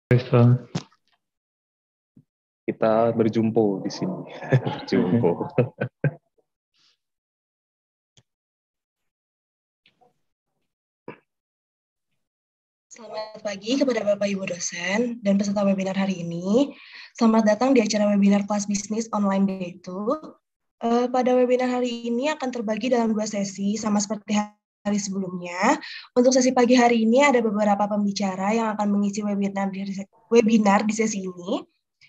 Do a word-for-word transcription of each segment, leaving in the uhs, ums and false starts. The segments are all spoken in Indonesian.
Bisa. Kita berjumpa di sini. Berjumpa. Selamat pagi kepada Bapak Ibu dosen dan peserta webinar hari ini. Selamat datang di acara webinar kelas bisnis online Day dua. Uh, pada webinar hari ini akan terbagi dalam dua sesi, sama seperti hari sebelumnya. Untuk sesi pagi hari ini ada beberapa pembicara yang akan mengisi webinar di, webinar di sesi ini,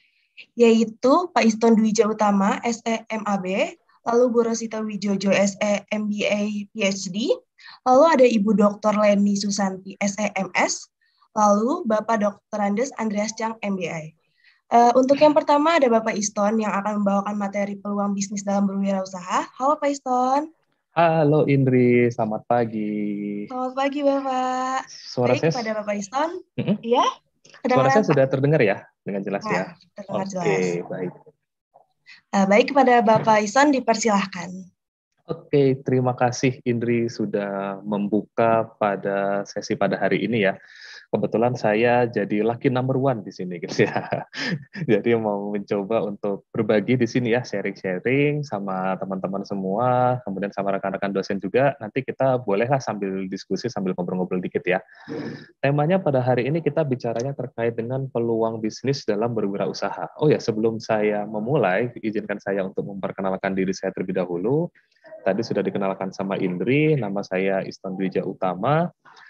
yaitu Pak Iston Dwija Utama, S E M A B, lalu Bu Rosita Wijojo, S E M B A P H D, lalu ada Ibu Doktor Leni Susanti, S E M S, lalu Bapak Doktor Andes Andreas Chang, M B A. Uh, untuk yang pertama ada Bapak Iston yang akan membawakan materi peluang bisnis dalam berwirausaha. Halo Pak Iston. Halo Indri, selamat pagi. Selamat pagi Bapak. Suara Baik, saya, kepada Bapak Iston. mm-mm. Ya, Suara saya kedengaran Pak? sudah terdengar ya, dengan jelas Nah, ya. terdengar Oke, jelas. baik. Uh, baik, kepada Bapak Iston dipersilahkan. Oke, terima kasih Indri sudah membuka pada sesi pada hari ini ya. Kebetulan saya jadi lucky number one di sini gitu ya. Jadi mau mencoba untuk berbagi di sini ya, sharing-sharing sama teman-teman semua, kemudian sama rekan-rekan dosen juga. Nanti kita bolehlah sambil diskusi, sambil ngobrol-ngobrol dikit ya. Temanya pada hari ini kita bicaranya terkait dengan peluang bisnis dalam berwirausaha. Oh ya, sebelum saya memulai, izinkan saya untuk memperkenalkan diri saya terlebih dahulu. Tadi sudah dikenalkan sama Indri, nama saya Iston Dwija Utama.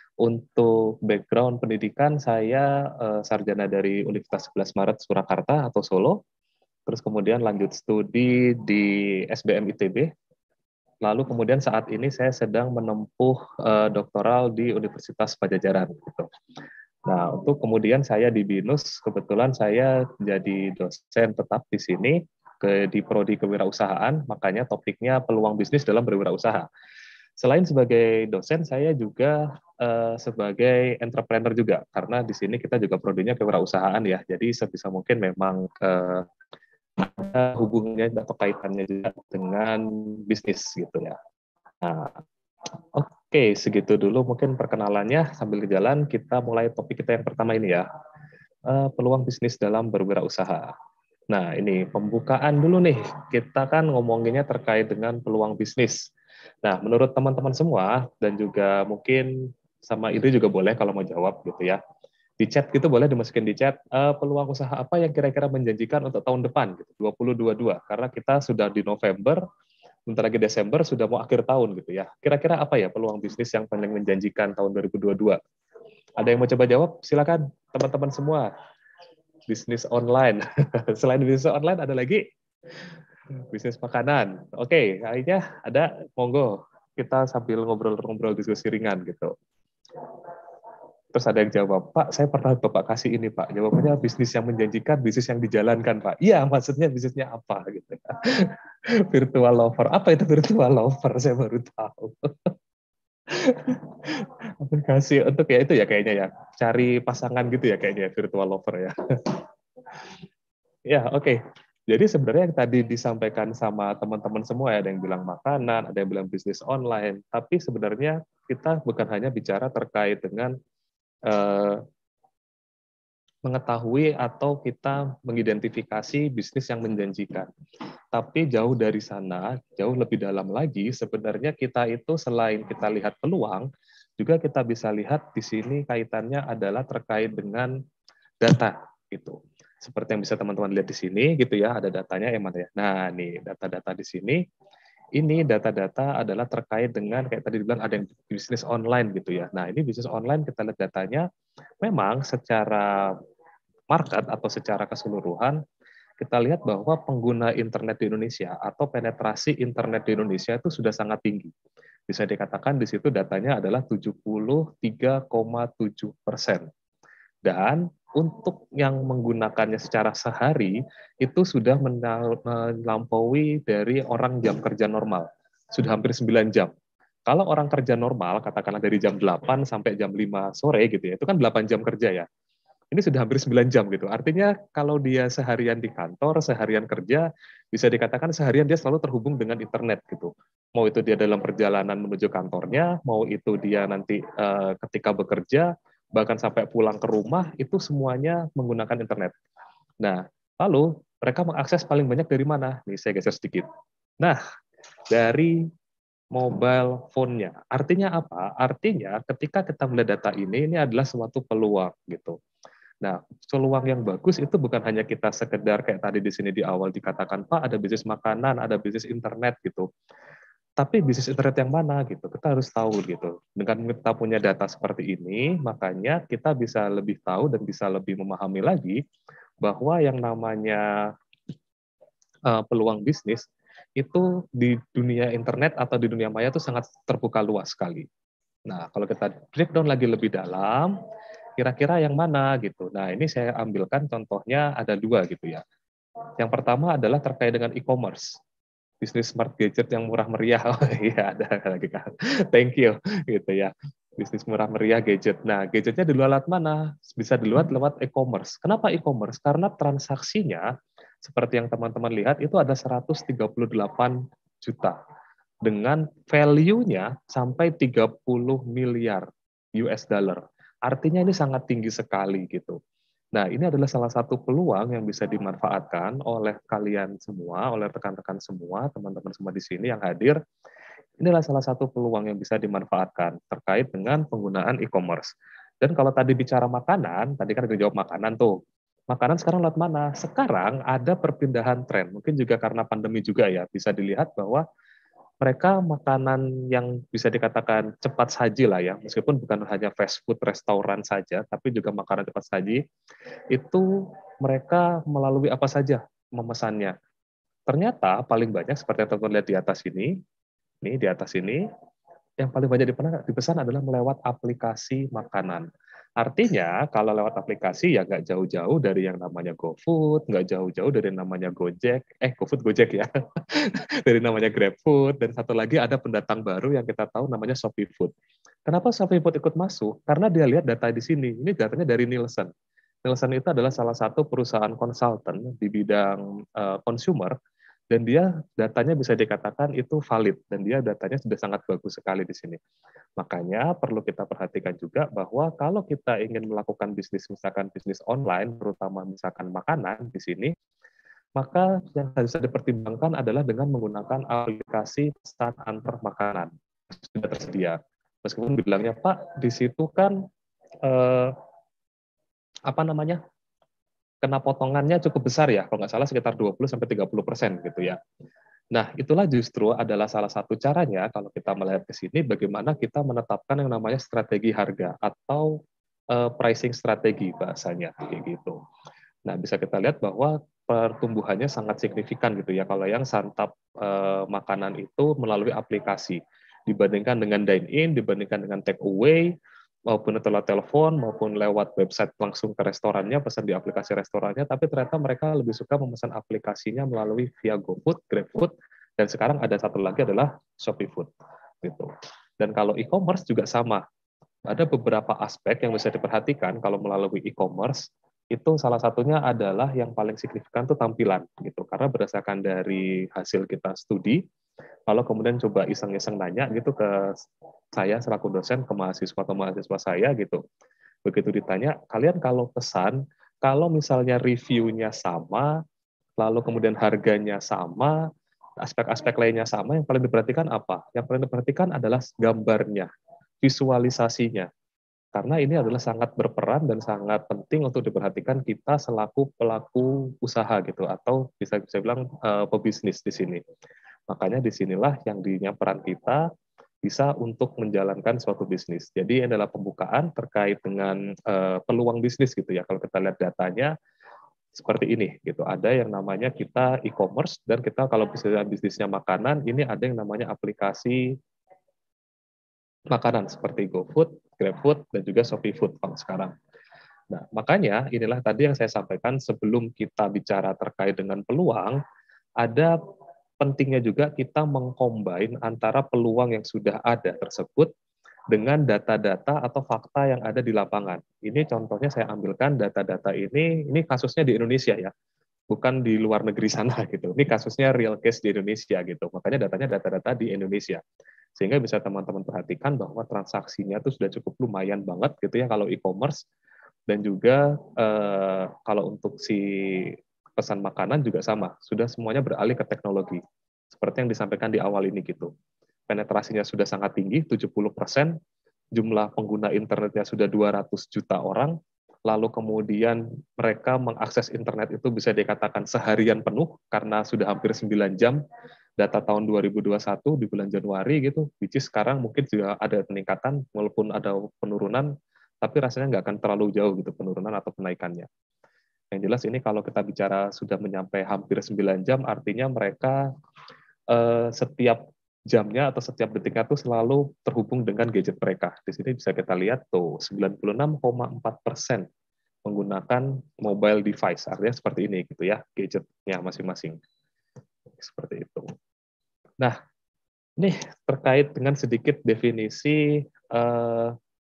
Untuk background pendidikan, saya uh, sarjana dari Universitas sebelas Maret Surakarta atau Solo. Terus kemudian lanjut studi di S B M I T B. Lalu kemudian saat ini saya sedang menempuh uh, doktoral di Universitas Pajajaran. Gitu. Nah, untuk kemudian saya di BINUS, kebetulan saya jadi dosen tetap di sini, ke, di Prodi Kewirausahaan, makanya topiknya peluang bisnis dalam berwirausaha. Selain sebagai dosen, saya juga uh, sebagai entrepreneur juga, karena di sini kita juga prodinya kewirausahaan ya, jadi sebisa mungkin memang uh, ada hubungannya atau kaitannya juga dengan bisnis gitu ya. Nah, oke, okay, segitu dulu mungkin perkenalannya. Sambil jalan, kita mulai topik kita yang pertama ini ya, uh, peluang bisnis dalam berwirausaha. Nah, ini pembukaan dulu nih. Kita kan ngomonginnya terkait dengan peluang bisnis. Nah, menurut teman-teman semua, dan juga mungkin sama itu juga boleh kalau mau jawab gitu ya. Di chat gitu boleh dimasukin di chat, uh, peluang usaha apa yang kira-kira menjanjikan untuk tahun depan, gitu, dua ribu dua puluh dua. Karena kita sudah di November, bentar lagi Desember, sudah mau akhir tahun gitu ya. Kira-kira apa ya peluang bisnis yang paling menjanjikan tahun dua ribu dua puluh dua? Ada yang mau coba jawab? Silakan, teman-teman semua. Bisnis online. Selain bisnis online, ada lagi? Bisnis makanan. Oke, kayaknya ada, monggo. Kita sambil ngobrol-ngobrol diskusi ringan gitu. Terus ada yang jawab, Pak, saya pernah Bapak kasih ini, Pak. Jawabannya bisnis yang menjanjikan, bisnis yang dijalankan, Pak. Iya, maksudnya bisnisnya apa gitu. Virtual lover. Apa itu virtual lover? Saya baru tahu. Aplikasi untuk ya itu ya kayaknya ya. Cari pasangan gitu ya kayaknya virtual lover ya. Ya, oke. Okay. Jadi sebenarnya yang tadi disampaikan sama teman-teman semua ya, ada yang bilang makanan, ada yang bilang bisnis online, tapi sebenarnya kita bukan hanya bicara terkait dengan eh, mengetahui atau kita mengidentifikasi bisnis yang menjanjikan. Tapi jauh dari sana, jauh lebih dalam lagi, sebenarnya kita itu selain kita lihat peluang, juga kita bisa lihat di sini kaitannya adalah terkait dengan data gitu. Seperti yang bisa teman-teman lihat di sini gitu ya, ada datanya yang mana ya. Nah, nih data-data di sini. Ini data-data adalah terkait dengan kayak tadi dibilang ada yang bisnis online gitu ya. Nah, ini bisnis online kita lihat datanya memang secara market atau secara keseluruhan kita lihat bahwa pengguna internet di Indonesia atau penetrasi internet di Indonesia itu sudah sangat tinggi. Bisa dikatakan di situ datanya adalah tujuh puluh tiga koma tujuh persen. Dan untuk yang menggunakannya secara sehari, itu sudah melampaui dari orang jam kerja normal. Sudah hampir sembilan jam. Kalau orang kerja normal, katakanlah dari jam delapan sampai jam lima sore gitu ya, itu kan delapan jam kerja ya. Ini sudah hampir sembilan jam gitu. Artinya kalau dia seharian di kantor, seharian kerja, bisa dikatakan seharian dia selalu terhubung dengan internet gitu. Mau itu dia dalam perjalanan menuju kantornya, mau itu dia nanti uh, ketika bekerja, bahkan sampai pulang ke rumah itu semuanya menggunakan internet. Nah, lalu mereka mengakses paling banyak dari mana? Nih saya geser sedikit. Nah, dari mobile phone-nya. Artinya apa? Artinya ketika kita melihat data ini, ini adalah suatu peluang gitu. Nah, peluang yang bagus itu bukan hanya kita sekedar kayak tadi di sini di awal dikatakan, Pak, ada bisnis makanan, ada bisnis internet gitu. Tapi bisnis internet yang mana gitu? Kita harus tahu gitu. Dengan kita punya data seperti ini, makanya kita bisa lebih tahu dan bisa lebih memahami lagi bahwa yang namanya uh, peluang bisnis itu di dunia internet atau di dunia maya itu sangat terbuka luas sekali. Nah, kalau kita breakdown lagi lebih dalam, kira-kira yang mana gitu. Nah, ini saya ambilkan contohnya ada dua gitu ya. Yang pertama adalah terkait dengan e-commerce. Bisnis smart gadget yang murah meriah. Oh iya, ada lagi kan. Thank you gitu ya. Bisnis murah meriah gadget. Nah, gadgetnya diluar lewat mana? Bisa diluar lewat e-commerce. Kenapa e-commerce? Karena transaksinya seperti yang teman-teman lihat itu ada seratus tiga puluh delapan juta dengan value-nya sampai tiga puluh miliar U S dollar. Artinya ini sangat tinggi sekali gitu. Nah, ini adalah salah satu peluang yang bisa dimanfaatkan oleh kalian semua, oleh rekan-rekan semua, teman-teman semua di sini yang hadir. Inilah salah satu peluang yang bisa dimanfaatkan terkait dengan penggunaan e-commerce. Dan kalau tadi bicara makanan, tadi kan dijawab makanan tuh. Makanan sekarang lewat mana? Sekarang ada perpindahan tren. Mungkin juga karena pandemi juga ya, bisa dilihat bahwa mereka makanan yang bisa dikatakan cepat saji lah ya, meskipun bukan hanya fast food restoran saja, tapi juga makanan cepat saji, itu mereka melalui apa saja memesannya. Ternyata paling banyak seperti yang teman-teman lihat di atas ini, nih di atas ini, yang paling banyak dipesan adalah melewat aplikasi makanan. Artinya, kalau lewat aplikasi ya nggak jauh-jauh dari yang namanya GoFood, nggak jauh-jauh dari yang namanya Gojek, eh GoFood Gojek ya, dari namanya GrabFood, dan satu lagi ada pendatang baru yang kita tahu namanya ShopeeFood. Kenapa ShopeeFood ikut masuk? Karena dia lihat data di sini, ini datanya dari Nielsen. Nielsen itu adalah salah satu perusahaan konsultan di bidang uh, consumer, dan dia datanya bisa dikatakan itu valid, dan dia datanya sudah sangat bagus sekali di sini. Makanya perlu kita perhatikan juga bahwa kalau kita ingin melakukan bisnis, misalkan bisnis online, terutama misalkan makanan di sini, maka yang harus dipertimbangkan adalah dengan menggunakan aplikasi pesan antar makanan. Sudah tersedia. Meskipun bilangnya, Pak, di situ kan eh, apa namanya? Kena potongannya cukup besar ya, kalau nggak salah sekitar dua puluh sampai tiga puluh persen gitu ya. Nah, itulah justru adalah salah satu caranya kalau kita melihat ke sini bagaimana kita menetapkan yang namanya strategi harga atau uh, pricing strategi bahasanya kayak gitu. Nah, bisa kita lihat bahwa pertumbuhannya sangat signifikan gitu ya kalau yang santap uh, makanan itu melalui aplikasi dibandingkan dengan dine in, dibandingkan dengan take away, maupun lewat telepon, maupun lewat website langsung ke restorannya, pesan di aplikasi restorannya, tapi ternyata mereka lebih suka memesan aplikasinya melalui via GoFood, GrabFood, dan sekarang ada satu lagi adalah ShopeeFood. Gitu. Dan kalau e-commerce juga sama. Ada beberapa aspek yang bisa diperhatikan kalau melalui e-commerce, itu salah satunya adalah yang paling signifikan itu tampilan. gitu. Karena berdasarkan dari hasil kita studi, kalau kemudian coba iseng-iseng nanya gitu ke saya selaku dosen, ke mahasiswa atau mahasiswa saya gitu, begitu ditanya, kalian kalau pesan, kalau misalnya reviewnya sama, lalu kemudian harganya sama, aspek-aspek lainnya sama, yang paling diperhatikan apa? Yang paling diperhatikan adalah gambarnya, visualisasinya. Karena ini adalah sangat berperan dan sangat penting untuk diperhatikan kita selaku pelaku usaha gitu, atau bisa bisa bilang uh, pebisnis di sini. Makanya disinilah yang dinya peran kita bisa untuk menjalankan suatu bisnis. Jadi ini adalah pembukaan terkait dengan uh, peluang bisnis gitu ya. Kalau kita lihat datanya seperti ini gitu. Ada yang namanya kita e-commerce, dan kita kalau bisnisnya bisnisnya makanan, ini ada yang namanya aplikasi makanan seperti GoFood, GrabFood, dan juga ShopeeFood kalau sekarang. Nah, makanya inilah tadi yang saya sampaikan sebelum kita bicara terkait dengan peluang, ada pentingnya juga kita mengcombine antara peluang yang sudah ada tersebut dengan data-data atau fakta yang ada di lapangan. Ini contohnya saya ambilkan data-data ini, ini kasusnya di Indonesia ya, bukan di luar negeri sana gitu. Ini kasusnya real case di Indonesia gitu. Makanya datanya data-data di Indonesia. Sehingga bisa teman-teman perhatikan bahwa transaksinya itu sudah cukup lumayan banget gitu ya kalau e-commerce, dan juga eh, kalau untuk si pesan makanan juga sama, sudah semuanya beralih ke teknologi. Seperti yang disampaikan di awal ini gitu. Penetrasinya sudah sangat tinggi, tujuh puluh persen, jumlah pengguna internetnya sudah dua ratus juta orang, lalu kemudian mereka mengakses internet itu bisa dikatakan seharian penuh, karena sudah hampir sembilan jam, data tahun dua ribu dua puluh satu di bulan Januari gitu, which is sekarang mungkin juga ada peningkatan, walaupun ada penurunan, tapi rasanya nggak akan terlalu jauh gitu penurunan atau kenaikannya. Yang jelas ini kalau kita bicara sudah menyampai hampir sembilan jam, artinya mereka eh, setiap jamnya atau setiap detiknya tuh selalu terhubung dengan gadget mereka. Di sini bisa kita lihat tuh sembilan puluh enam koma empat persen menggunakan mobile device, artinya seperti ini gitu ya, gadgetnya masing-masing. Seperti itu. Nah, ini terkait dengan sedikit definisi eh,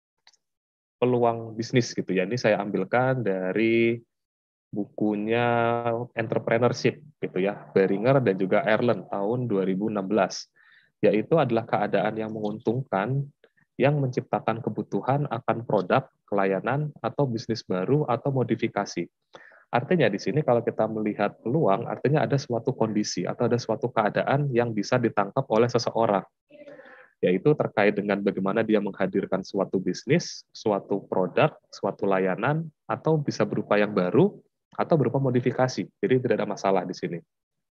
peluang bisnis gitu ya. Ini saya ambilkan dari bukunya Entrepreneurship gitu ya, Beringer dan juga Erlen tahun dua ribu enam belas. Yaitu adalah keadaan yang menguntungkan yang menciptakan kebutuhan akan produk, pelayanan, atau bisnis baru atau modifikasi. Artinya di sini kalau kita melihat peluang, artinya ada suatu kondisi atau ada suatu keadaan yang bisa ditangkap oleh seseorang, yaitu terkait dengan bagaimana dia menghadirkan suatu bisnis, suatu produk, suatu layanan, atau bisa berupa yang baru, atau berupa modifikasi. Jadi tidak ada masalah di sini.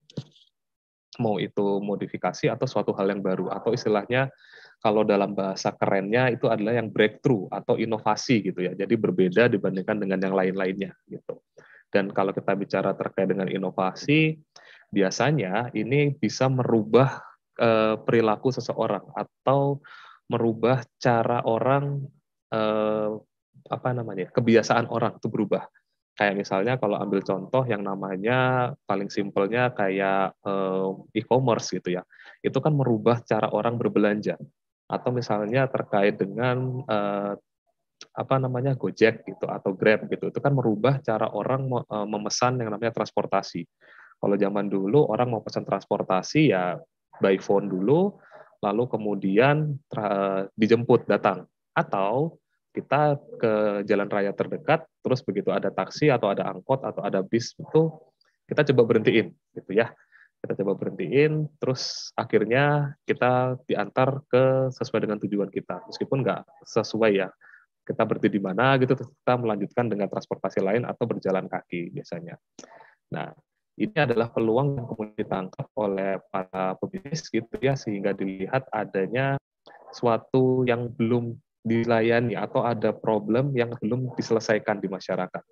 Mau itu modifikasi atau suatu hal yang baru, atau istilahnya kalau dalam bahasa kerennya itu adalah yang breakthrough atau inovasi gitu ya. Jadi berbeda dibandingkan dengan yang lain-lainnya gitu. Dan kalau kita bicara terkait dengan inovasi, biasanya ini bisa merubah eh, perilaku seseorang atau merubah cara orang eh, apa namanya kebiasaan orang itu berubah. Kayak misalnya kalau ambil contoh yang namanya paling simpelnya kayak eh, e-commerce gitu ya, itu kan merubah cara orang berbelanja. Atau misalnya terkait dengan eh, apa namanya Gojek gitu atau Grab gitu, itu kan merubah cara orang memesan yang namanya transportasi. Kalau zaman dulu orang mau pesan transportasi ya by phone dulu, lalu kemudian dijemput datang, atau kita ke jalan raya terdekat, terus begitu ada taksi atau ada angkot atau ada bis itu kita coba berhentiin gitu ya. Kita coba berhentiin, terus akhirnya kita diantar ke sesuai dengan tujuan kita, meskipun nggak sesuai ya, kita berhenti di mana gitu, terus kita melanjutkan dengan transportasi lain atau berjalan kaki biasanya. Nah, ini adalah peluang yang kemudian ditangkap oleh para pebisnis gitu ya, sehingga dilihat adanya suatu yang belum dilayani atau ada problem yang belum diselesaikan di masyarakat.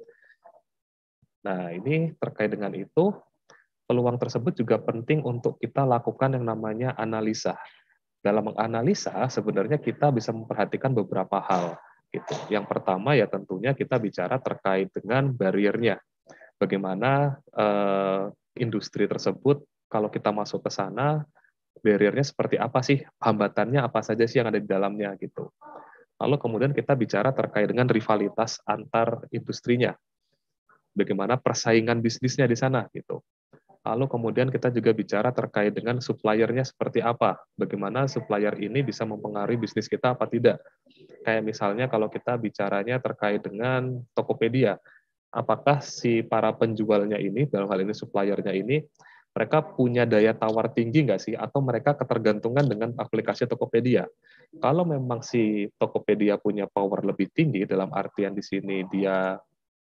Nah, ini terkait dengan itu, peluang tersebut juga penting untuk kita lakukan yang namanya analisa. Dalam menganalisa, sebenarnya kita bisa memperhatikan beberapa hal. Gitu. Yang pertama ya tentunya kita bicara terkait dengan bariernya. Bagaimana eh, industri tersebut, kalau kita masuk ke sana, bariernya seperti apa sih, hambatannya apa saja sih yang ada di dalamnya gitu. Lalu kemudian kita bicara terkait dengan rivalitas antar industrinya. Bagaimana persaingan bisnisnya di sana gitu. Lalu kemudian kita juga bicara terkait dengan suppliernya seperti apa. Bagaimana supplier ini bisa mempengaruhi bisnis kita apa tidak. Kayak misalnya kalau kita bicaranya terkait dengan Tokopedia. Apakah si para penjualnya ini, dalam hal ini suppliernya ini, mereka punya daya tawar tinggi nggak sih? Atau mereka ketergantungan dengan aplikasi Tokopedia? Kalau memang si Tokopedia punya power lebih tinggi, dalam artian di sini dia,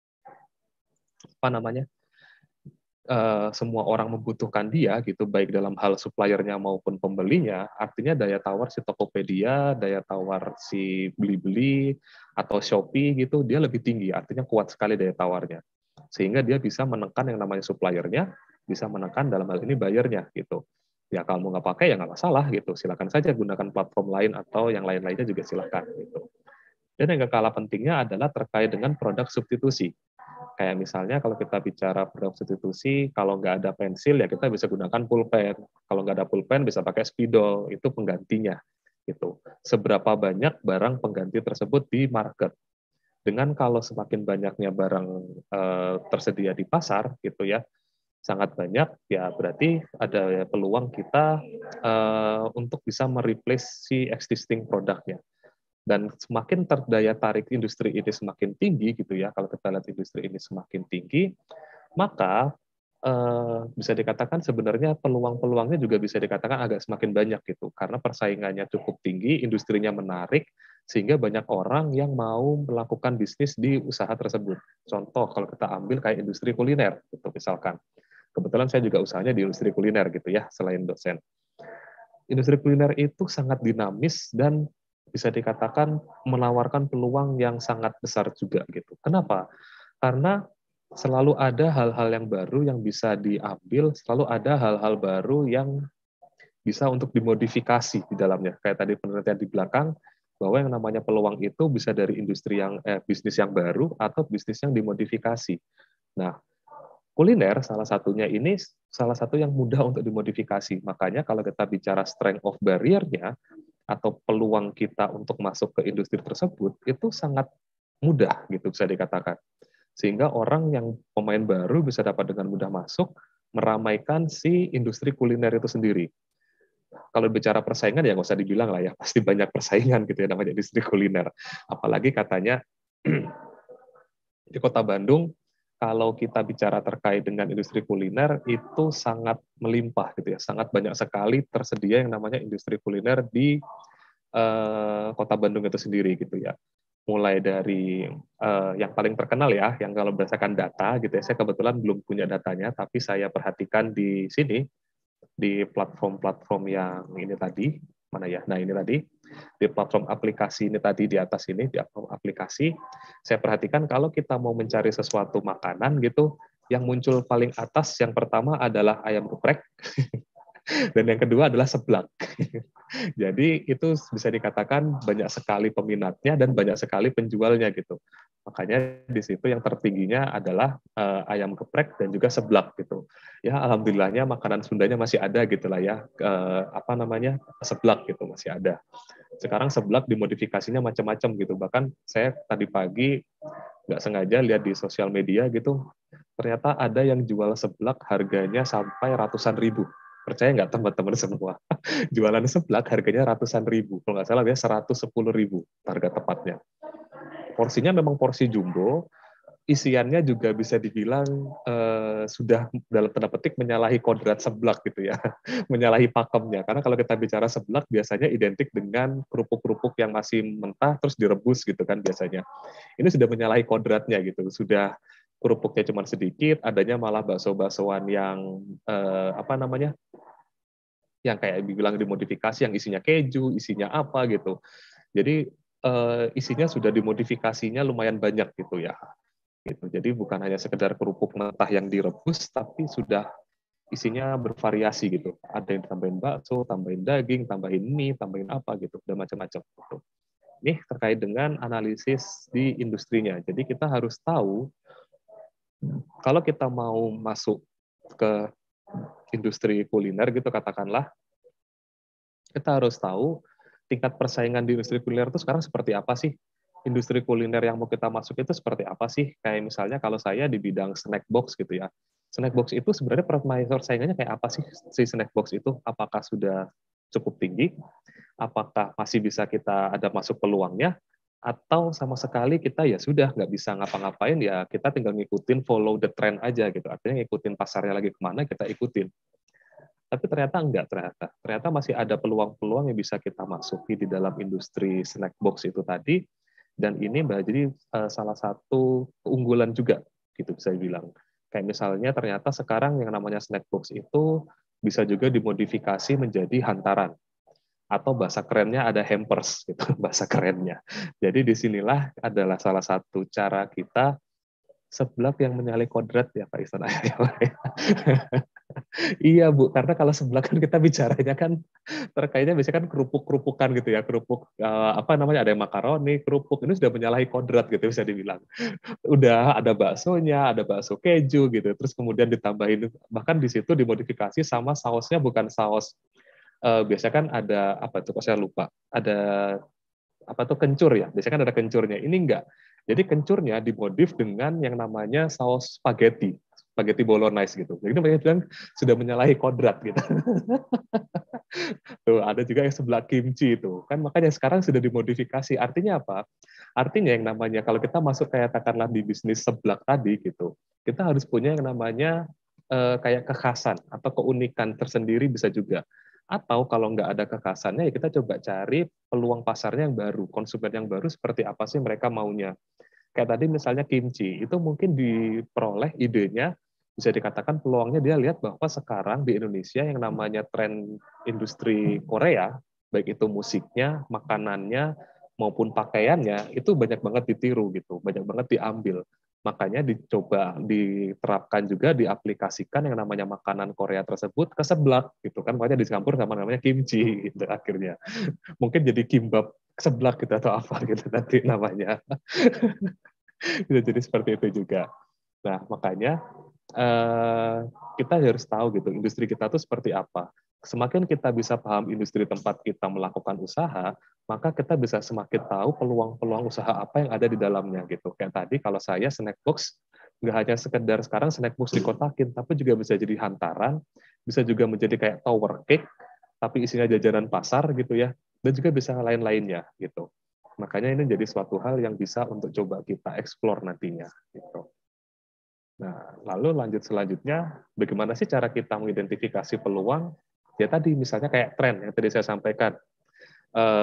apa namanya, Uh, semua orang membutuhkan dia gitu, baik dalam hal suppliernya maupun pembelinya, artinya daya tawar si Tokopedia, daya tawar si Blibli atau Shopee gitu, dia lebih tinggi, artinya kuat sekali daya tawarnya, sehingga dia bisa menekan yang namanya suppliernya, bisa menekan dalam hal ini buyernya gitu. Ya kalau mau nggak pakai ya nggak masalah gitu, silakan saja gunakan platform lain atau yang lain-lainnya juga silakan gitu. Dan yang gak kalah pentingnya adalah terkait dengan produk substitusi. Kayak misalnya kalau kita bicara produk substitusi, kalau nggak ada pensil ya kita bisa gunakan pulpen. Kalau nggak ada pulpen bisa pakai spidol, itu penggantinya. Gitu. Seberapa banyak barang pengganti tersebut di market. Dengan kalau semakin banyaknya barang eh, tersedia di pasar, gitu ya, sangat banyak, ya berarti ada peluang kita uh, untuk bisa mereplace si existing produknya. Dan semakin terdaya tarik industri ini semakin tinggi gitu ya, kalau kita lihat industri ini semakin tinggi, maka uh, bisa dikatakan sebenarnya peluang-peluangnya juga bisa dikatakan agak semakin banyak gitu, karena persaingannya cukup tinggi, industrinya menarik, sehingga banyak orang yang mau melakukan bisnis di usaha tersebut. Contoh kalau kita ambil kayak industri kuliner, gitu misalkan. Kebetulan saya juga usahanya di industri kuliner gitu ya, selain dosen. Industri kuliner itu sangat dinamis dan bisa dikatakan menawarkan peluang yang sangat besar juga gitu. Kenapa? Karena selalu ada hal-hal yang baru yang bisa diambil, selalu ada hal-hal baru yang bisa untuk dimodifikasi di dalamnya. Kayak tadi penelitian di belakang, bahwa yang namanya peluang itu bisa dari industri yang eh, bisnis yang baru atau bisnis yang dimodifikasi. Nah, kuliner salah satunya ini salah satu yang mudah untuk dimodifikasi. Makanya kalau kita bicara strength of barrier-nya atau peluang kita untuk masuk ke industri tersebut itu sangat mudah gitu bisa dikatakan. Sehingga orang yang pemain baru bisa dapat dengan mudah masuk meramaikan si industri kuliner itu sendiri. Kalau bicara persaingan ya nggak usah dibilang lah ya, pasti banyak persaingan gitu ya namanya industri kuliner. Apalagi katanya di Kota Bandung kalau kita bicara terkait dengan industri kuliner itu sangat melimpah gitu ya, sangat banyak sekali tersedia yang namanya industri kuliner di uh, Kota Bandung itu sendiri gitu ya. Mulai dari uh, yang paling terkenal ya, yang kalau berdasarkan data gitu ya, saya kebetulan belum punya datanya, tapi saya perhatikan di sini di platform-platform yang ini tadi, mana ya? Nah ini tadi di platform aplikasi ini tadi di atas ini di platform aplikasi saya perhatikan kalau kita mau mencari sesuatu makanan gitu yang muncul paling atas yang pertama adalah ayam geprek dan yang kedua adalah seblak. Jadi itu bisa dikatakan banyak sekali peminatnya dan banyak sekali penjualnya gitu. Makanya di situ yang tertingginya adalah uh, ayam geprek dan juga seblak gitu. Ya alhamdulillahnya makanan Sundanya masih ada gitulah ya. Uh, apa namanya? Seblak gitu masih ada. Sekarang seblak dimodifikasinya macam-macam gitu. Bahkan saya tadi pagi nggak sengaja lihat di sosial media gitu, ternyata ada yang jual seblak harganya sampai ratusan ribu. Percaya nggak teman-teman semua? Jualan seblak harganya ratusan ribu. Kalau nggak salah ya seratus sepuluh ribu harga tepatnya. Porsinya memang porsi jumbo, isiannya juga bisa dibilang eh, sudah dalam tanda petik menyalahi kodrat seblak gitu ya, menyalahi pakemnya. Karena kalau kita bicara seblak biasanya identik dengan kerupuk-kerupuk yang masih mentah terus direbus gitu kan biasanya. Ini sudah menyalahi kodratnya gitu, sudah kerupuknya cuma sedikit, adanya malah bakso-baksoan yang eh, apa namanya, yang kayak dibilang dimodifikasi, yang isinya keju, isinya apa gitu. Jadi eh, isinya sudah dimodifikasinya lumayan banyak gitu ya. Gitu. Jadi bukan hanya sekedar kerupuk mentah yang direbus, tapi sudah isinya bervariasi gitu. Ada yang tambahin bakso, tambahin daging, tambahin mie, tambahin apa gitu, dan macam-macam. Gitu. Ini terkait dengan analisis di industrinya. Jadi kita harus tahu kalau kita mau masuk ke industri kuliner gitu katakanlah, kita harus tahu tingkat persaingan di industri kuliner itu sekarang seperti apa sih? Industri kuliner yang mau kita masuk itu seperti apa sih? Kayak misalnya kalau saya di bidang snack box gitu ya. Snack box itu sebenarnya persaingannya kayak apa sih si snack box itu? Apakah sudah cukup tinggi? Apakah masih bisa kita ada masuk peluangnya? Atau sama sekali kita ya sudah nggak bisa ngapa-ngapain, ya kita tinggal ngikutin follow the trend aja gitu. Artinya ngikutin pasarnya lagi kemana, kita ikutin. Tapi ternyata enggak, ternyata. Ternyata masih ada peluang-peluang yang bisa kita masuki di dalam industri snack box itu tadi, dan ini jadi uh, salah satu keunggulan juga, gitu bisa dibilang. Kayak misalnya ternyata sekarang yang namanya snack box itu bisa juga dimodifikasi menjadi hantaran. Atau bahasa kerennya ada hampers, gitu, bahasa kerennya. Jadi disinilah adalah salah satu cara kita seblak yang menyalahi kodrat ya Pak Ihsan. Iya Bu, karena kalau seblak kan kita bicaranya kan terkaitnya biasanya kan kerupuk-kerupukan gitu ya, kerupuk uh, apa namanya, ada yang makaroni, kerupuk ini sudah menyalahi kodrat gitu bisa dibilang. Udah ada baksonya, ada bakso keju gitu, terus kemudian ditambahin bahkan di situ dimodifikasi sama sausnya bukan saus uh, biasanya kan ada apa tuh, kok saya lupa, ada apa tuh kencur ya, biasanya kan ada kencurnya, ini enggak. Jadi kencurnya dimodif dengan yang namanya saus spaghetti. spaghetti bolognese gitu. Jadi mereka bilang sudah menyalahi kodrat gitu. Tuh, ada juga yang seblak kimchi itu. Kan makanya sekarang sudah dimodifikasi. Artinya apa? Artinya yang namanya kalau kita masuk kayak katakanlah di bisnis seblak tadi gitu, kita harus punya yang namanya eh, kayak kekhasan atau keunikan tersendiri bisa juga. Atau kalau nggak ada kekhasannya, ya kita coba cari peluang pasarnya yang baru, konsumen yang baru seperti apa sih mereka maunya. Kayak tadi misalnya kimchi, itu mungkin diperoleh idenya, bisa dikatakan peluangnya dia lihat bahwa sekarang di Indonesia yang namanya tren industri Korea, baik itu musiknya, makanannya, maupun pakaiannya, itu banyak banget ditiru gitu, banyak banget diambil. Makanya dicoba diterapkan juga diaplikasikan yang namanya makanan Korea tersebut ke seblak gitu kan, makanya dicampur sama namanya kimchi gitu akhirnya. Mungkin jadi kimbab seblak gitu atau apa gitu nanti namanya. Bisa jadi seperti itu juga. Nah, makanya eh, kita harus tahu gitu, industri kita tuh seperti apa. Semakin kita bisa paham industri tempat kita melakukan usaha, maka kita bisa semakin tahu peluang-peluang usaha apa yang ada di dalamnya gitu. Kayak tadi kalau saya snack box, nggak hanya sekedar sekarang snack box dikotakin, tapi juga bisa jadi hantaran, bisa juga menjadi kayak tower cake, tapi isinya jajanan pasar gitu ya, dan juga bisa lain-lainnya gitu. Makanya ini jadi suatu hal yang bisa untuk coba kita explore nantinya. Gitu. Nah, lalu lanjut selanjutnya, bagaimana sih cara kita mengidentifikasi peluang? Ya tadi misalnya kayak tren yang tadi saya sampaikan. Uh,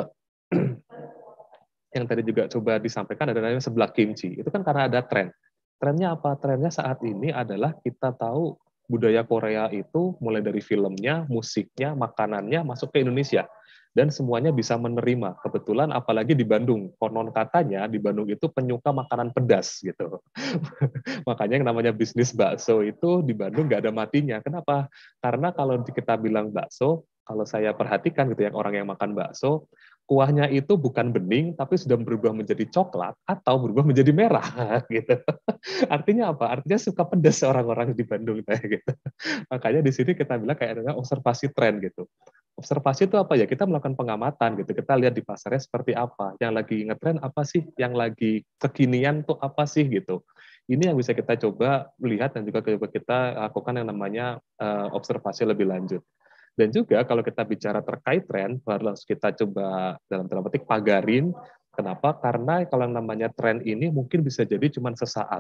yang tadi juga coba disampaikan ada namanya seblak kimchi. Itu kan karena ada tren. Trennya apa? Trennya saat ini adalah kita tahu budaya Korea itu mulai dari filmnya, musiknya, makanannya masuk ke Indonesia. Dan semuanya bisa menerima. Kebetulan apalagi di Bandung. Konon katanya di Bandung itu penyuka makanan pedas gitu. Makanya yang namanya bisnis bakso itu di Bandung nggak ada matinya. Kenapa? Karena kalau kita bilang bakso, kalau saya perhatikan gitu yang orang yang makan bakso, kuahnya itu bukan bening tapi sudah berubah menjadi coklat atau berubah menjadi merah gitu. Artinya apa? Artinya suka pedas orang-orang di Bandung kayak gitu. Makanya di sini kita bilang kayak ada observasi tren gitu. Observasi itu apa ya? Kita melakukan pengamatan gitu. Kita lihat di pasarnya seperti apa. Yang lagi ngetren apa sih? Yang lagi kekinian tuh apa sih gitu. Ini yang bisa kita coba lihat dan juga coba kita lakukan yang namanya uh, observasi lebih lanjut. Dan juga kalau kita bicara terkait tren, harus kita coba dalam tanda petik pagarin. Kenapa? Karena kalau yang namanya tren ini mungkin bisa jadi cuma sesaat.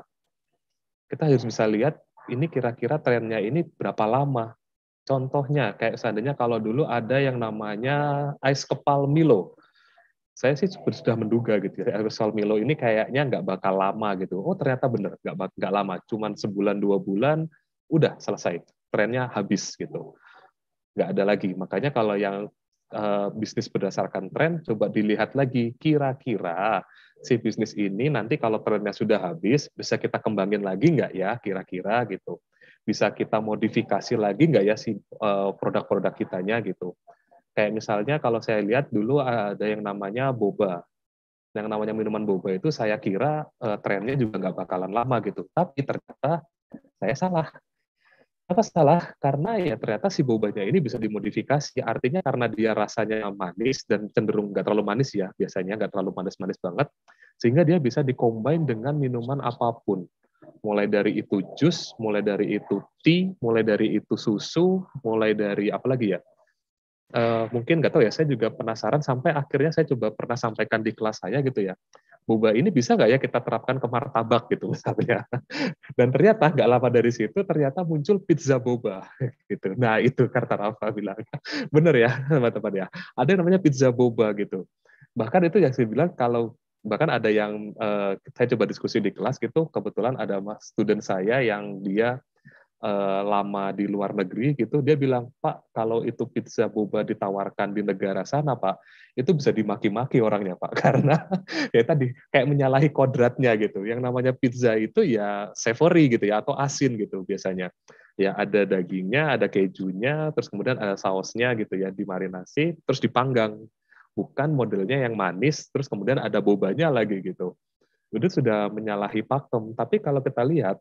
Kita harus bisa lihat ini kira-kira trennya ini berapa lama. Contohnya, kayak seandainya kalau dulu ada yang namanya ais kepal Milo. Saya sih sudah menduga gitu ya, ais kepal Milo ini kayaknya nggak bakal lama gitu. Oh ternyata benar, nggak, nggak lama. Cuman sebulan, dua bulan, udah selesai. Trennya habis gitu. Nggak ada lagi. Makanya kalau yang uh, bisnis berdasarkan tren, coba dilihat lagi. Kira-kira si bisnis ini nanti kalau trennya sudah habis, bisa kita kembangin lagi nggak ya kira-kira gitu. Bisa kita modifikasi lagi nggak ya si uh, produk-produk kitanya gitu. Kayak misalnya kalau saya lihat dulu ada yang namanya boba. Yang namanya minuman boba itu saya kira uh, trennya juga nggak bakalan lama gitu. Tapi ternyata saya salah. Apa salah? Karena ya ternyata si bobanya ini bisa dimodifikasi. Artinya karena dia rasanya manis dan cenderung nggak terlalu manis ya, biasanya nggak terlalu manis-manis banget, sehingga dia bisa dikombin dengan minuman apapun. Mulai dari itu jus, mulai dari itu tea, mulai dari itu susu, mulai dari apa lagi ya? Uh, mungkin nggak tahu ya, saya juga penasaran sampai akhirnya saya coba pernah sampaikan di kelas saya gitu ya. Boba ini bisa nggak ya kita terapkan ke martabak gitu misalnya. Dan ternyata nggak lama dari situ ternyata muncul pizza boba gitu. Nah itu kata Rafa bilang, bener ya teman-teman ya. Ada yang namanya pizza boba gitu. Bahkan itu yang saya bilang kalau bahkan ada yang uh, saya coba diskusi di kelas gitu, kebetulan ada mas student saya yang dia uh, lama di luar negeri gitu, dia bilang, Pak, kalau itu pizza boba ditawarkan di negara sana, Pak, itu bisa dimaki-maki orangnya, Pak, karena ya tadi kayak menyalahi kodratnya gitu. Yang namanya pizza itu ya savory gitu ya, atau asin gitu biasanya. Ya ada dagingnya, ada kejunya, terus kemudian ada sausnya gitu ya, dimarinasi, terus dipanggang. Bukan modelnya yang manis, terus kemudian ada bobanya lagi gitu. Itu sudah menyalahi pakem. Tapi kalau kita lihat,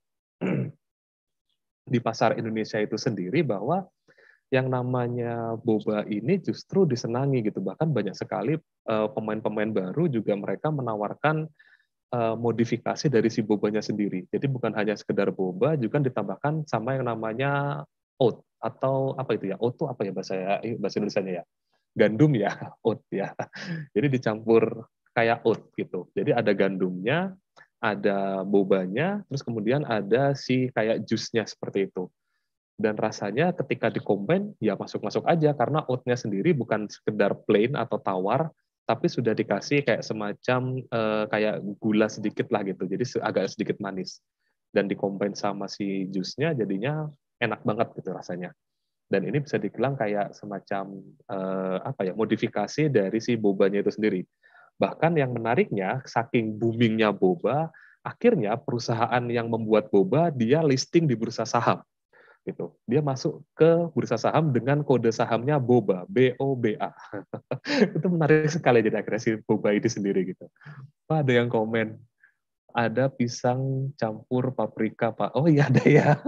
di pasar Indonesia itu sendiri bahwa yang namanya boba ini justru disenangi gitu. Bahkan banyak sekali pemain-pemain baru juga mereka menawarkan uh, modifikasi dari si bobanya sendiri. Jadi bukan hanya sekedar boba, juga ditambahkan sama yang namanya oat atau apa itu ya? Oat itu apa ya bahasa bahasa Indonesianya ya? Gandum ya, oat ya. Jadi dicampur kayak oat gitu. Jadi ada gandumnya, ada bobanya, terus kemudian ada si kayak jusnya seperti itu. Dan rasanya ketika dikombin ya masuk-masuk aja karena oatnya sendiri bukan sekedar plain atau tawar, tapi sudah dikasih kayak semacam eh, kayak gula sedikit lah gitu. Jadi agak sedikit manis. Dan dikombin sama si jusnya jadinya enak banget gitu rasanya. Dan ini bisa dibilang kayak semacam eh, apa ya modifikasi dari si bobanya itu sendiri. Bahkan yang menariknya, saking boomingnya boba, akhirnya perusahaan yang membuat boba dia listing di bursa saham. Gitu. Dia masuk ke bursa saham dengan kode sahamnya boba, B O B A. Itu menarik sekali jadi akhirnya si boba ini sendiri gitu. Pak, ada yang komen, ada pisang campur paprika, Pak. Oh iya ada ya.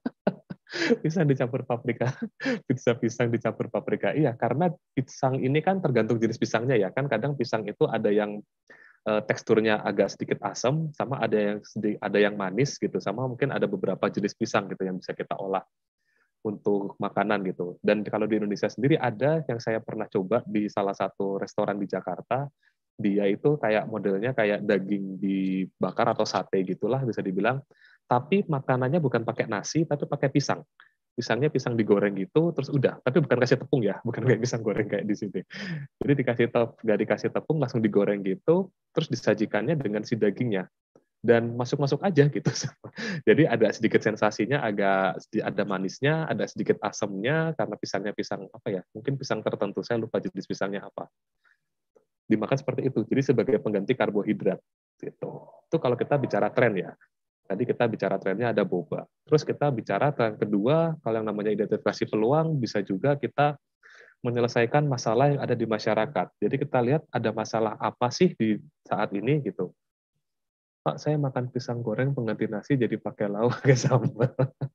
Pisang dicampur paprika, pizza pisang dicampur paprika. Iya, karena pisang ini kan tergantung jenis pisangnya ya. Kan kadang pisang itu ada yang eh, teksturnya agak sedikit asam, sama ada yang ada yang manis gitu, sama mungkin ada beberapa jenis pisang gitu yang bisa kita olah untuk makanan gitu. Dan kalau di Indonesia sendiri ada yang saya pernah coba di salah satu restoran di Jakarta, dia itu kayak modelnya kayak daging dibakar atau sate gitulah bisa dibilang, tapi makanannya bukan pakai nasi tapi pakai pisang. Pisangnya pisang digoreng gitu, terus udah. Tapi bukan kasih tepung ya, bukan kayak pisang goreng kayak di sini. Jadi dikasih tep, nggak dikasih tepung, langsung digoreng gitu, terus disajikannya dengan si dagingnya dan masuk-masuk aja gitu. Jadi ada sedikit sensasinya, agak ada manisnya, ada sedikit asamnya karena pisangnya pisang apa ya? Mungkin pisang tertentu, saya lupa jenis pisangnya apa. Dimakan seperti itu. Jadi sebagai pengganti karbohidrat gitu. Itu kalau kita bicara tren ya. Tadi kita bicara trennya ada boba. Terus kita bicara tren kedua, kalau yang namanya identifikasi peluang bisa juga kita menyelesaikan masalah yang ada di masyarakat. Jadi kita lihat ada masalah apa sih di saat ini gitu. Pak, saya makan pisang goreng pengganti nasi jadi pakai lauk, pakai sambal.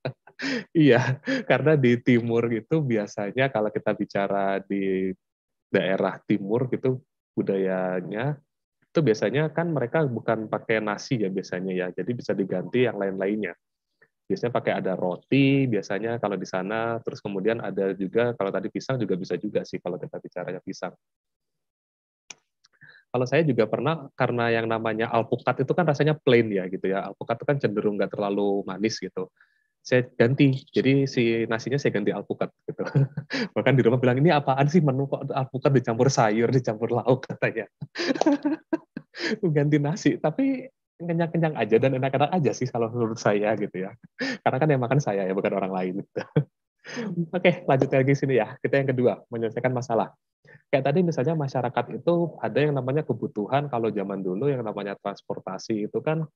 Iya, karena di timur itu biasanya kalau kita bicara di daerah timur gitu budayanya itu biasanya kan mereka bukan pakai nasi ya biasanya ya, jadi bisa diganti yang lain-lainnya. Biasanya pakai ada roti, biasanya kalau di sana, terus kemudian ada juga kalau tadi pisang juga bisa juga sih kalau kita bicaranya pisang. Kalau saya juga pernah, karena yang namanya alpukat itu kan rasanya plain ya gitu ya. Alpukat itu kan cenderung nggak terlalu manis gitu. Saya ganti, jadi si nasinya saya ganti alpukat gitu. Bahkan di rumah bilang, ini apaan sih menu kok alpukat dicampur sayur, dicampur lauk katanya. Ganti nasi, tapi kenyang-kenyang aja dan enak-enak aja sih kalau menurut saya gitu ya. Karena kan yang makan saya ya, bukan orang lain. Gitu. Oke, lanjut lagi sini ya. Kita yang kedua, menyelesaikan masalah. Kayak tadi misalnya masyarakat itu ada yang namanya kebutuhan, kalau zaman dulu yang namanya transportasi itu kan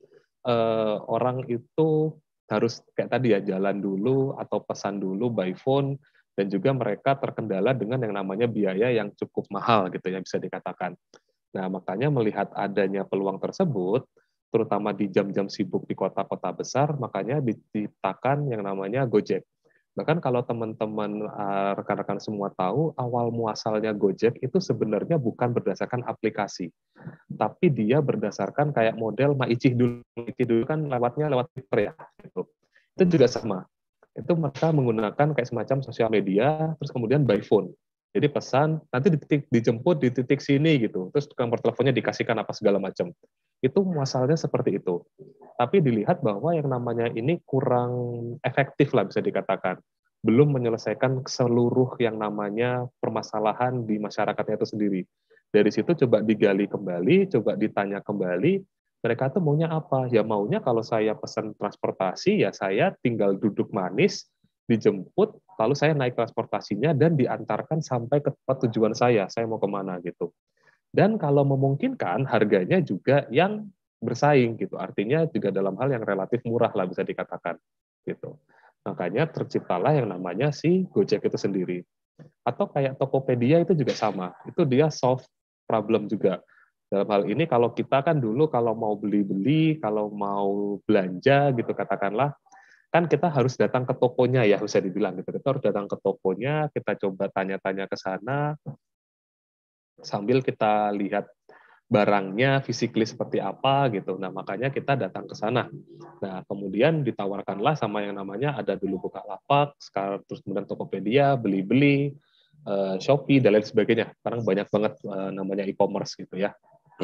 eh, orang itu harus kayak tadi ya jalan dulu atau pesan dulu by phone, dan juga mereka terkendala dengan yang namanya biaya yang cukup mahal gitu ya bisa dikatakan. Nah, makanya melihat adanya peluang tersebut, terutama di jam-jam sibuk di kota-kota besar, makanya diciptakan yang namanya Gojek. Bahkan kalau teman-teman uh, rekan-rekan semua tahu, awal muasalnya Gojek itu sebenarnya bukan berdasarkan aplikasi, tapi dia berdasarkan kayak model Maicih dulu. Maicih dulu kan lewatnya lewat Twitter ya. Gitu. Itu juga sama. Itu mereka menggunakan kayak semacam sosial media, terus kemudian by phone. Jadi pesan, nanti di titik, dijemput di titik sini gitu. Terus nomor teleponnya dikasihkan apa segala macam. Itu muasalnya seperti itu. Tapi dilihat bahwa yang namanya ini kurang efektif lah bisa dikatakan. Belum menyelesaikan seluruh yang namanya permasalahan di masyarakatnya itu sendiri. Dari situ coba digali kembali, coba ditanya kembali, mereka tuh maunya apa? Ya maunya kalau saya pesan transportasi, ya saya tinggal duduk manis, dijemput, lalu saya naik transportasinya dan diantarkan sampai ke tempat tujuan saya, saya mau kemana gitu. Dan kalau memungkinkan harganya juga yang bersaing gitu, artinya juga dalam hal yang relatif murah lah bisa dikatakan gitu. Makanya terciptalah yang namanya si Gojek itu sendiri. Atau kayak Tokopedia itu juga sama, itu dia solve problem juga. Dalam hal ini kalau kita kan dulu kalau mau beli-beli, kalau mau belanja gitu katakanlah, kan kita harus datang ke tokonya ya bisa dibilang gitu. Kita harus datang ke tokonya, kita coba tanya-tanya ke sana sambil kita lihat barangnya physically seperti apa gitu. Nah, makanya kita datang ke sana. Nah, kemudian ditawarkanlah sama yang namanya ada dulu Bukalapak, sekarang terus kemudian Tokopedia, Beli-beli, uh, Shopee dan lain sebagainya. Sekarang banyak banget uh, namanya e-commerce gitu ya.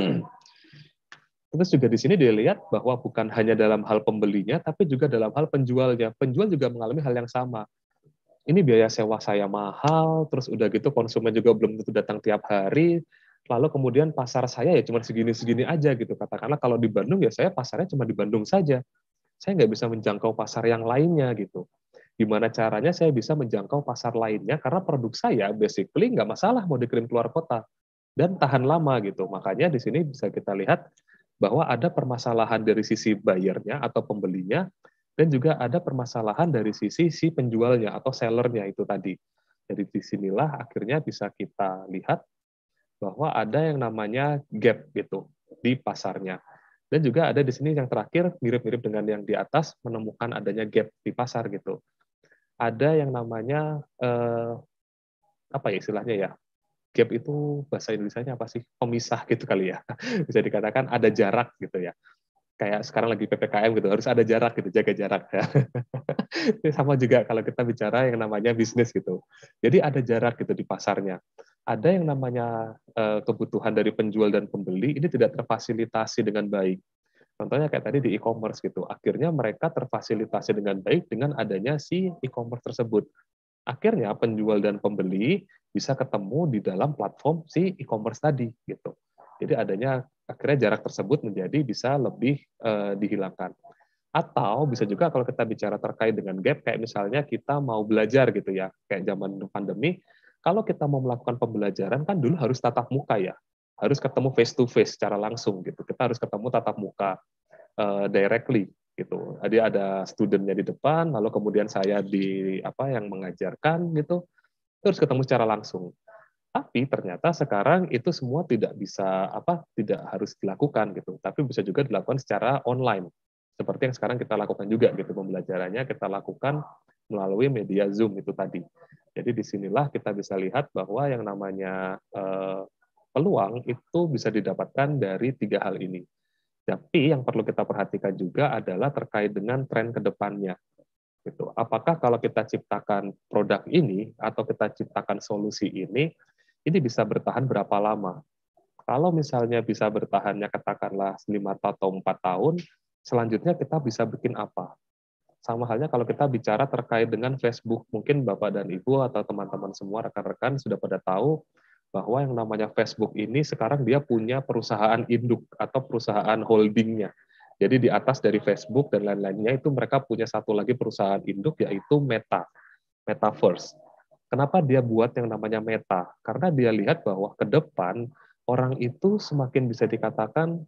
Terus juga di sini dilihat bahwa bukan hanya dalam hal pembelinya, tapi juga dalam hal penjualnya. Penjual juga mengalami hal yang sama. Ini biaya sewa saya mahal, terus udah gitu konsumen juga belum tentu datang tiap hari, lalu kemudian pasar saya ya cuma segini-segini aja gitu. Katakanlah kalau di Bandung ya saya pasarnya cuma di Bandung saja. Saya nggak bisa menjangkau pasar yang lainnya gitu. Gimana caranya saya bisa menjangkau pasar lainnya, karena produk saya basically nggak masalah mau dikirim keluar kota dan tahan lama gitu. Makanya di sini bisa kita lihat bahwa ada permasalahan dari sisi buyernya atau pembelinya, dan juga ada permasalahan dari sisi si penjualnya atau sellernya itu tadi. Jadi disinilah akhirnya bisa kita lihat bahwa ada yang namanya gap gitu di pasarnya. Dan juga ada di sini yang terakhir mirip-mirip dengan yang di atas, menemukan adanya gap di pasar gitu. Ada yang namanya eh, apa ya istilahnya ya? Gap itu bahasa Indonesianya apa sih? Pemisah gitu kali ya. Bisa dikatakan ada jarak gitu ya. Kayak sekarang lagi P P K M gitu, harus ada jarak gitu, jaga jarak ya. Sama juga kalau kita bicara yang namanya bisnis gitu. Jadi ada jarak gitu di pasarnya. Ada yang namanya uh, kebutuhan dari penjual dan pembeli ini tidak terfasilitasi dengan baik. Contohnya kayak tadi di e-commerce gitu. Akhirnya mereka terfasilitasi dengan baik dengan adanya si e-commerce tersebut. Akhirnya penjual dan pembeli bisa ketemu di dalam platform si e-commerce tadi gitu. Jadi adanya akhirnya jarak tersebut menjadi bisa lebih uh, dihilangkan. Atau bisa juga kalau kita bicara terkait dengan gap, kayak misalnya kita mau belajar gitu ya, kayak zaman pandemi, kalau kita mau melakukan pembelajaran kan dulu harus tatap muka ya, harus ketemu face to face secara langsung gitu. Kita harus ketemu tatap muka uh, directly gitu. Jadi ada studentnya di depan, lalu kemudian saya di apa yang mengajarkan gitu, terus ketemu secara langsung. Tapi ternyata sekarang itu semua tidak bisa apa tidak harus dilakukan gitu, tapi bisa juga dilakukan secara online. Seperti yang sekarang kita lakukan juga gitu, pembelajarannya kita lakukan melalui media Zoom itu tadi. Jadi disinilah kita bisa lihat bahwa yang namanya eh, peluang itu bisa didapatkan dari tiga hal ini. Tapi yang perlu kita perhatikan juga adalah terkait dengan tren ke depannya. Gitu. Apakah kalau kita ciptakan produk ini atau kita ciptakan solusi ini, ini bisa bertahan berapa lama? Kalau misalnya bisa bertahannya katakanlah lima atau empat tahun, selanjutnya kita bisa bikin apa? Sama halnya kalau kita bicara terkait dengan Facebook, mungkin Bapak dan Ibu atau teman-teman semua rekan-rekan sudah pada tahu bahwa yang namanya Facebook ini sekarang dia punya perusahaan induk atau perusahaan holdingnya. Jadi di atas dari Facebook dan lain-lainnya itu mereka punya satu lagi perusahaan induk yaitu Meta, Metaverse. Kenapa dia buat yang namanya Meta? Karena dia lihat bahwa ke depan orang itu semakin bisa dikatakan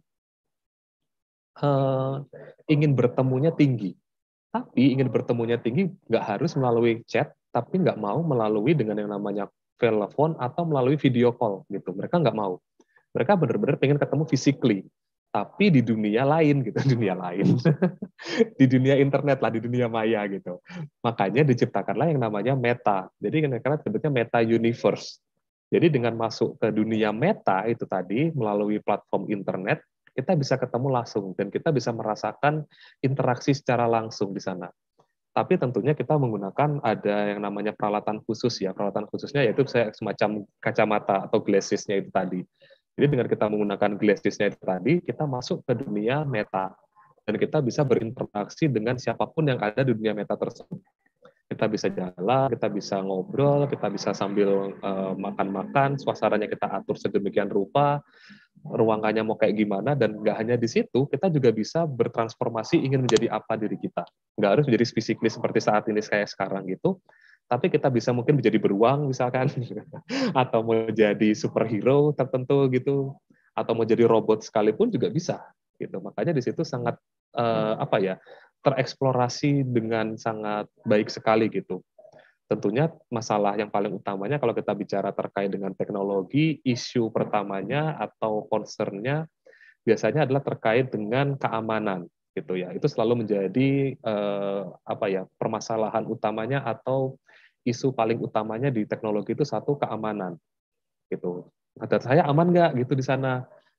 uh, ingin bertemunya tinggi. Tapi ingin bertemunya tinggi nggak harus melalui chat, tapi nggak mau melalui dengan yang namanya telepon atau melalui video call gitu. Mereka nggak mau. Mereka benar-benar pengen ketemu physically, tapi di dunia lain gitu, dunia lain, di dunia internet lah, di dunia maya gitu. Makanya diciptakanlah yang namanya Meta. Jadi karena sebutnya Meta Universe. Jadi dengan masuk ke dunia Meta itu tadi melalui platform internet, kita bisa ketemu langsung dan kita bisa merasakan interaksi secara langsung di sana. Tapi tentunya kita menggunakan ada yang namanya peralatan khusus ya. Peralatan khususnya yaitu saya semacam kacamata atau glasses-nya itu tadi. Jadi dengan kita menggunakan glasses-nya itu tadi, kita masuk ke dunia Meta dan kita bisa berinteraksi dengan siapapun yang ada di dunia Meta tersebut. Kita bisa jalan, kita bisa ngobrol, kita bisa sambil uh, makan-makan, suasananya kita atur sedemikian rupa, ruangannya mau kayak gimana, dan nggak hanya di situ, kita juga bisa bertransformasi ingin menjadi apa diri kita. Nggak harus menjadi physically seperti saat ini kayak sekarang gitu, tapi kita bisa mungkin menjadi beruang misalkan, atau mau jadi superhero tertentu gitu, atau mau jadi robot sekalipun juga bisa. Gitu. Makanya di situ sangat uh, apa ya tereksplorasi dengan sangat baik sekali gitu. Tentunya masalah yang paling utamanya kalau kita bicara terkait dengan teknologi, isu pertamanya atau concern-nya biasanya adalah terkait dengan keamanan gitu ya. Itu selalu menjadi eh, apa ya permasalahan utamanya atau isu paling utamanya di teknologi itu satu keamanan gitu. Data saya aman nggak gitu di sana?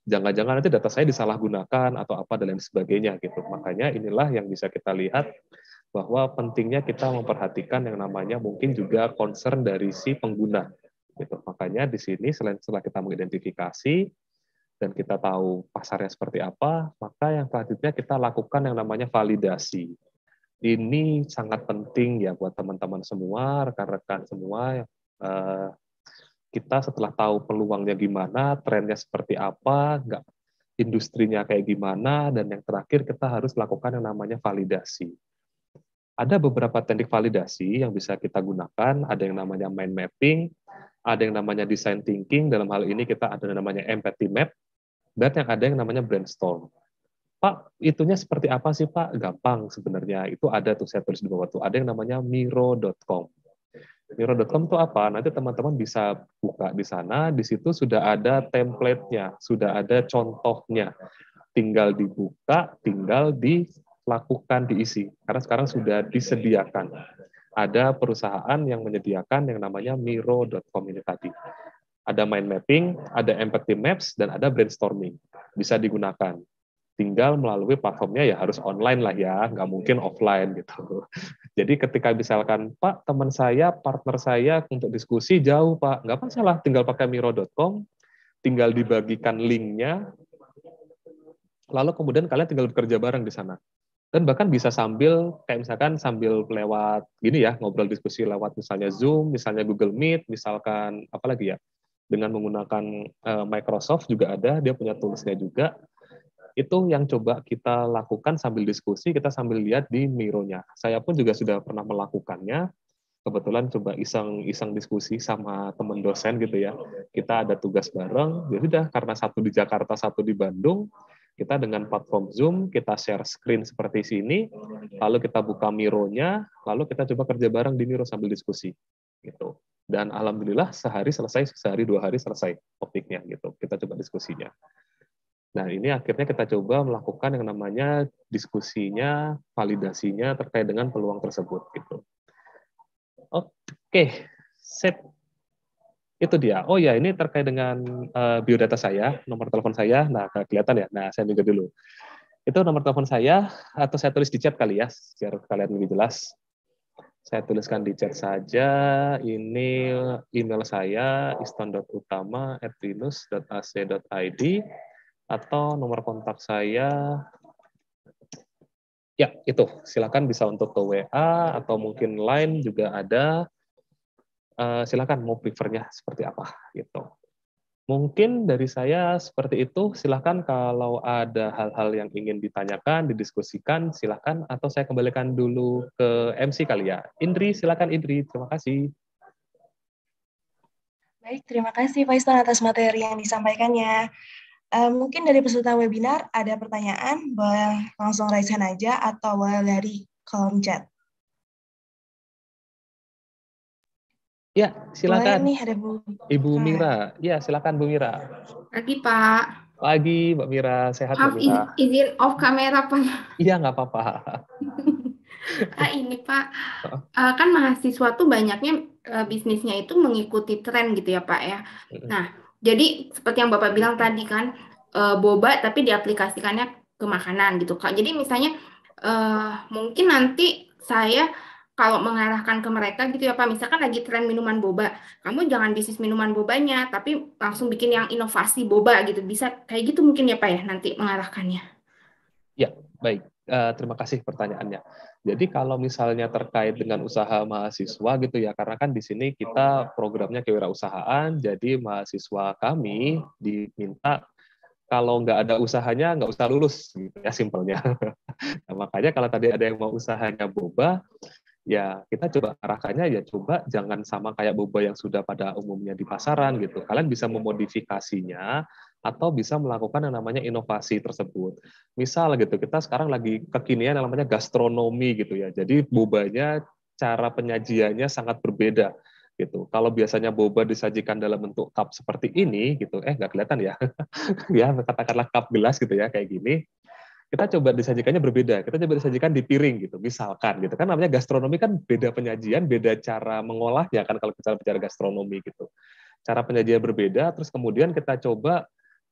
jangan-jangan nanti data saya disalahgunakan atau apa dan lain sebagainya gitu. Makanya inilah yang bisa kita lihat bahwa pentingnya kita memperhatikan yang namanya mungkin juga concern dari si pengguna gitu. Makanya di sini selain setelah kita mengidentifikasi dan kita tahu pasarnya seperti apa, maka yang selanjutnya kita lakukan yang namanya validasi. Ini sangat penting ya buat teman-teman semua, rekan-rekan semua. Eh, kita setelah tahu peluangnya gimana, trennya seperti apa, nggak industrinya kayak gimana, dan yang terakhir kita harus lakukan yang namanya validasi. Ada beberapa teknik validasi yang bisa kita gunakan, ada yang namanya mind mapping, ada yang namanya design thinking, dalam hal ini kita ada yang namanya empathy map, dan yang ada yang namanya brainstorm. Pak, itunya seperti apa sih Pak? Gampang sebenarnya, itu ada tuh, saya tulis di bawah tuh, ada yang namanya miro dot com. miro dot com itu apa? Nanti teman-teman bisa buka di sana, di situ sudah ada template-nya, sudah ada contohnya. Tinggal dibuka, tinggal dilakukan, diisi. Karena sekarang sudah disediakan. Ada perusahaan yang menyediakan yang namanya miro dot com ini tadi. Ada mind mapping, ada empathy maps, dan ada brainstorming. Bisa digunakan. Tinggal melalui platformnya ya harus online lah ya, nggak mungkin offline gitu. Jadi ketika misalkan, Pak, teman saya, partner saya untuk diskusi jauh, Pak, nggak masalah, tinggal pakai miro dot com, tinggal dibagikan linknya, lalu kemudian kalian tinggal bekerja bareng di sana. Dan bahkan bisa sambil, kayak misalkan sambil lewat gini ya, ngobrol diskusi lewat misalnya Zoom, misalnya Google Meet, misalkan apa lagi ya, dengan menggunakan uh, Microsoft juga ada, dia punya toolsnya juga. Itu yang coba kita lakukan sambil diskusi, kita sambil lihat di Miro-nya. Saya pun juga sudah pernah melakukannya, kebetulan coba iseng-iseng diskusi sama teman dosen gitu ya. Kita ada tugas bareng, ya sudah karena satu di Jakarta, satu di Bandung, kita dengan platform Zoom, kita share screen seperti sini, lalu kita buka Miro-nya, lalu kita coba kerja bareng di Miro sambil diskusi. Gitu. Dan alhamdulillah sehari selesai, sehari dua hari selesai topiknya gitu. Kita coba diskusinya. Nah, ini akhirnya kita coba melakukan yang namanya diskusinya, validasinya terkait dengan peluang tersebut. Gitu. Oke, sip. Itu dia. Oh ya, ini terkait dengan uh, biodata saya, nomor telepon saya. Nah, kelihatan ya. Nah, saya minta dulu. Itu nomor telepon saya, atau saya tulis di chat kali ya, biar kalian lebih jelas. Saya tuliskan di chat saja. Ini email saya, iston dot utama at binus dot a c dot i d. Atau nomor kontak saya, ya itu, silakan bisa untuk ke W A atau mungkin Line juga ada, uh, silakan mau prefernya seperti apa gitu. Mungkin dari saya seperti itu, silakan kalau ada hal-hal yang ingin ditanyakan, didiskusikan, silakan, atau saya kembalikan dulu ke M C kali ya. Indri, silakan Indri, terima kasih. Baik, terima kasih Pak Iston atas materi yang disampaikannya. Uh, mungkin dari peserta webinar ada pertanyaan, boleh langsung raise hand aja atau boleh dari kolom chat. Ya, silakan. Boleh nih ada Bu Ibu Mira. Ya, silakan Bu Mira. Pagi Pak. Pagi Mbak Mira, sehat Maaf, Mbak Mira? izin off kamera Pak. Iya, nggak apa-apa. Ah, ini Pak, uh, kan mahasiswa tuh banyaknya uh, bisnisnya itu mengikuti tren gitu ya Pak ya. Nah, jadi seperti yang Bapak bilang tadi kan, uh, boba tapi diaplikasikannya ke makanan gitu Kak. Jadi misalnya uh, mungkin nanti saya kalau mengarahkan ke mereka gitu ya Pak, misalkan lagi tren minuman boba, kamu jangan bisnis minuman bobanya, tapi langsung bikin yang inovasi boba gitu. Bisa kayak gitu mungkin ya Pak ya nanti mengarahkannya. Ya, baik. Uh, terima kasih pertanyaannya. Jadi kalau misalnya terkait dengan usaha mahasiswa gitu ya, karena kan di sini kita programnya kewirausahaan, jadi mahasiswa kami diminta kalau nggak ada usahanya nggak usah lulus, gitu ya simpelnya. Nah, makanya kalau tadi ada yang mau usahanya boba, ya kita coba arahkannya ya coba jangan sama kayak boba yang sudah pada umumnya di pasaran gitu. Kalian bisa memodifikasinya atau bisa melakukan yang namanya inovasi tersebut. Misal gitu, kita sekarang lagi kekinian yang namanya gastronomi gitu ya. Jadi bobanya cara penyajiannya sangat berbeda gitu. Kalau biasanya boba disajikan dalam bentuk cup seperti ini gitu, eh nggak kelihatan ya. Ya katakanlah cup gelas gitu ya kayak gini. Kita coba disajikannya berbeda. Kita coba disajikan di piring gitu, misalkan gitu kan, namanya gastronomi kan beda penyajian, beda cara mengolahnya kan kalau kita bicara gastronomi gitu. Cara penyajian berbeda, terus kemudian kita coba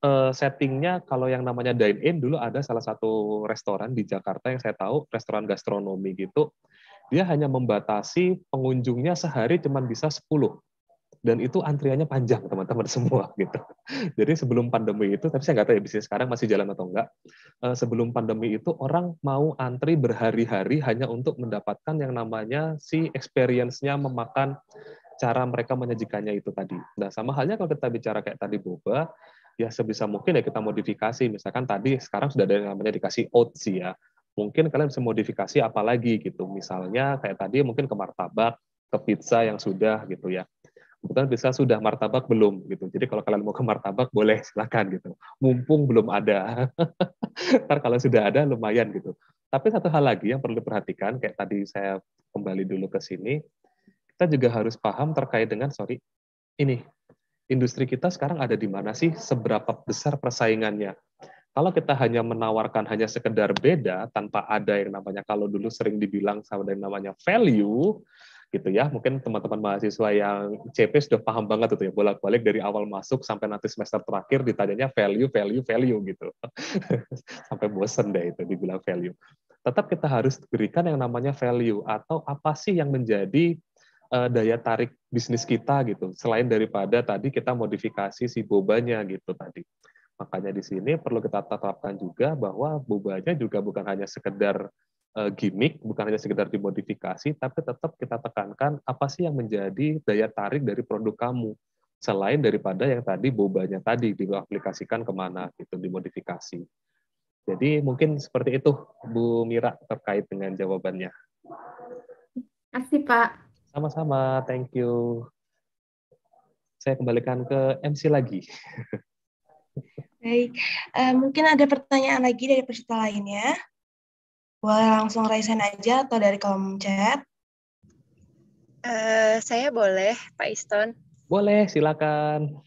uh, settingnya kalau yang namanya dine-in, dulu ada salah satu restoran di Jakarta yang saya tahu, restoran gastronomi gitu, dia hanya membatasi pengunjungnya sehari cuma bisa sepuluh. Dan itu antriannya panjang teman-teman semua gitu. Jadi sebelum pandemi itu, tapi saya nggak tahu ya bisnis sekarang masih jalan atau enggak. Sebelum pandemi itu orang mau antri berhari-hari hanya untuk mendapatkan yang namanya si experience-nya memakan, cara mereka menyajikannya itu tadi. Nah sama halnya kalau kita bicara kayak tadi boba, ya sebisa mungkin ya kita modifikasi. Misalkan tadi sekarang sudah ada yang namanya dikasih oats ya. Mungkin kalian bisa modifikasi apa lagi gitu. Misalnya kayak tadi mungkin ke martabak, ke pizza yang sudah gitu ya. Kebetulan bisa sudah, martabak belum gitu. Jadi kalau kalian mau ke martabak boleh silakan gitu. Mumpung belum ada. Ntar kalau sudah ada lumayan gitu. Tapi satu hal lagi yang perlu diperhatikan, kayak tadi saya kembali dulu ke sini, kita juga harus paham terkait dengan sorry ini industri kita sekarang ada di mana sih, seberapa besar persaingannya. Kalau kita hanya menawarkan hanya sekedar beda tanpa ada yang namanya, kalau dulu sering dibilang sama yang namanya value gitu ya, mungkin teman-teman mahasiswa yang C P sudah paham banget itu ya, bolak-balik dari awal masuk sampai nanti semester terakhir ditanyanya value, value, value gitu. Sampai bosen deh itu dibilang value. Tetap kita harus berikan yang namanya value, atau apa sih yang menjadi uh, daya tarik bisnis kita gitu, selain daripada tadi kita modifikasi si bobanya gitu tadi. Makanya di sini perlu kita tetapkan juga bahwa bobanya juga bukan hanya sekedar gimmick, bukan hanya sekedar dimodifikasi, tapi tetap kita tekankan apa sih yang menjadi daya tarik dari produk kamu, selain daripada yang tadi bobanya tadi diaplikasikan kemana gitu, dimodifikasi. Jadi mungkin seperti itu Bu Mira terkait dengan jawabannya. Terima kasih Pak. Sama-sama, thank you. Saya kembalikan ke M C lagi. Baik, uh, mungkin ada pertanyaan lagi dari peserta lainnya. Boleh langsung raise hand aja atau dari kolom chat. Uh, saya boleh, Pak Iston? Boleh, silakan.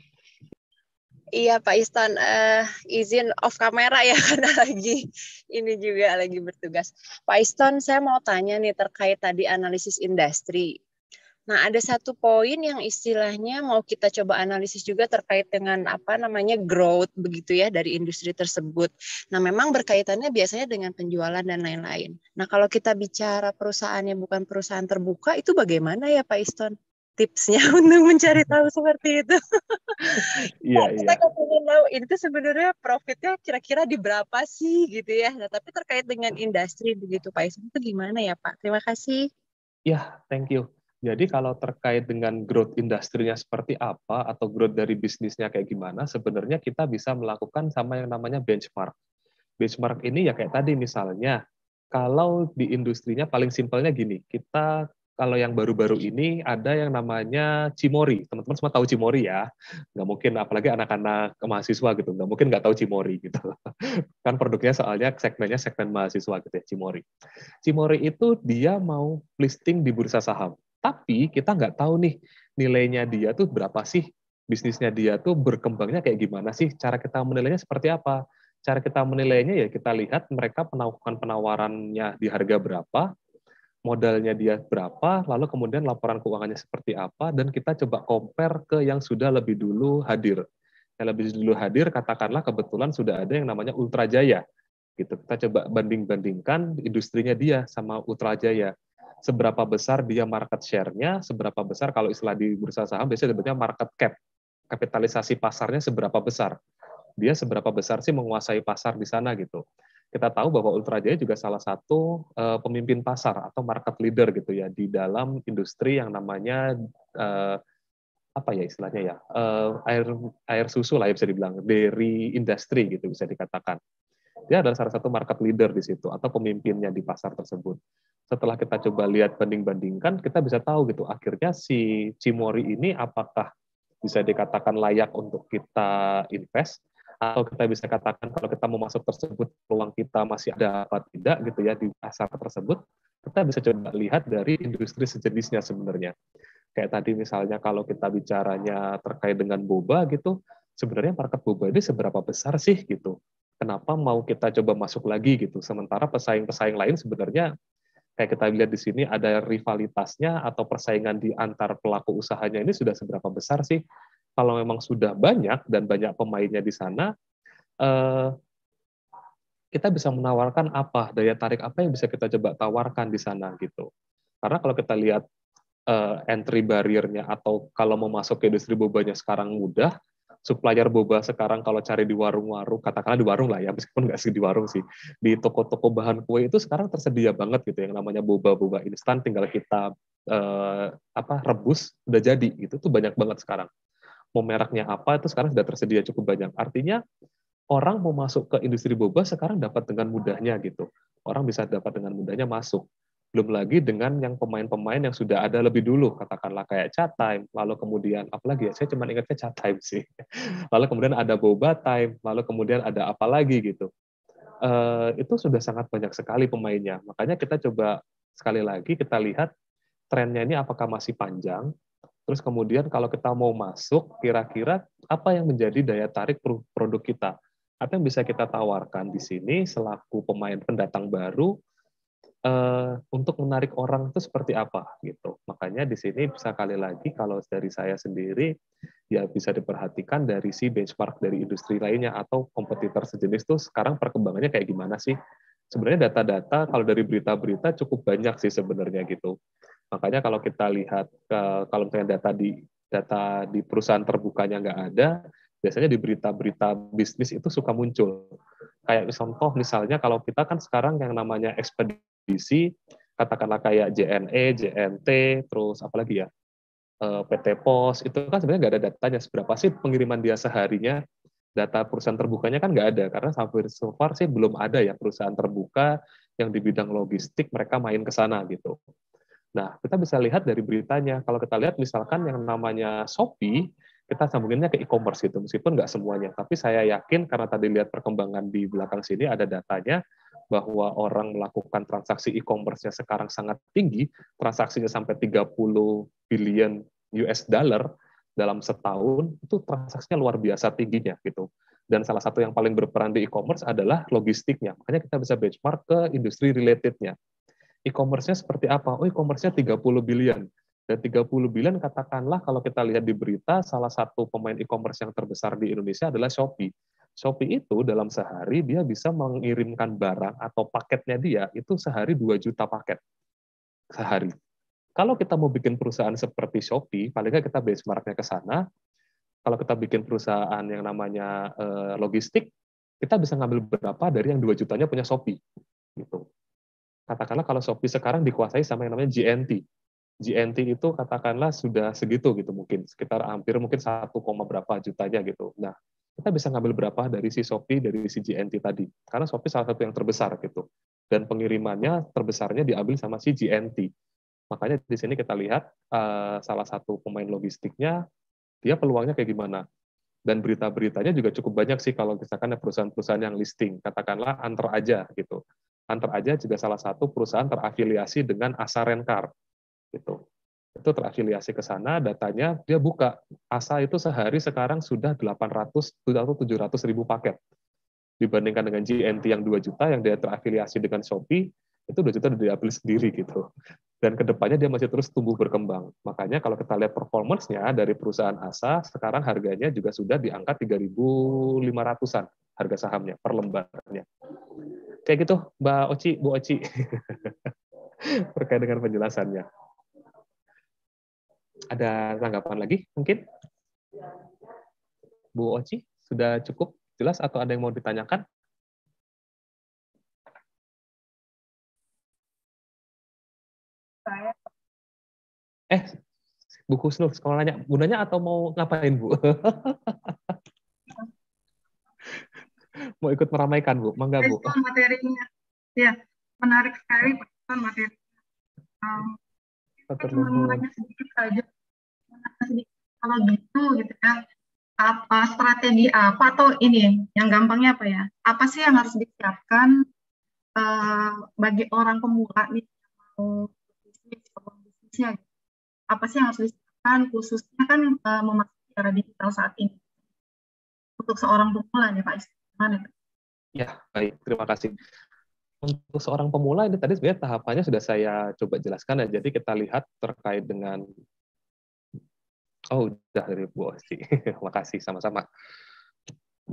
Iya, Pak Iston, uh, izin off kamera ya, karena lagi ini juga lagi bertugas. Pak Iston, saya mau tanya nih terkait tadi analisis industri. Nah, ada satu poin yang istilahnya mau kita coba analisis juga terkait dengan apa namanya growth begitu ya dari industri tersebut. Nah, memang berkaitannya biasanya dengan penjualan dan lain-lain. Nah, kalau kita bicara perusahaannya bukan perusahaan terbuka, itu bagaimana ya Pak Iston? Tipsnya untuk mencari tahu seperti itu. Iya, Pak, kita iya. pengen tahu ini tuh sebenarnya profitnya kira-kira di berapa sih gitu ya. Nah, tapi terkait dengan industri begitu Pak Iston itu gimana ya Pak? Terima kasih. Ya, thank you. Jadi kalau terkait dengan growth industrinya seperti apa, atau growth dari bisnisnya kayak gimana, sebenarnya kita bisa melakukan sama yang namanya benchmark. Benchmark ini ya kayak tadi misalnya, kalau di industrinya paling simpelnya gini, kita kalau yang baru-baru ini ada yang namanya Cimory. Teman-teman semua tahu Cimory ya? Nggak mungkin, apalagi anak-anak mahasiswa gitu, nggak mungkin nggak tahu Cimory gitu. Kan produknya soalnya segmennya segmen mahasiswa gitu ya, Cimory. Cimory itu dia mau listing di bursa saham. Tapi kita nggak tahu nih nilainya dia tuh berapa sih, bisnisnya dia tuh berkembangnya kayak gimana sih, cara kita menilainya seperti apa. Cara kita menilainya ya kita lihat mereka penawaran penawarannya di harga berapa, modalnya dia berapa, lalu kemudian laporan keuangannya seperti apa, dan kita coba compare ke yang sudah lebih dulu hadir. Yang lebih dulu hadir katakanlah kebetulan sudah ada yang namanya Ultra Jaya. Gitu. Kita coba banding-bandingkan industrinya dia sama Ultra Jaya. Seberapa besar dia market share-nya, seberapa besar kalau istilah di bursa saham biasanya disebutnya market cap, kapitalisasi pasarnya seberapa besar. Dia seberapa besar sih menguasai pasar di sana gitu. Kita tahu bahwa Ultra Jaya juga salah satu uh, pemimpin pasar atau market leader gitu ya di dalam industri yang namanya uh, apa ya istilahnya ya uh, air air susu lah ya bisa dibilang, dairy industry gitu bisa dikatakan. Dia adalah salah satu market leader di situ atau pemimpinnya di pasar tersebut. Setelah kita coba lihat banding-bandingkan, kita bisa tahu gitu akhirnya si Cimory ini apakah bisa dikatakan layak untuk kita invest, atau kita bisa katakan kalau kita mau masuk tersebut peluang kita masih ada apa tidak gitu ya di pasar tersebut. Kita bisa coba lihat dari industri sejenisnya sebenarnya. Kayak tadi misalnya kalau kita bicaranya terkait dengan boba gitu, sebenarnya market boba ini seberapa besar sih gitu. Kenapa mau kita coba masuk lagi gitu. Sementara pesaing-pesaing lain sebenarnya kayak kita lihat di sini ada rivalitasnya atau persaingan di antar pelaku usahanya ini sudah seberapa besar sih? Kalau memang sudah banyak dan banyak pemainnya di sana, eh, kita bisa menawarkan apa, daya tarik apa yang bisa kita coba tawarkan di sana gitu. Karena kalau kita lihat uh, entry barrier-nya atau kalau mau masuk ke industri bobanya sekarang mudah, supplier boba sekarang kalau cari di warung-warung, katakanlah di warung lah ya, meskipun nggak sih di warung sih, di toko-toko bahan kue itu sekarang tersedia banget gitu, yang namanya boba-boba instan, tinggal kita uh, apa rebus, udah jadi gitu, itu banyak banget sekarang. Mau mereknya apa, itu sekarang sudah tersedia cukup banyak. Artinya, orang mau masuk ke industri boba sekarang dapat dengan mudahnya gitu. Orang bisa dapat dengan mudahnya masuk. Belum lagi dengan yang pemain-pemain yang sudah ada lebih dulu, katakanlah kayak Chatime, lalu kemudian apalagi ya, saya cuma ingatnya Chatime sih. Lalu kemudian ada Boba Time, lalu kemudian ada apa lagi gitu. Uh, itu sudah sangat banyak sekali pemainnya. Makanya kita coba sekali lagi kita lihat trennya ini apakah masih panjang. Terus kemudian kalau kita mau masuk, kira-kira apa yang menjadi daya tarik produk kita? Apa yang bisa kita tawarkan di sini selaku pemain pendatang baru uh, untuk menarik orang itu seperti apa gitu. Makanya di sini bisa kali lagi kalau dari saya sendiri ya bisa diperhatikan dari si benchmark dari industri lainnya atau kompetitor sejenis itu sekarang perkembangannya kayak gimana sih? Sebenarnya data-data kalau dari berita-berita cukup banyak sih sebenarnya gitu. Makanya kalau kita lihat kalau misalnya data di data di perusahaan terbukanya nggak ada, biasanya di berita-berita bisnis itu suka muncul. Kayak contoh misalnya kalau kita kan sekarang yang namanya ekspedisi, katakanlah kayak J N E, J N T, terus apalagi ya, P T Pos, itu kan sebenarnya nggak ada datanya seberapa sih pengiriman dia seharinya. Data perusahaan terbukanya kan nggak ada, karena sampai so far sih belum ada ya perusahaan terbuka yang di bidang logistik mereka main ke sana gitu. Nah, kita bisa lihat dari beritanya. Kalau kita lihat misalkan yang namanya Shopee, kita sambunginnya ke e-commerce gitu, meskipun nggak semuanya. Tapi saya yakin karena tadi lihat perkembangan di belakang sini ada datanya bahwa orang melakukan transaksi e-commerce-nya sekarang sangat tinggi, transaksinya sampai tiga puluh billion U S dollar dalam setahun, itu transaksinya luar biasa tingginya gitu. Dan salah satu yang paling berperan di e-commerce adalah logistiknya. Makanya kita bisa benchmark ke industri relatednya. E-commerce-nya seperti apa? Oh, e-commerce-nya tiga puluh billion. Dan tiga puluh billion katakanlah kalau kita lihat di berita, salah satu pemain e-commerce yang terbesar di Indonesia adalah Shopee. Shopee itu dalam sehari dia bisa mengirimkan barang atau paketnya dia itu sehari dua juta paket sehari. Kalau kita mau bikin perusahaan seperti Shopee, paling nggak kita benchmark-nya ke sana. Kalau kita bikin perusahaan yang namanya uh, logistik, kita bisa ngambil berapa dari yang dua jutanya punya Shopee. Gitu. Katakanlah kalau Shopee sekarang dikuasai sama yang namanya G N T. G N T itu katakanlah sudah segitu gitu mungkin, sekitar hampir mungkin satu, berapa jutanya gitu. Nah, kita bisa ngambil berapa dari si Shopee, dari si G N T tadi. Karena Shopee salah satu yang terbesar gitu. Dan pengirimannya terbesarnya diambil sama si G N T. Makanya di sini kita lihat uh, salah satu pemain logistiknya, dia peluangnya kayak gimana. Dan berita-beritanya juga cukup banyak sih kalau misalkan ada perusahaan-perusahaan yang listing. Katakanlah Antar Aja gitu. Antar Aja juga salah satu perusahaan terafiliasi dengan Asa Rencar. Gitu. Itu terafiliasi ke sana, datanya dia buka. Asa itu sehari sekarang sudah delapan ratus atau tujuh ratus ribu paket. Dibandingkan dengan G N T yang dua juta, yang dia terafiliasi dengan Shopee, itu dua juta udah diambil sendiri gitu. Dan kedepannya dia masih terus tumbuh berkembang. Makanya kalau kita lihat performance-nya dari perusahaan Asa, sekarang harganya juga sudah di angka tiga ribu lima ratusan harga sahamnya per lembarnya. Kayak gitu, Mbak Oci, Bu Oci. Terkait dengan penjelasannya. Ada tanggapan lagi mungkin? Bu Oci, sudah cukup jelas atau ada yang mau ditanyakan? Eh, Bu Kusnul, sekolah nanya, Bu nanya atau mau ngapain, Bu? Mau ikut meramaikan, Bu? Mangga, Bu. Materinya, ya, menarik sekali Pak materi. Um, Nanya sedikit saja, kalau gitu, gitu ya. Apa strategi apa atau ini yang gampangnya apa ya? Apa sih yang harus disiapkan uh, bagi orang pemula nih mau bisnis, bisnisnya? Apa sih yang harus disiapkan khususnya kan uh, memasuki era digital saat ini untuk seorang pemula nih Pak Isman? Ya, baik, terima kasih. Untuk seorang pemula ini tadi sebenarnya tahapannya sudah saya coba jelaskan ya. Jadi kita lihat terkait dengan oh udah dari Bu Oci. Terima kasih sama-sama.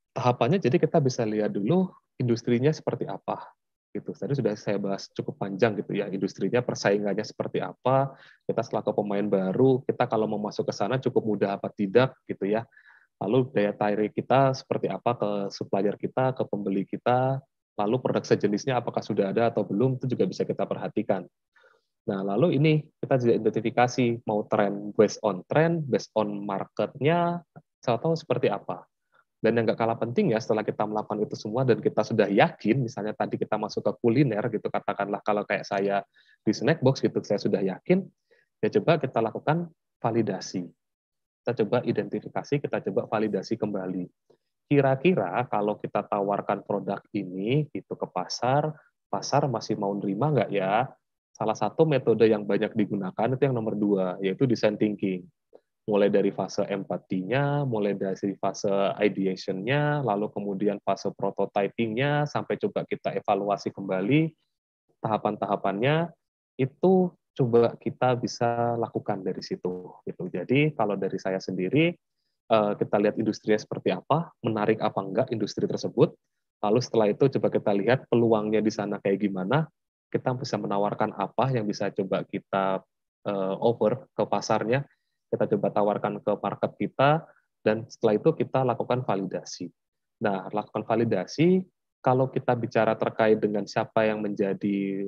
tahapannya jadi kita bisa lihat dulu industrinya seperti apa. Gitu. Tadi sudah saya bahas cukup panjang gitu ya, industrinya persaingannya seperti apa, kita selaku pemain baru, kita kalau mau masuk ke sana cukup mudah apa tidak gitu ya. Lalu daya tarik kita seperti apa ke supplier kita, ke pembeli kita, lalu produk sejenisnya apakah sudah ada atau belum, itu juga bisa kita perhatikan. Nah, lalu ini kita juga identifikasi mau tren based on trend, based on marketnya, atau seperti apa. Dan yang nggak kalah penting ya, setelah kita melakukan itu semua dan kita sudah yakin, misalnya tadi kita masuk ke kuliner gitu, katakanlah kalau kayak saya di snack box gitu, saya sudah yakin, ya coba kita lakukan validasi. Kita coba identifikasi, kita coba validasi kembali. Kira-kira kalau kita tawarkan produk ini gitu ke pasar, pasar masih mau nerima nggak ya? Salah satu metode yang banyak digunakan itu yang nomor dua, yaitu design thinking. Mulai dari fase empatinya, mulai dari fase ideation-nya, lalu kemudian fase prototyping-nya, sampai coba kita evaluasi kembali tahapan-tahapannya, itu coba kita bisa lakukan dari situ. Gitu. Jadi kalau dari saya sendiri, kita lihat industrinya seperti apa, menarik apa enggak industri tersebut, lalu setelah itu coba kita lihat peluangnya di sana kayak gimana, kita bisa menawarkan apa yang bisa coba kita uh, over ke pasarnya, kita coba tawarkan ke market kita, dan setelah itu kita lakukan validasi. Nah, lakukan validasi, kalau kita bicara terkait dengan siapa yang menjadi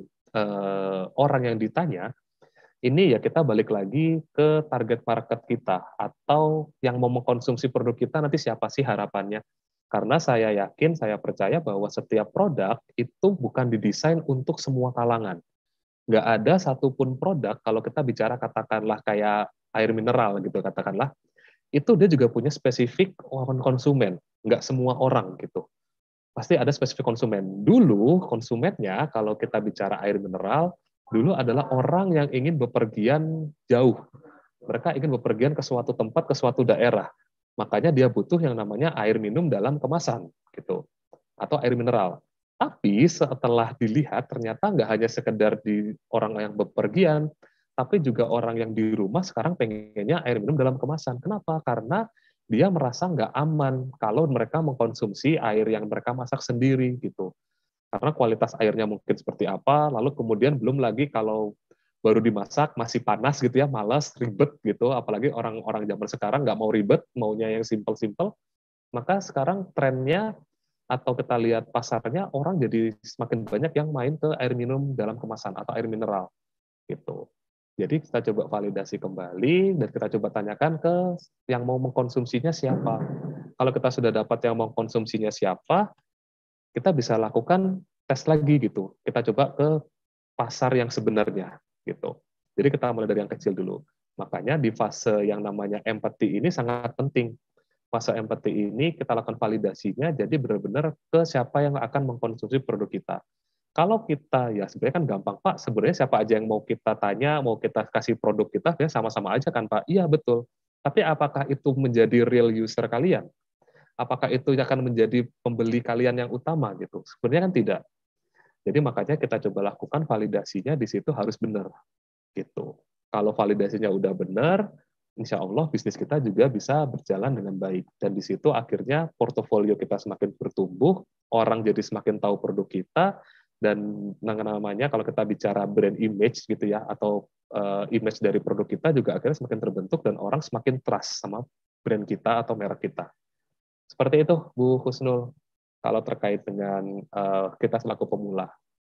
uh, orang yang ditanya, ini ya kita balik lagi ke target market kita, atau yang mau mengkonsumsi produk kita nanti siapa sih harapannya. Karena saya yakin, saya percaya bahwa setiap produk itu bukan didesain untuk semua kalangan. Nggak ada satupun produk, kalau kita bicara katakanlah kayak air mineral gitu, katakanlah, itu dia juga punya spesifik orang konsumen. Nggak semua orang gitu. Pasti ada spesifik konsumen. Dulu konsumennya, kalau kita bicara air mineral, dulu adalah orang yang ingin bepergian jauh. Mereka ingin bepergian ke suatu tempat, ke suatu daerah. Makanya dia butuh yang namanya air minum dalam kemasan, gitu, atau air mineral. Tapi setelah dilihat, ternyata nggak hanya sekedar di orang yang bepergian, tapi juga orang yang di rumah sekarang pengennya air minum dalam kemasan. Kenapa? Karena dia merasa nggak aman kalau mereka mengkonsumsi air yang mereka masak sendiri, gitu. Karena kualitas airnya mungkin seperti apa, lalu kemudian belum lagi kalau baru dimasak, masih panas gitu ya, malas, ribet gitu, apalagi orang-orang zaman sekarang nggak mau ribet, maunya yang simple-simple, maka sekarang trennya, atau kita lihat pasarnya, orang jadi semakin banyak yang main ke air minum dalam kemasan, atau air mineral. Gitu. Jadi kita coba validasi kembali, dan kita coba tanyakan ke yang mau mengkonsumsinya siapa. Kalau kita sudah dapat yang mau mengkonsumsinya siapa, kita bisa lakukan tes lagi gitu. Kita coba ke pasar yang sebenarnya gitu. Jadi kita mulai dari yang kecil dulu. Makanya di fase yang namanya empati ini sangat penting. Fase empati ini kita lakukan validasinya, jadi benar-benar ke siapa yang akan mengkonsumsi produk kita. Kalau kita, ya sebenarnya kan gampang, Pak, sebenarnya siapa aja yang mau kita tanya, mau kita kasih produk kita, ya sama-sama aja kan, Pak? Iya, betul. Tapi apakah itu menjadi real user kalian? Apakah itu akan menjadi pembeli kalian yang utama gitu? Sebenarnya kan tidak. Jadi makanya kita coba lakukan validasinya di situ harus benar gitu. Kalau validasinya udah benar, insya Allah bisnis kita juga bisa berjalan dengan baik. Dan di situ akhirnya portofolio kita semakin bertumbuh, orang jadi semakin tahu produk kita, dan namanya kalau kita bicara brand image gitu ya, atau uh, image dari produk kita juga akhirnya semakin terbentuk dan orang semakin trust sama brand kita atau merek kita. Seperti itu, Bu Husnul, kalau terkait dengan uh, kita selaku pemula.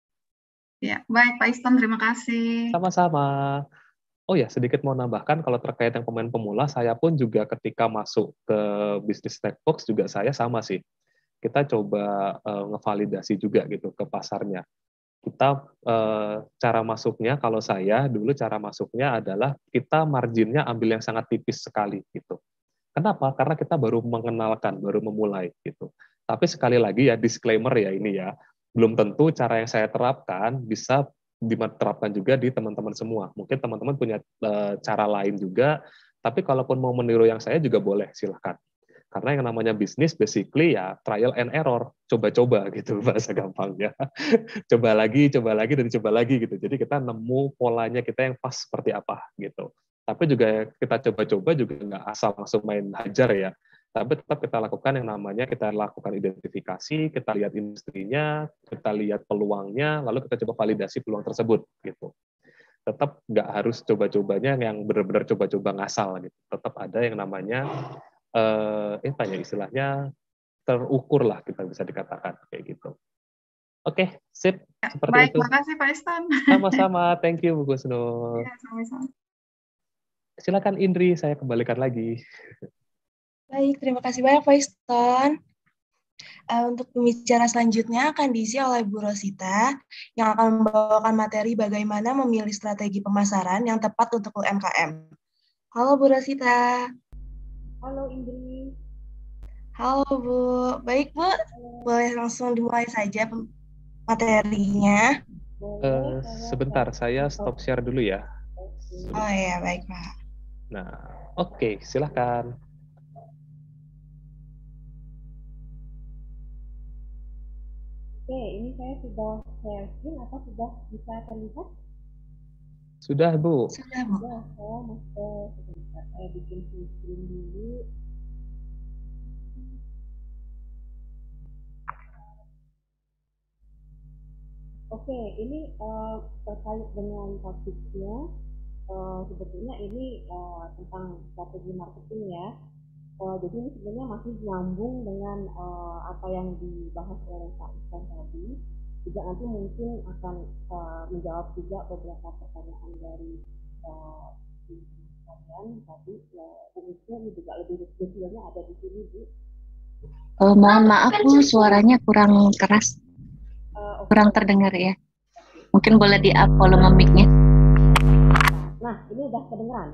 Ya, baik Pak Iston, terima kasih. Sama-sama. Oh ya, sedikit mau nambahkan, kalau terkait yang pemain pemula, saya pun juga ketika masuk ke bisnis Snackbox juga saya sama sih. Kita coba uh, ngevalidasi juga gitu ke pasarnya. Kita uh, cara masuknya, kalau saya dulu cara masuknya adalah kita marginnya ambil yang sangat tipis sekali gitu. Kenapa? Karena kita baru mengenalkan, baru memulai gitu. Tapi sekali lagi ya disclaimer ya ini ya, belum tentu cara yang saya terapkan bisa diterapkan juga di teman-teman semua. Mungkin teman-teman punya uh, cara lain juga, tapi kalaupun mau meniru yang saya juga boleh, silahkan. Karena yang namanya bisnis basically ya trial and error, coba-coba gitu bahasa gampangnya. Coba lagi, coba lagi, dan coba lagi gitu. Jadi kita nemu polanya kita yang pas seperti apa gitu. Tapi juga kita coba-coba juga nggak asal langsung main hajar ya. Tapi tetap kita lakukan yang namanya kita lakukan identifikasi, kita lihat industrinya, kita lihat peluangnya, lalu kita coba validasi peluang tersebut gitu. Tetap nggak harus coba-cobanya yang benar-benar coba-coba ngasal gitu. Tetap ada yang namanya eh, eh tanya istilahnya terukur lah kita bisa dikatakan kayak gitu. Oke, sip. Ya, Seperti baik, itu. makasih Pak Iston. Sama-sama, thank you Bu Gusnul. Ya, sama-sama. Silakan Indri, saya kembalikan lagi. Baik, terima kasih banyak Pak Iston. Uh, untuk pembicara selanjutnya akan diisi oleh Bu Rosita yang akan membawakan materi bagaimana memilih strategi pemasaran yang tepat untuk U M K M. Halo Bu Rosita. Halo Indri. Halo Bu. Baik Bu, boleh langsung dimulai saja materinya. Uh, sebentar, saya stop share dulu ya. Oh ya, baik Pak. Nah, oke, okay, silakan. Oke, ini saya sudah share screen atau sudah bisa terlihat? Sudah, Bu. Sudah, Bu. Sudah, saya masuk. Sebentar, saya bikin screen dulu. Oke, ini uh, terkait dengan topiknya. Uh, sebetulnya ini uh, tentang strategi marketing ya. Uh, jadi ini sebenarnya masih nyambung dengan uh, apa yang dibahas oleh Pak Iston tadi. Juga nanti mungkin akan uh, menjawab juga beberapa pertanyaan dari uh, kalian tadi. Uh, ini juga lebih detailnya ada di sini, Bu. Oh, mohon maaf Bu, suaranya kurang keras, uh, okay. kurang terdengar ya. Mungkin boleh di-up volume mic-nya. Nah, ini udah kedengeran.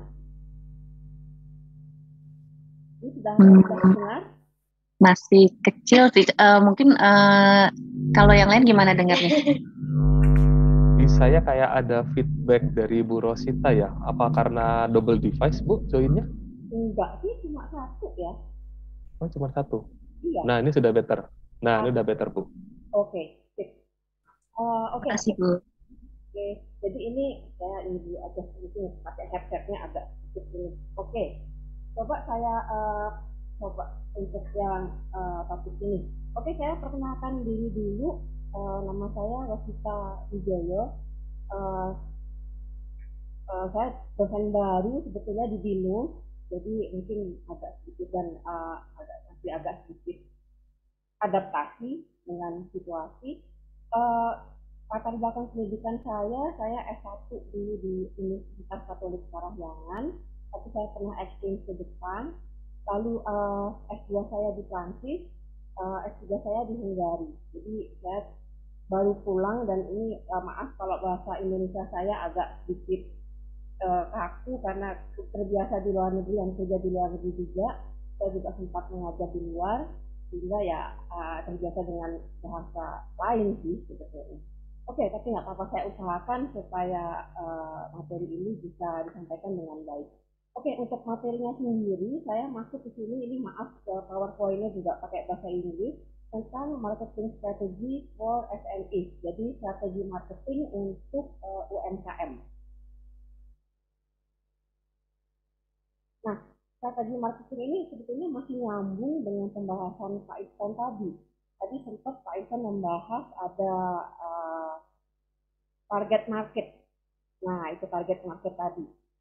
Ini sudah, hmm. sudah kedengar? Masih kecil, uh, mungkin uh, kalau yang lain gimana dengarnya? Di saya kayak ada feedback dari Bu Rosita ya. Apa karena double device Bu joinnya? Enggak sih, cuma satu ya. Oh, cuma satu. Iya. Nah, ini sudah better. Nah, ah. ini udah better Bu. Oke. Okay. Uh, Oke. Okay. Terima kasih Bu. Oke. Okay. Jadi ini saya ini dulu aja sedikit pakai headsetnya agak sedikit ini. Oke. Okay. Coba saya uh, coba untuk yang uh, topik ini. Oke, saya perkenalkan diri dulu. Uh, nama saya Rosita Wijoyo. Uh, uh, saya dosen baru sebetulnya di BINUS, jadi mungkin agak sedikit dan uh, agak masih agak sedikit adaptasi dengan situasi. Uh, latar belakang pendidikan saya, saya S satu dulu di Universitas Katolik Parahyangan, tapi saya pernah exchange ke Jepang. Lalu uh, S dua saya di Prancis, uh, S tiga saya di Hungari. Jadi saya baru pulang dan ini uh, maaf kalau bahasa Indonesia saya agak sedikit uh, kaku karena terbiasa di luar negeri dan kerja di luar negeri juga. Saya juga sempat mengajar di luar, sehingga ya uh, terbiasa dengan bahasa lain sih sebetulnya. Oke, okay, tapi nggak apa-apa, saya usahakan supaya uh, materi ini bisa disampaikan dengan baik. Oke, okay, untuk materinya sendiri, saya masuk ke sini, ini maaf, PowerPoint-nya juga pakai bahasa Inggris, tentang marketing strategy for S M E, jadi strategi marketing untuk uh, U M K M. Nah, strategi marketing ini sebetulnya masih nyambung dengan pembahasan Pak Iston tadi. Tadi sempat Pak Iston membahas ada uh, target market. Nah, itu target market tadi.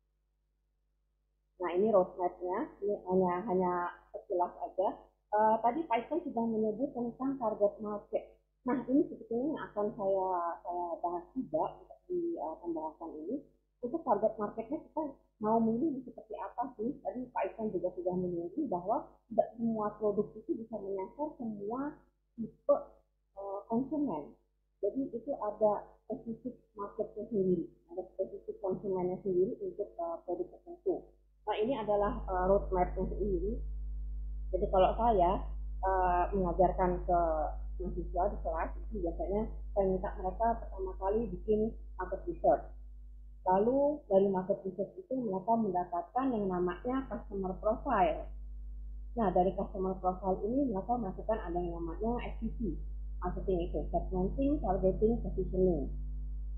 Nah, ini roadmap-nya, ini hanya hanya sekilas aja. Uh, tadi Pak Iston sudah menyebut tentang target market. Nah, ini sebetulnya yang akan saya saya bahas juga di uh, pembahasan ini. Untuk target marketnya kita mau milih seperti apa sih? Tadi Pak Iston juga sudah menyebut bahwa tidak semua produk itu bisa menyasar semua tipe uh, konsumen. Jadi itu ada spesifik marketnya sendiri, ada spesifik konsumennya sendiri untuk uh, produk tertentu. Nah, ini adalah uh, roadmap-nya sendiri. Jadi kalau saya uh, mengajarkan ke mahasiswa di kelas, itu biasanya saya minta mereka pertama kali bikin market research. Lalu dari market research itu mereka mendapatkan yang namanya customer profile. Nah, dari customer profile ini mereka masukkan ada yang namanya S P P, marketing itu, segmenting, targeting, positioning.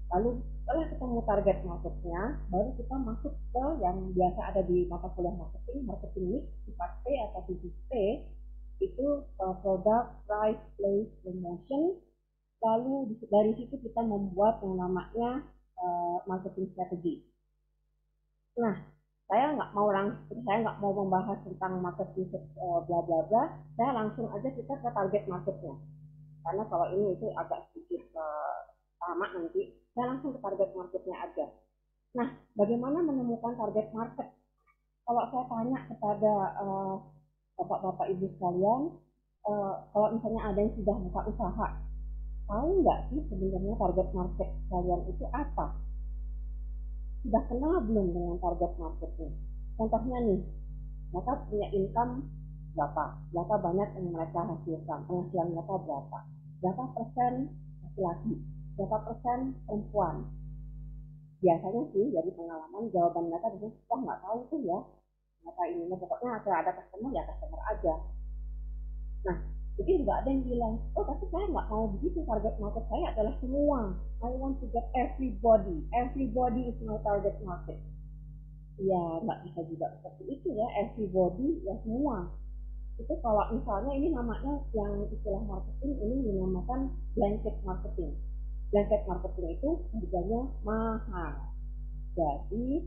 Lalu setelah ketemu target marketnya, baru kita masuk ke yang biasa ada di mata kuliah marketing, marketing mix, empat P atau tujuh P, itu uh, product, price, place, promotion. Lalu dari situ kita membuat yang namanya uh, marketing strategy. Nah, saya nggak mau langsung, saya nggak mau membahas tentang marketing uh, bla bla bla. Saya langsung aja kita ke target marketnya. Karena kalau ini itu agak sedikit uh, sama nanti, saya langsung ke target marketnya aja. Nah, bagaimana menemukan target market? Kalau saya tanya kepada uh, bapak-bapak ibu sekalian, uh, kalau misalnya ada yang sudah buka usaha, tahu nggak sih sebenarnya target market kalian itu apa? Sudah kenal belum dengan target marketnya? Contohnya nih, mereka punya income berapa? Berapa banyak yang mereka hasilkan? Penghasilan mereka berapa? Berapa persen laki-laki? Berapa persen perempuan? Biasanya sih dari pengalaman jawaban mereka itu, wah nggak tahu tuh ya. Mereka ini pokoknya ada ada customer ya customer aja. Nah, jadi juga ada yang bilang, oh tapi saya nggak mau begitu, target market saya adalah semua. I want to get everybody. Everybody is my target market. Ya nggak bisa juga seperti itu ya, everybody ya semua. Itu kalau misalnya ini namanya yang istilah marketing ini dinamakan blanket marketing. Blanket marketing itu harganya mahal. Jadi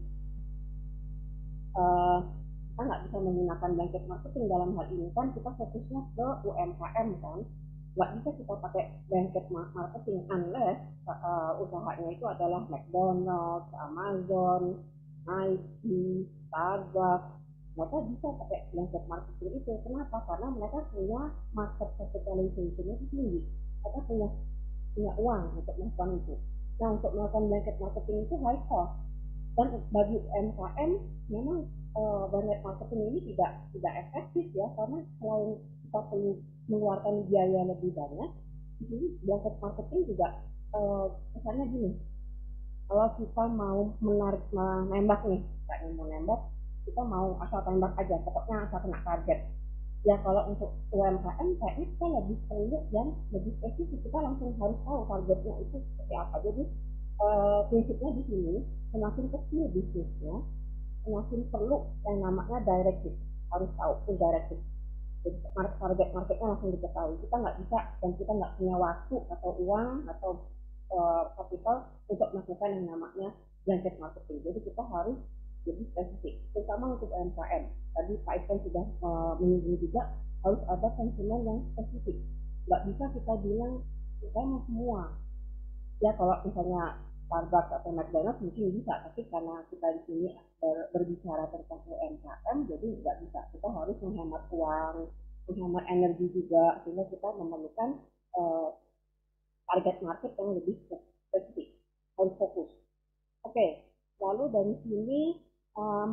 uh, kita nggak bisa menggunakan blanket marketing dalam hal ini kan kita fokusnya ke U M K M kan. Nggak bisa kita pakai blanket marketing unless uh, usahanya itu adalah McDonald's, Amazon, Nike, Starbucks. Mereka bisa pakai blanket marketing itu. Kenapa? Karena mereka punya market capitalization-nya tinggi. Mereka punya punya uang untuk melakukan itu. Nah, untuk melakukan blanket marketing itu high cost. Dan bagi U M K M memang uh, blanket marketing ini tidak tidak efektif ya, karena selain kita perlu mengeluarkan biaya lebih banyak, di sini blanket marketing juga uh, kesannya gini. Kalau kita mau menarik menembak nih, kayak mau nembak, kita mau asal tembak aja, pokoknya asal kena target. Ya kalau untuk U M K M kayaknya kita lebih perlu dan lebih spesifik, kita langsung harus tahu targetnya itu seperti apa. Jadi uh, prinsipnya di sini semakin kecil bisnisnya, semakin perlu yang namanya directive, harus tahu indirective. Jadi target marketnya langsung diketahui. Kita nggak bisa dan kita nggak punya waktu atau uang atau uh, capital untuk melakukan yang namanya blanket marketing. Jadi kita harus lebih spesifik, terutama untuk U M K M. Tadi Pak Ikan sudah uh, menyinggung juga harus ada konsumen yang spesifik. Nggak bisa kita bilang kita mau semua. Ya kalau misalnya Starbucks atau McDonald's mungkin bisa, tapi karena kita di sini ber, berbicara tentang U M K M, jadi nggak bisa. Kita harus menghemat uang, menghemat energi juga, sehingga kita memerlukan uh, target market yang lebih spesifik, harus fokus. Oke, okay. Lalu dari sini, um,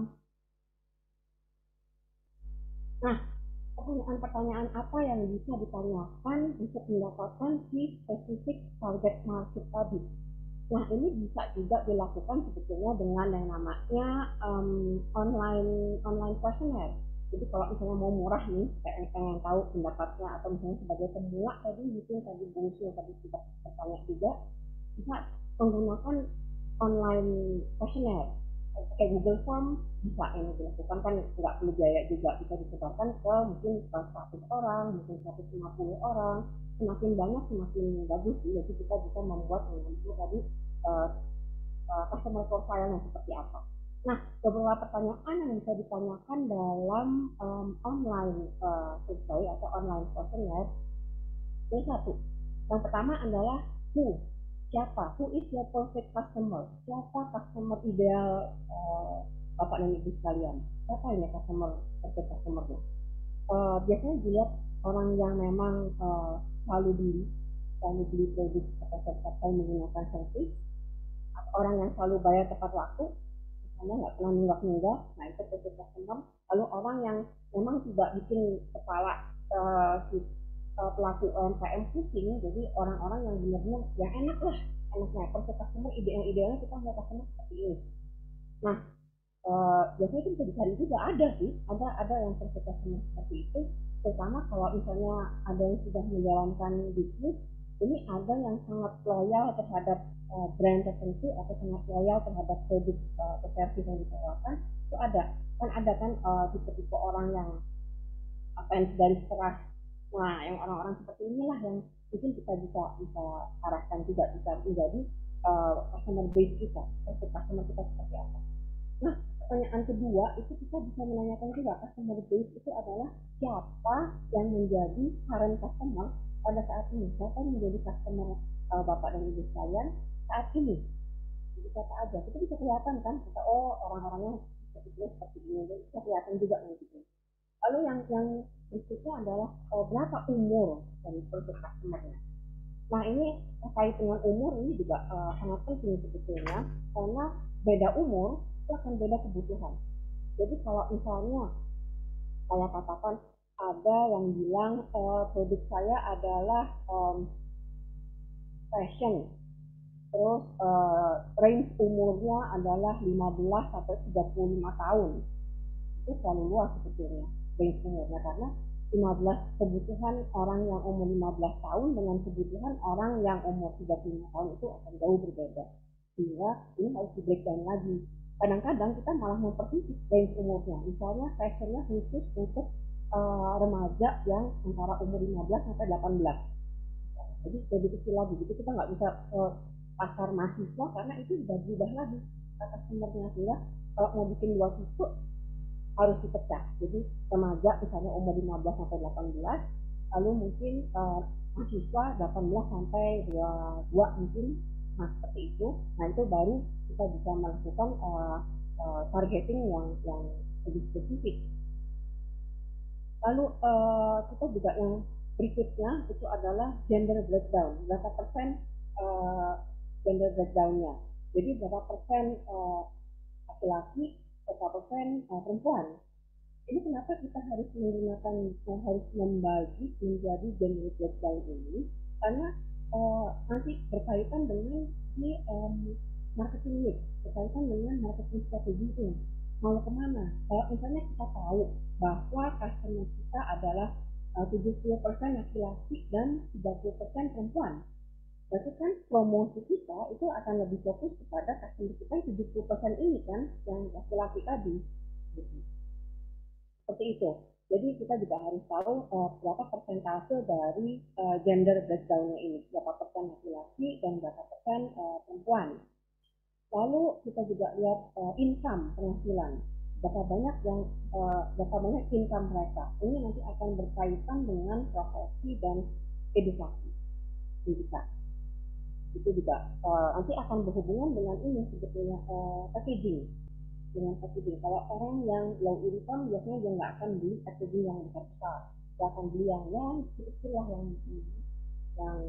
nah pertanyaan-pertanyaan apa yang bisa ditanyakan untuk mendapatkan si spesifik target market tadi? Nah, ini bisa juga dilakukan sebetulnya dengan yang namanya um, online online questionnaire. Jadi kalau misalnya mau murah nih, kayak pengen tahu pendapatnya atau misalnya sebagai pemula tadi mungkin tadi Bungsu tadi tidak bertanya juga, bisa menggunakan online questionnaire. Kayak Google Form bisa ini dilakukan, kan nggak perlu biaya juga, bisa disebarkan ke mungkin seratus orang, mungkin seratus lima puluh orang. Semakin banyak semakin bagus, jadi kita bisa membuat yang namanya tadi uh, uh, customer profile yang seperti apa. Nah, beberapa pertanyaan yang bisa ditanyakan dalam um, online uh, survey atau online questionnaire. Ini satu. Yang pertama adalah who, siapa? Who is your perfect customer? Siapa customer ideal uh, Bapak dan Ibu sekalian? Siapa ini customer perfect customer-nya? Uh, biasanya dilihat orang yang memang uh, selalu beli, selalu beli produk atau atau menggunakan service, orang yang selalu bayar tepat waktu, misalnya nggak pernah nunggak-nunggak, nah itu perfect customer. Lalu orang yang memang tidak bikin kepala uh, si uh, pelaku U M K M pusing, jadi orang-orang yang benar-benar yang enak lah, enaknya perfect customer, ide yang idealnya kita mau customer seperti ini. Nah, uh, biasanya itu bisa dicari juga, ada sih, ada ada yang perfect customer seperti itu, terutama kalau misalnya ada yang sudah menjalankan bisnis Ini ada yang sangat loyal terhadap uh, brand tertentu atau sangat loyal terhadap produk uh, atau service yang ditawarkan, itu ada. Kan ada kan uh, tipe-tipe orang yang apa yang garis keras. Nah, yang orang-orang seperti inilah yang mungkin kita bisa bisa arahkan juga bisa menjadi uh, customer base kita, customer kita seperti apa. Nah, pertanyaan kedua itu kita bisa menanyakan juga customer base itu adalah siapa yang menjadi current customer pada saat ini, siapa yang menjadi customer uh, bapak dan ibu sekalian saat ini. Jadi siapa aja, kita bisa kelihatan kan, kita oh orang-orangnya seperti ini, seperti ini, jadi bisa kelihatan juga gitu. Lalu yang yang berikutnya adalah oh, berapa umur dari produk customernya. Nah ini terkait dengan umur ini juga uh, sangat penting sebetulnya karena beda umur itu akan beda kebutuhan. Jadi kalau misalnya saya katakan ada yang bilang uh, produk saya adalah um, fashion, terus uh, range umurnya adalah lima belas sampai tiga puluh lima tahun, itu terlalu luas sebetulnya range umurnya karena lima belas kebutuhan orang yang umur lima belas tahun dengan kebutuhan orang yang umur tiga puluh lima tahun itu akan jauh berbeda. Sehingga ini harus di breakdown lagi. Kadang-kadang kita malah mempersempit range umurnya. Misalnya fashionnya khusus untuk uh, remaja yang antara umur lima belas sampai delapan belas. Jadi lebih kecil lagi. Jadi kita nggak bisa uh, pasar mahasiswa karena itu sudah berubah lagi customer-nya. Sehingga kalau mau bikin dua tipe harus dipecah. Jadi remaja misalnya umur lima belas sampai delapan belas, lalu mungkin uh, mahasiswa delapan belas sampai dua puluh dua mungkin, nah seperti itu. Nah itu baru kita bisa melakukan uh, uh, targeting yang yang lebih spesifik. Lalu uh, kita juga yang berikutnya itu adalah gender breakdown, berapa persen uh, gender breakdownnya. Jadi berapa persen uh, laki-laki, berapa persen uh, perempuan. Ini kenapa kita harus menggunakan harus membagi menjadi gender breakdown ini? Karena uh, nanti berkaitan dengan si um, marketing mix, berkaitan dengan marketing strategi ini. Mau kemana? Kalau misalnya kita tahu bahwa customer kita adalah uh, tujuh puluh persen laki-laki dan tiga puluh persen perempuan. Berarti kan promosi kita itu akan lebih fokus kepada customer kita yang tujuh puluh persen ini kan, yang laki-laki tadi. Seperti itu. Jadi kita juga harus tahu uh, berapa persentase dari uh, gender breakdown-nya ini, berapa persen laki-laki dan berapa persen uh, perempuan. Lalu kita juga lihat uh, income penghasilan, berapa banyak yang uh, berapa banyak income mereka. Ini nanti akan berkaitan dengan profesi dan edukasi pendidikan. Itu juga uh, nanti akan berhubungan dengan ini sebetulnya uh, packaging. Dengan packaging. Kalau orang yang low income biasanya dia nggak akan beli packaging yang besar, dia akan beli yang yang kecil lah, yang yang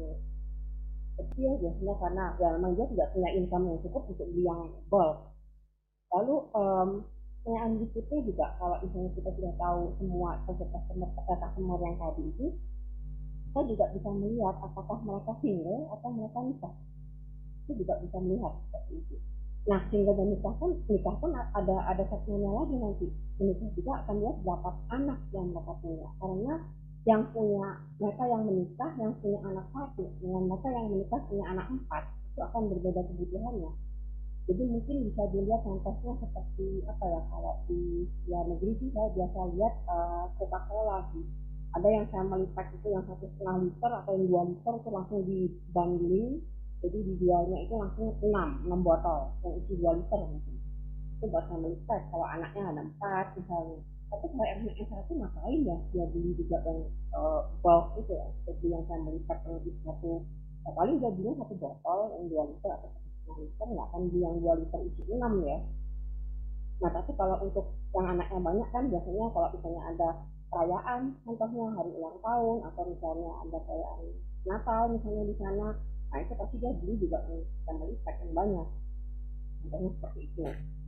kecil biasanya karena ya memang dia tidak punya income yang cukup untuk beli yang bulk. Lalu um, pertanyaan berikutnya juga kalau misalnya kita sudah tahu semua customer customer yang tadi itu, kita juga bisa melihat apakah mereka single atau mereka nikah. Itu juga bisa melihat seperti itu. Nah, single dan nikah pun, nikah pun ada ada segmennya lagi nanti. Menikah juga akan lihat berapa anak yang mereka punya. Karena yang punya, mereka yang menikah, yang punya anak satu, dengan mereka yang menikah punya anak empat, itu akan berbeda kebutuhannya. Jadi mungkin bisa dilihat contohnya seperti apa ya, kalau di luar negeri sih saya biasa lihat uh, Coca-Cola sih. Ada yang family pack itu yang satu setengah liter atau yang dua liter itu langsung dibundling. Jadi dijualnya itu langsung enam, enam botol yang isi dua liter mungkin. Itu buat family pack, kalau anaknya ada empat misalnya. Tapi kalau yang anaknya satu ngapain ya, dia beli juga yang uh, bulk itu ya, seperti yang family pack yang isi satu, ya, paling dia beli satu botol yang dua liter atau satu setengah liter, nggak akan beli yang dua liter isi enam ya. Nah tapi kalau untuk yang anaknya banyak kan biasanya kalau misalnya ada perayaan, contohnya hari ulang tahun atau misalnya ada perayaan Natal misalnya di sana, nah itu pasti dia beli juga yang family pack yang banyak, contohnya seperti itu.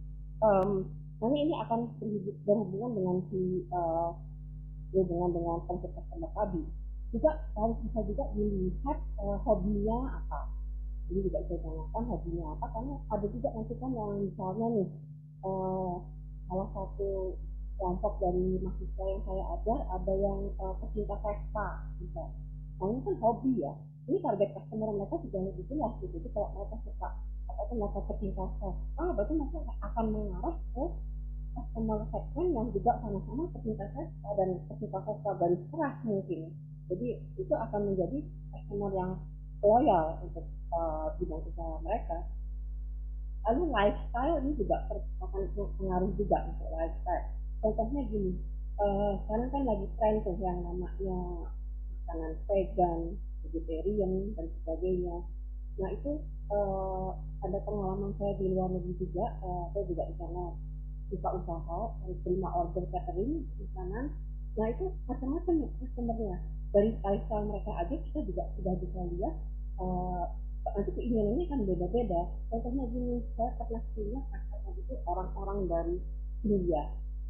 Um, nanti ini akan berhubungan dengan si uh, berhubungan dengan konsep customer tadi. Juga harus bisa juga dilihat uh, hobinya apa. Jadi juga saya tanyakan hobinya apa, karena ada juga nanti kan yang misalnya nih uh, salah satu kelompok dari mahasiswa yang saya ajar ada yang uh, pecinta Vespa misalnya. Nah ini kan hobi ya, ini target customer mereka sudah lebih jelas gitu. Jadi kalau mereka suka apa itu mereka pecinta sastra, berarti mereka akan mengarah ke customer segmen yang juga sama-sama pecinta sastra dan pecinta sastra garis keras mungkin. Jadi itu akan menjadi customer yang loyal untuk uh, bidang usaha mereka. Lalu lifestyle ini juga akan pengaruh juga untuk lifestyle. Contohnya gini, uh, sekarang kan lagi tren tuh yang namanya makanan vegan, vegetarian dan sebagainya. Nah itu uh, ada pengalaman saya di luar negeri juga, uh, saya juga di sana buka usaha, harus terima order catering di sana. Nah itu macam-macam customernya. Dari lifestyle mereka aja kita juga sudah bisa lihat uh, nanti keinginannya kan beda-beda. Contohnya gini, saya pernah punya customer itu orang-orang dari India,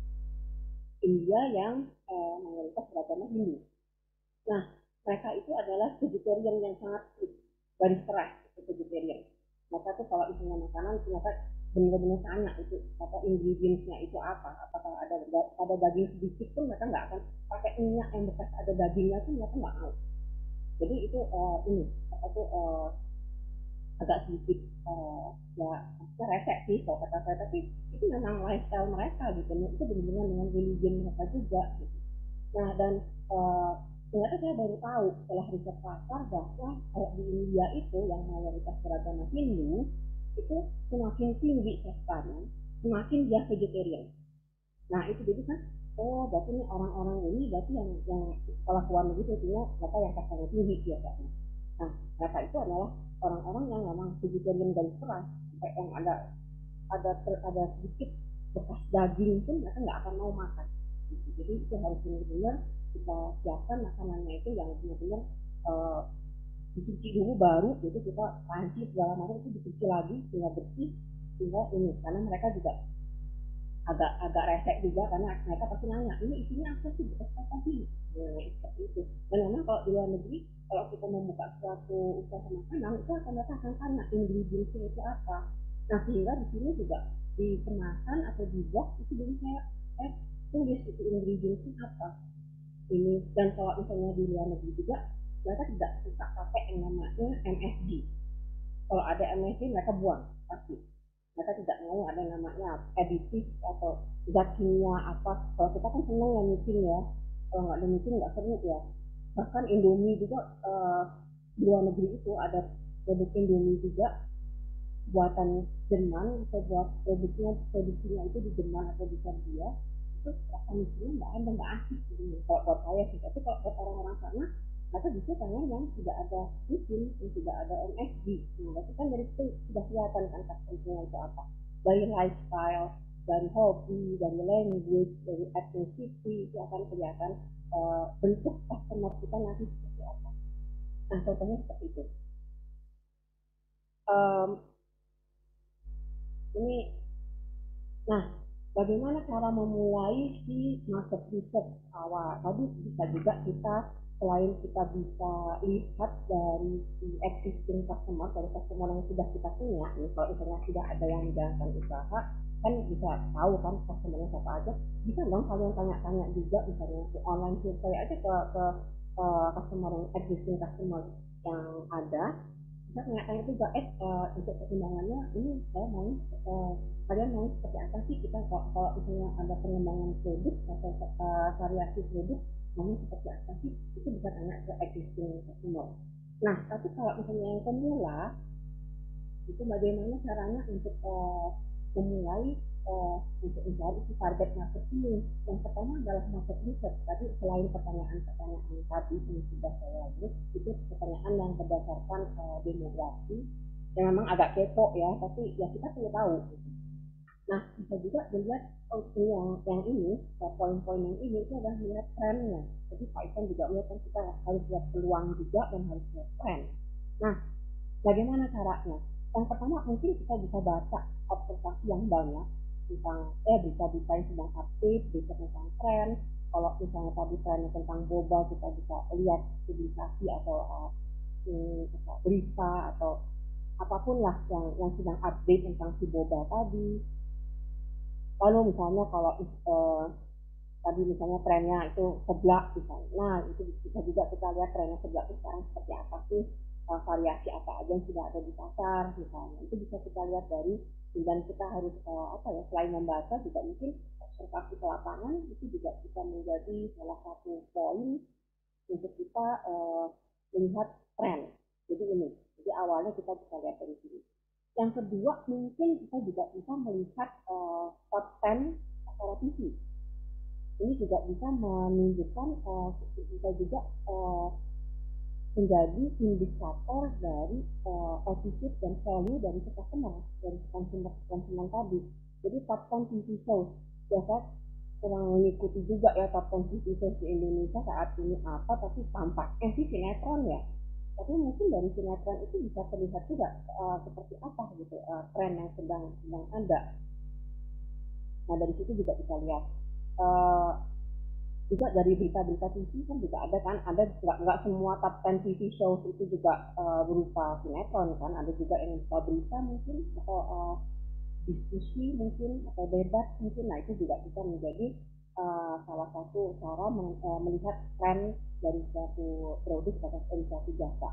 India yang uh, mayoritas beragama Hindu. Nah, mereka itu adalah vegetarian yang sangat garis keras, vegetarian. Mereka tuh kalau misalnya makanan, ternyata benar-benar tanya itu apa ingredientsnya itu apa, apakah ada ada daging sedikit pun mereka nggak akan pakai minyak yang bekas ada dagingnya pun mereka nggak mau. Jadi itu uh, ini apa tuh uh, agak sedikit uh, ya resek sih kalau kata saya, tapi itu memang lifestyle mereka gitu, itu benar-benar dengan religion mereka juga gitu. Nah dan uh, ternyata saya baru tahu setelah riset pasar bahwa kalau di India itu yang mayoritas beragama Hindu itu semakin tinggi sastra-nya, semakin dia vegetarian. Nah itu jadi kan, oh berarti ini orang-orang ini berarti yang yang sekolah luar negeri itu punya mereka yang sastranya tinggi biasanya. Nah mereka itu adalah orang-orang yang memang vegetarian garis keras, sampai yang ada ada ada sedikit bekas daging pun mereka nggak akan mau makan. Jadi itu harus benar-benar kita siapkan makanannya itu yang benar-benar uh, dicuci dulu baru, jadi kita panci segala macam itu dicuci lagi sehingga bersih, sehingga ini karena mereka juga agak agak resek juga karena mereka pasti nanya ini isinya apa sih, bekas apa sih, nah, seperti itu. Dan memang kalau di luar negeri kalau kita membuka suatu usaha makanan itu akan mereka akan tanya ingredientsnya itu apa. Nah sehingga di sini juga di kemasan atau di box itu jadi saya eh tulis itu ingredientsnya apa ini. Dan kalau misalnya di luar negeri juga mereka tidak suka pakai yang namanya M S G. Kalau ada M S G mereka buang pasti. Mereka tidak mau ada namanya aditif atau zat kimia apa. Kalau kita kan senang ya micin ya. Kalau nggak ada micin nggak seru ya. Bahkan Indomie juga uh, di luar negeri itu ada produk Indomie juga buatan Jerman atau buat produknya produksinya itu di Jerman atau di Serbia itu rasa micinnya nggak ada, nggak asik gitu. Kalau buat saya sih, tapi kalau buat orang-orang sana mereka bisa pengen yang tidak ada micin, yang tidak ada M S G. Nah itu kan dari itu sudah kelihatan kan customer itu apa, dari lifestyle, dari hobi, dari language, dari ethnicity, itu akan kelihatan uh, bentuk customer kita nanti seperti apa. Nah contohnya seperti itu. Um, ini nah bagaimana cara memulai si market research awal? Tadi bisa juga kita selain kita bisa lihat dari si existing customer, dari customer yang sudah kita punya, nih, kalau misalnya tidak ada yang menjalankan usaha, kan bisa tahu kan customernya siapa aja. Bisa dong kalian tanya-tanya juga, misalnya di online survey aja ke, ke uh, customer yang existing customer yang ada. Kita tanya-tanya juga, eh uh, untuk pertimbangannya ini saya mau uh, kalian mau seperti apa sih kita kalau, kalau misalnya ada pengembangan produk atau uh, variasi produk mau seperti apa sih, itu bisa tanya ke existing customer. Nah tapi kalau misalnya yang pemula itu bagaimana caranya untuk uh, memulai uh, untuk mencari si target market ini. Yang pertama adalah market research. Tadi selain pertanyaan-pertanyaan tadi yang sudah saya lihat, itu pertanyaan yang berdasarkan uh, demografi yang memang agak kepo ya, tapi ya kita perlu tahu. Nah bisa juga dilihat oh, yang yang ini poin-poin yang ini itu adalah melihat trennya. Jadi Pak Isan juga melihat kita harus lihat peluang juga dan harus lihat tren. Nah bagaimana caranya? Yang pertama mungkin kita bisa baca observasi yang banyak tentang eh berita-berita yang sedang update, berita tentang tren. Kalau misalnya tadi trennya tentang boba, kita bisa lihat publikasi atau uh, berita atau apapun lah yang yang sedang update tentang si boba tadi. Lalu misalnya kalau uh, tadi misalnya trennya itu seblak misalnya. Nah, itu bisa juga kita lihat trennya seblak itu sekarang seperti apa sih, uh, variasi apa aja yang sudah ada di pasar misalnya. Itu bisa kita lihat dari, dan kita harus uh, apa ya, selain membaca juga mungkin observasi ke lapangan itu juga bisa menjadi salah satu poin untuk kita uh, melihat tren. Jadi ini, jadi awalnya kita bisa lihat dari sini. Yang kedua mungkin kita juga bisa melihat uh, top sepuluh acara T V. Ini juga bisa menunjukkan, uh, bisa juga uh, menjadi indikator dari uh, attitude dan value dari customer, dari konsumen konsumen tadi. Jadi top sepuluh T V shows, ya kan, kurang mengikuti juga ya top sepuluh T V shows di Indonesia saat ini apa, tapi tampaknya sih sinetron ya. Tapi mungkin dari sinetron itu bisa terlihat juga uh, seperti apa gitu uh, tren yang sedang sedang ada. Nah dari situ juga bisa lihat. Uh, juga dari berita-berita T V kan juga ada kan, ada nggak nggak semua top sepuluh T V shows itu juga uh, berupa sinetron kan, ada juga yang berupa berita mungkin atau uh, diskusi mungkin atau debat mungkin. Nah itu juga bisa menjadi uh, salah satu cara men, uh, melihat tren dari suatu produk atau dari suatu jasa.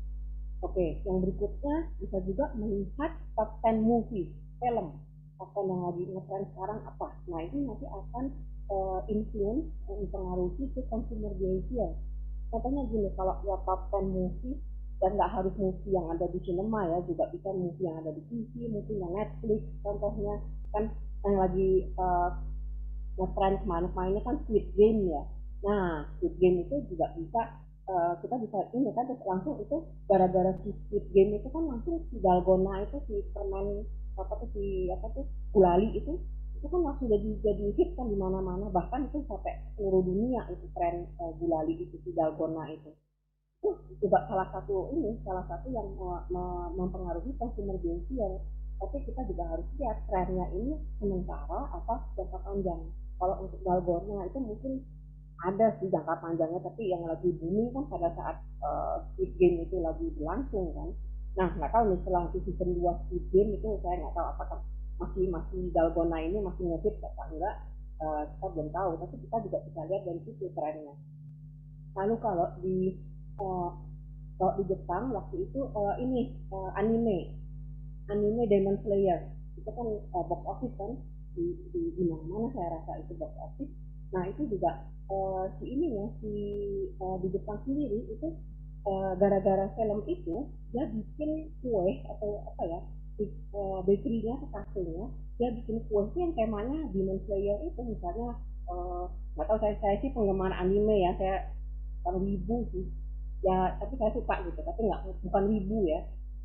Oke, yang berikutnya bisa juga melihat top sepuluh movie, film, apa yang lagi ngetren sekarang apa. Nah itu nanti akan uh, influence, uh, mempengaruhi ke consumer behavior. Contohnya gini, kalau ya top sepuluh movie, dan nggak harus movie yang ada di cinema ya, juga bisa movie yang ada di T V, movie yang Netflix, contohnya kan yang lagi uh, ngetren kemarin-kemarinnya kan Squid Game ya. Nah, Squid Game itu juga bisa, uh, kita bisa ini kan langsung itu gara-gara si Squid Game itu kan langsung si dalgona itu, si permen apa tuh, si apa tuh gulali itu itu kan langsung jadi jadi hit kan di mana-mana, bahkan itu sampai seluruh dunia itu tren uh, gulali itu, si dalgona itu. Itu juga salah satu ini, salah satu yang uh, mempengaruhi consumer behavior. Tapi kita juga harus lihat trennya ini sementara apa jangka panjang. Kalau untuk dalgona itu mungkin ada sih jangka panjangnya, tapi yang lagi booming kan pada saat uh, Squid Game itu lagi berlangsung kan. Nah nggak tahu nih setelah season dua Squid Game itu saya nggak tahu apakah masih masih dalgona ini masih ngehit atau enggak, uh, kita belum tahu. Tapi kita juga bisa lihat dari situ trennya. Lalu kalau di uh, kalau di Jepang waktu itu uh, ini uh, anime anime Demon Slayer itu kan uh, box office kan di di, di mana-mana saya rasa itu box office. Nah itu juga uh, si ini ya si uh, di Jepang sendiri itu uh, gara-gara film itu dia bikin kue atau apa ya, di uh, bakery-nya atau kafenya dia bikin kue itu yang temanya Demon Slayer itu misalnya. Nggak uh, tahu, saya saya sih penggemar anime ya, saya bukan wibu sih ya, tapi saya suka gitu, tapi nggak, bukan wibu ya.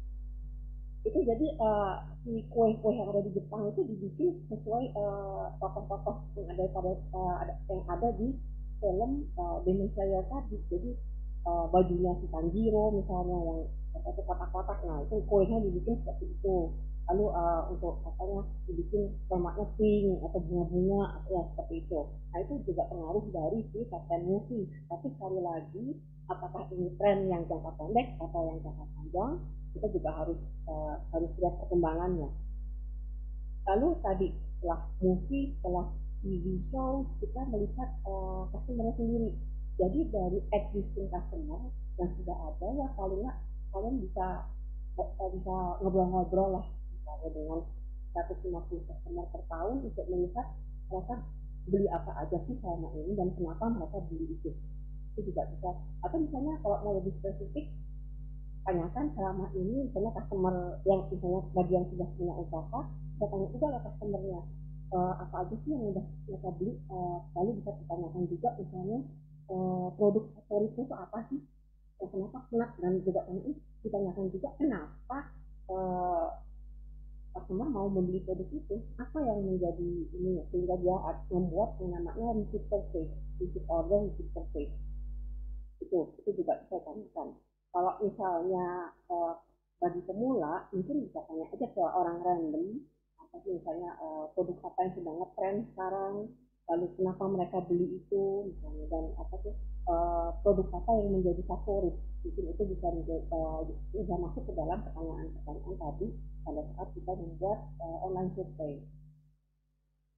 Itu jadi uh, si kue-kue yang ada di Jepang itu dibikin sesuai uh, tokoh-tokoh yang ada pada uh, ada, yang ada di film uh, Demon Slayer tadi. Jadi uh, bajunya si Tanjiro misalnya yang apa itu kotak-kotak, nah itu kuenya dibikin seperti itu. Lalu uh, untuk katanya dibikin temanya pink atau bunga-bunga ya seperti itu. Nah itu juga pengaruh dari si Captain Movie. Tapi sekali lagi, apakah ini tren yang jangka pendek atau yang jangka panjang, kita juga harus uh, harus lihat perkembangannya. Lalu tadi setelah movie, setelah T V show, kita melihat uh, customer sendiri. Jadi dari existing customer yang sudah ada ya, paling nggak kalian bisa uh, bisa ngobrol-ngobrol lah misalnya dengan seratus lima puluh customer per tahun untuk melihat mereka beli apa aja sih selama ini dan kenapa mereka beli itu. Itu juga bisa. Atau misalnya kalau mau lebih spesifik, tanyakan selama ini misalnya customer yang misalnya bagi yang sudah punya usaha, saya tanya juga lah customernya uh, apa aja sih yang udah mereka beli. Uh, lalu bisa ditanyakan juga misalnya uh, produk favoritnya itu apa sih, dan kenapa enak, dan juga ini ditanyakan juga kenapa uh, customer mau membeli produk itu, apa yang menjadi ini, sehingga dia membuat yang namanya repeat purchase, repeat order, repeat purchase. Itu itu juga bisa tanyakan. Kalau misalnya uh, bagi pemula mungkin bisa tanya aja ke orang random, apa sih misalnya uh, produk apa yang sedang ngetren sekarang, lalu kenapa mereka beli itu misalnya, dan apa sih uh, produk apa yang menjadi favorit. Mungkin itu bisa menjadi, uh, bisa masuk ke dalam pertanyaan-pertanyaan tadi pada saat kita membuat uh, online survey.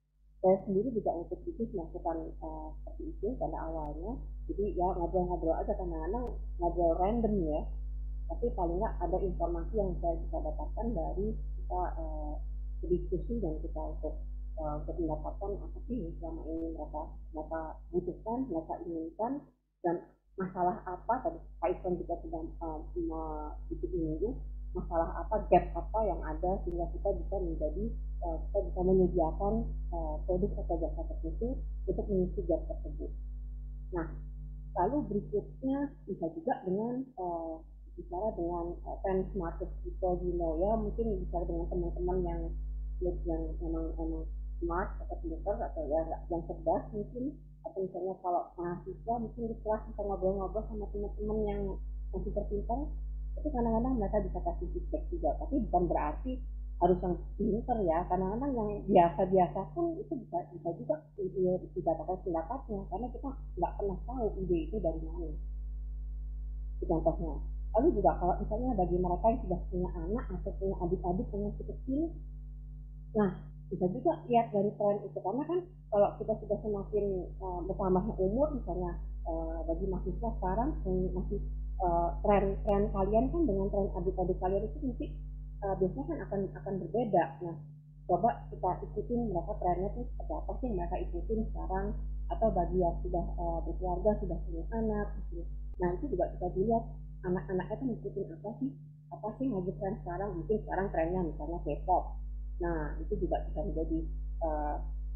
saya sendiri juga untuk bisnis melakukan uh, seperti itu pada awalnya. Jadi ya ngobrol-ngobrol aja, kadang-kadang ngobrol random ya. Tapi paling nggak ada informasi yang saya bisa dapatkan dari kita uh, berdiskusi dan kita untuk uh, untuk mendapatkan apa sih yang selama ini mereka mereka butuhkan, mereka inginkan, dan masalah apa tadi Pak Ivan juga sudah uh, sedikit menyinggung masalah apa, gap apa yang ada sehingga kita bisa menjadi uh, kita bisa menyediakan uh, produk atau jasa tertentu untuk mengisi gap tersebut. Nah, lalu berikutnya bisa juga dengan uh, bicara dengan uh, trend market people, you know ya, mungkin bicara dengan teman-teman yang yang memang memang smart atau pintar atau ya yang cerdas mungkin, atau misalnya kalau mahasiswa mungkin di kelas bisa ngobrol-ngobrol sama teman-teman yang masih terpintar, itu kadang-kadang mereka bisa kasih feedback juga, tapi bukan berarti harus yang pintar ya, kadang-kadang yang biasa-biasa pun itu bisa bisa juga dikatakan pendapatnya, karena kita nggak pernah tahu ide itu dari mana. Contohnya, lalu juga kalau misalnya bagi mereka yang sudah punya anak atau punya adik-adik yang masih kecil, nah bisa juga lihat dari tren itu, karena kan kalau kita sudah semakin uh, bertambahnya umur, misalnya uh, bagi mahasiswa sekarang yang masih uh, tren-tren kalian kan dengan tren adik-adik kalian itu mesti uh, biasanya kan akan akan berbeda. Nah, coba kita ikutin mereka trennya tuh seperti apa sih mereka ikutin sekarang, atau bagi yang sudah uh, berkeluarga, sudah punya anak gitu. Nah itu juga bisa dilihat anak-anaknya tuh ngikutin apa sih, apa sih yang lagi tren sekarang, mungkin sekarang trennya misalnya K-pop. Nah, itu juga bisa menjadi uh,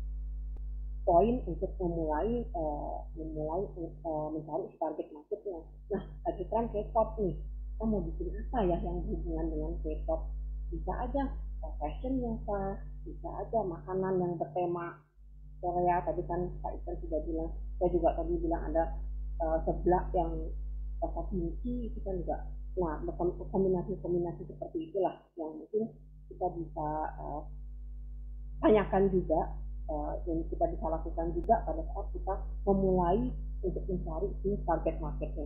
poin untuk memulai uh, memulai uh, mencari target marketnya. Nah, lagi tren K-pop nih, kita mau bikin apa ya yang berhubungan dengan K-pop? Bisa aja uh, fashionnya kah, bisa aja makanan yang bertema Korea. Tadi kan Pak Ikan sudah bilang, saya juga tadi bilang ada uh, seblak yang rasa kimchi, itu kan juga. Nah, kombinasi-kombinasi seperti itulah yang mungkin kita bisa uh, tanyakan juga, uh, yang kita bisa lakukan juga pada saat kita memulai untuk mencari si target marketnya.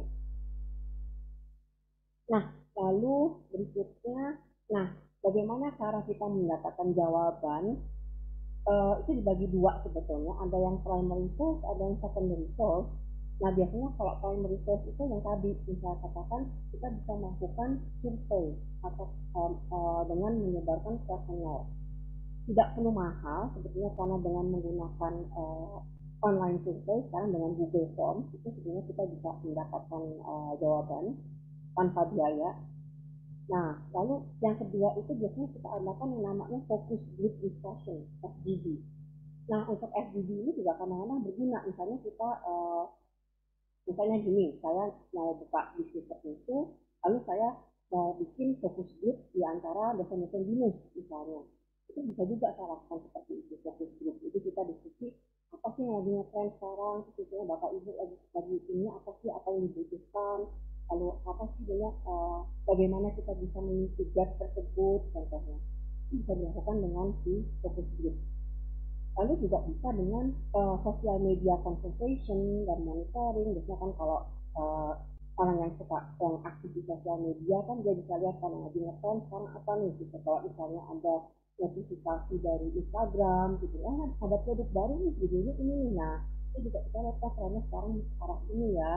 Nah, lalu berikutnya, nah bagaimana cara kita mendapatkan jawaban? Uh, itu dibagi dua sebetulnya, ada yang primary source, ada yang secondary source. Nah, biasanya kalau primary source itu yang tadi bisa katakan kita bisa melakukan survei atau um, uh, dengan menyebarkan kuesioner. Tidak perlu mahal sebetulnya, karena dengan menggunakan uh, online survei sekarang dengan Google Form itu sebenarnya kita bisa mendapatkan uh, jawaban tanpa biaya. Nah, lalu yang kedua itu biasanya kita adakan yang namanya focus group discussion, F G D. Nah, untuk F G D ini juga kadang-kadang berguna. Misalnya kita, uh, misalnya gini, saya mau buka bisnis tertentu, lalu saya mau bikin focus group di antara dosen-dosen binus misalnya. Itu bisa juga saya lakukan seperti itu, focus group. Jadi kita diskusi apa sih yang lagi nge-trend sekarang, misalnya Bapak Ibu lagi lagi ini apa sih, apa yang dibutuhkan, lalu apa sih banyak uh, bagaimana kita bisa mengisi gap tersebut, contohnya itu bisa dilakukan dengan si focus group. Lalu juga bisa dengan uh, sosial media conversation dan monitoring. Biasanya kan kalau uh, orang yang suka yang aktif di sosial media kan dia bisa lihat kan lagi nge-trend sekarang apa nih gitu. Kalau misalnya ada notifikasi dari Instagram gitu, ah ada produk baru nih, videonya ini nih, nah itu juga kita lihat trennya sekarang sekarang ini ya.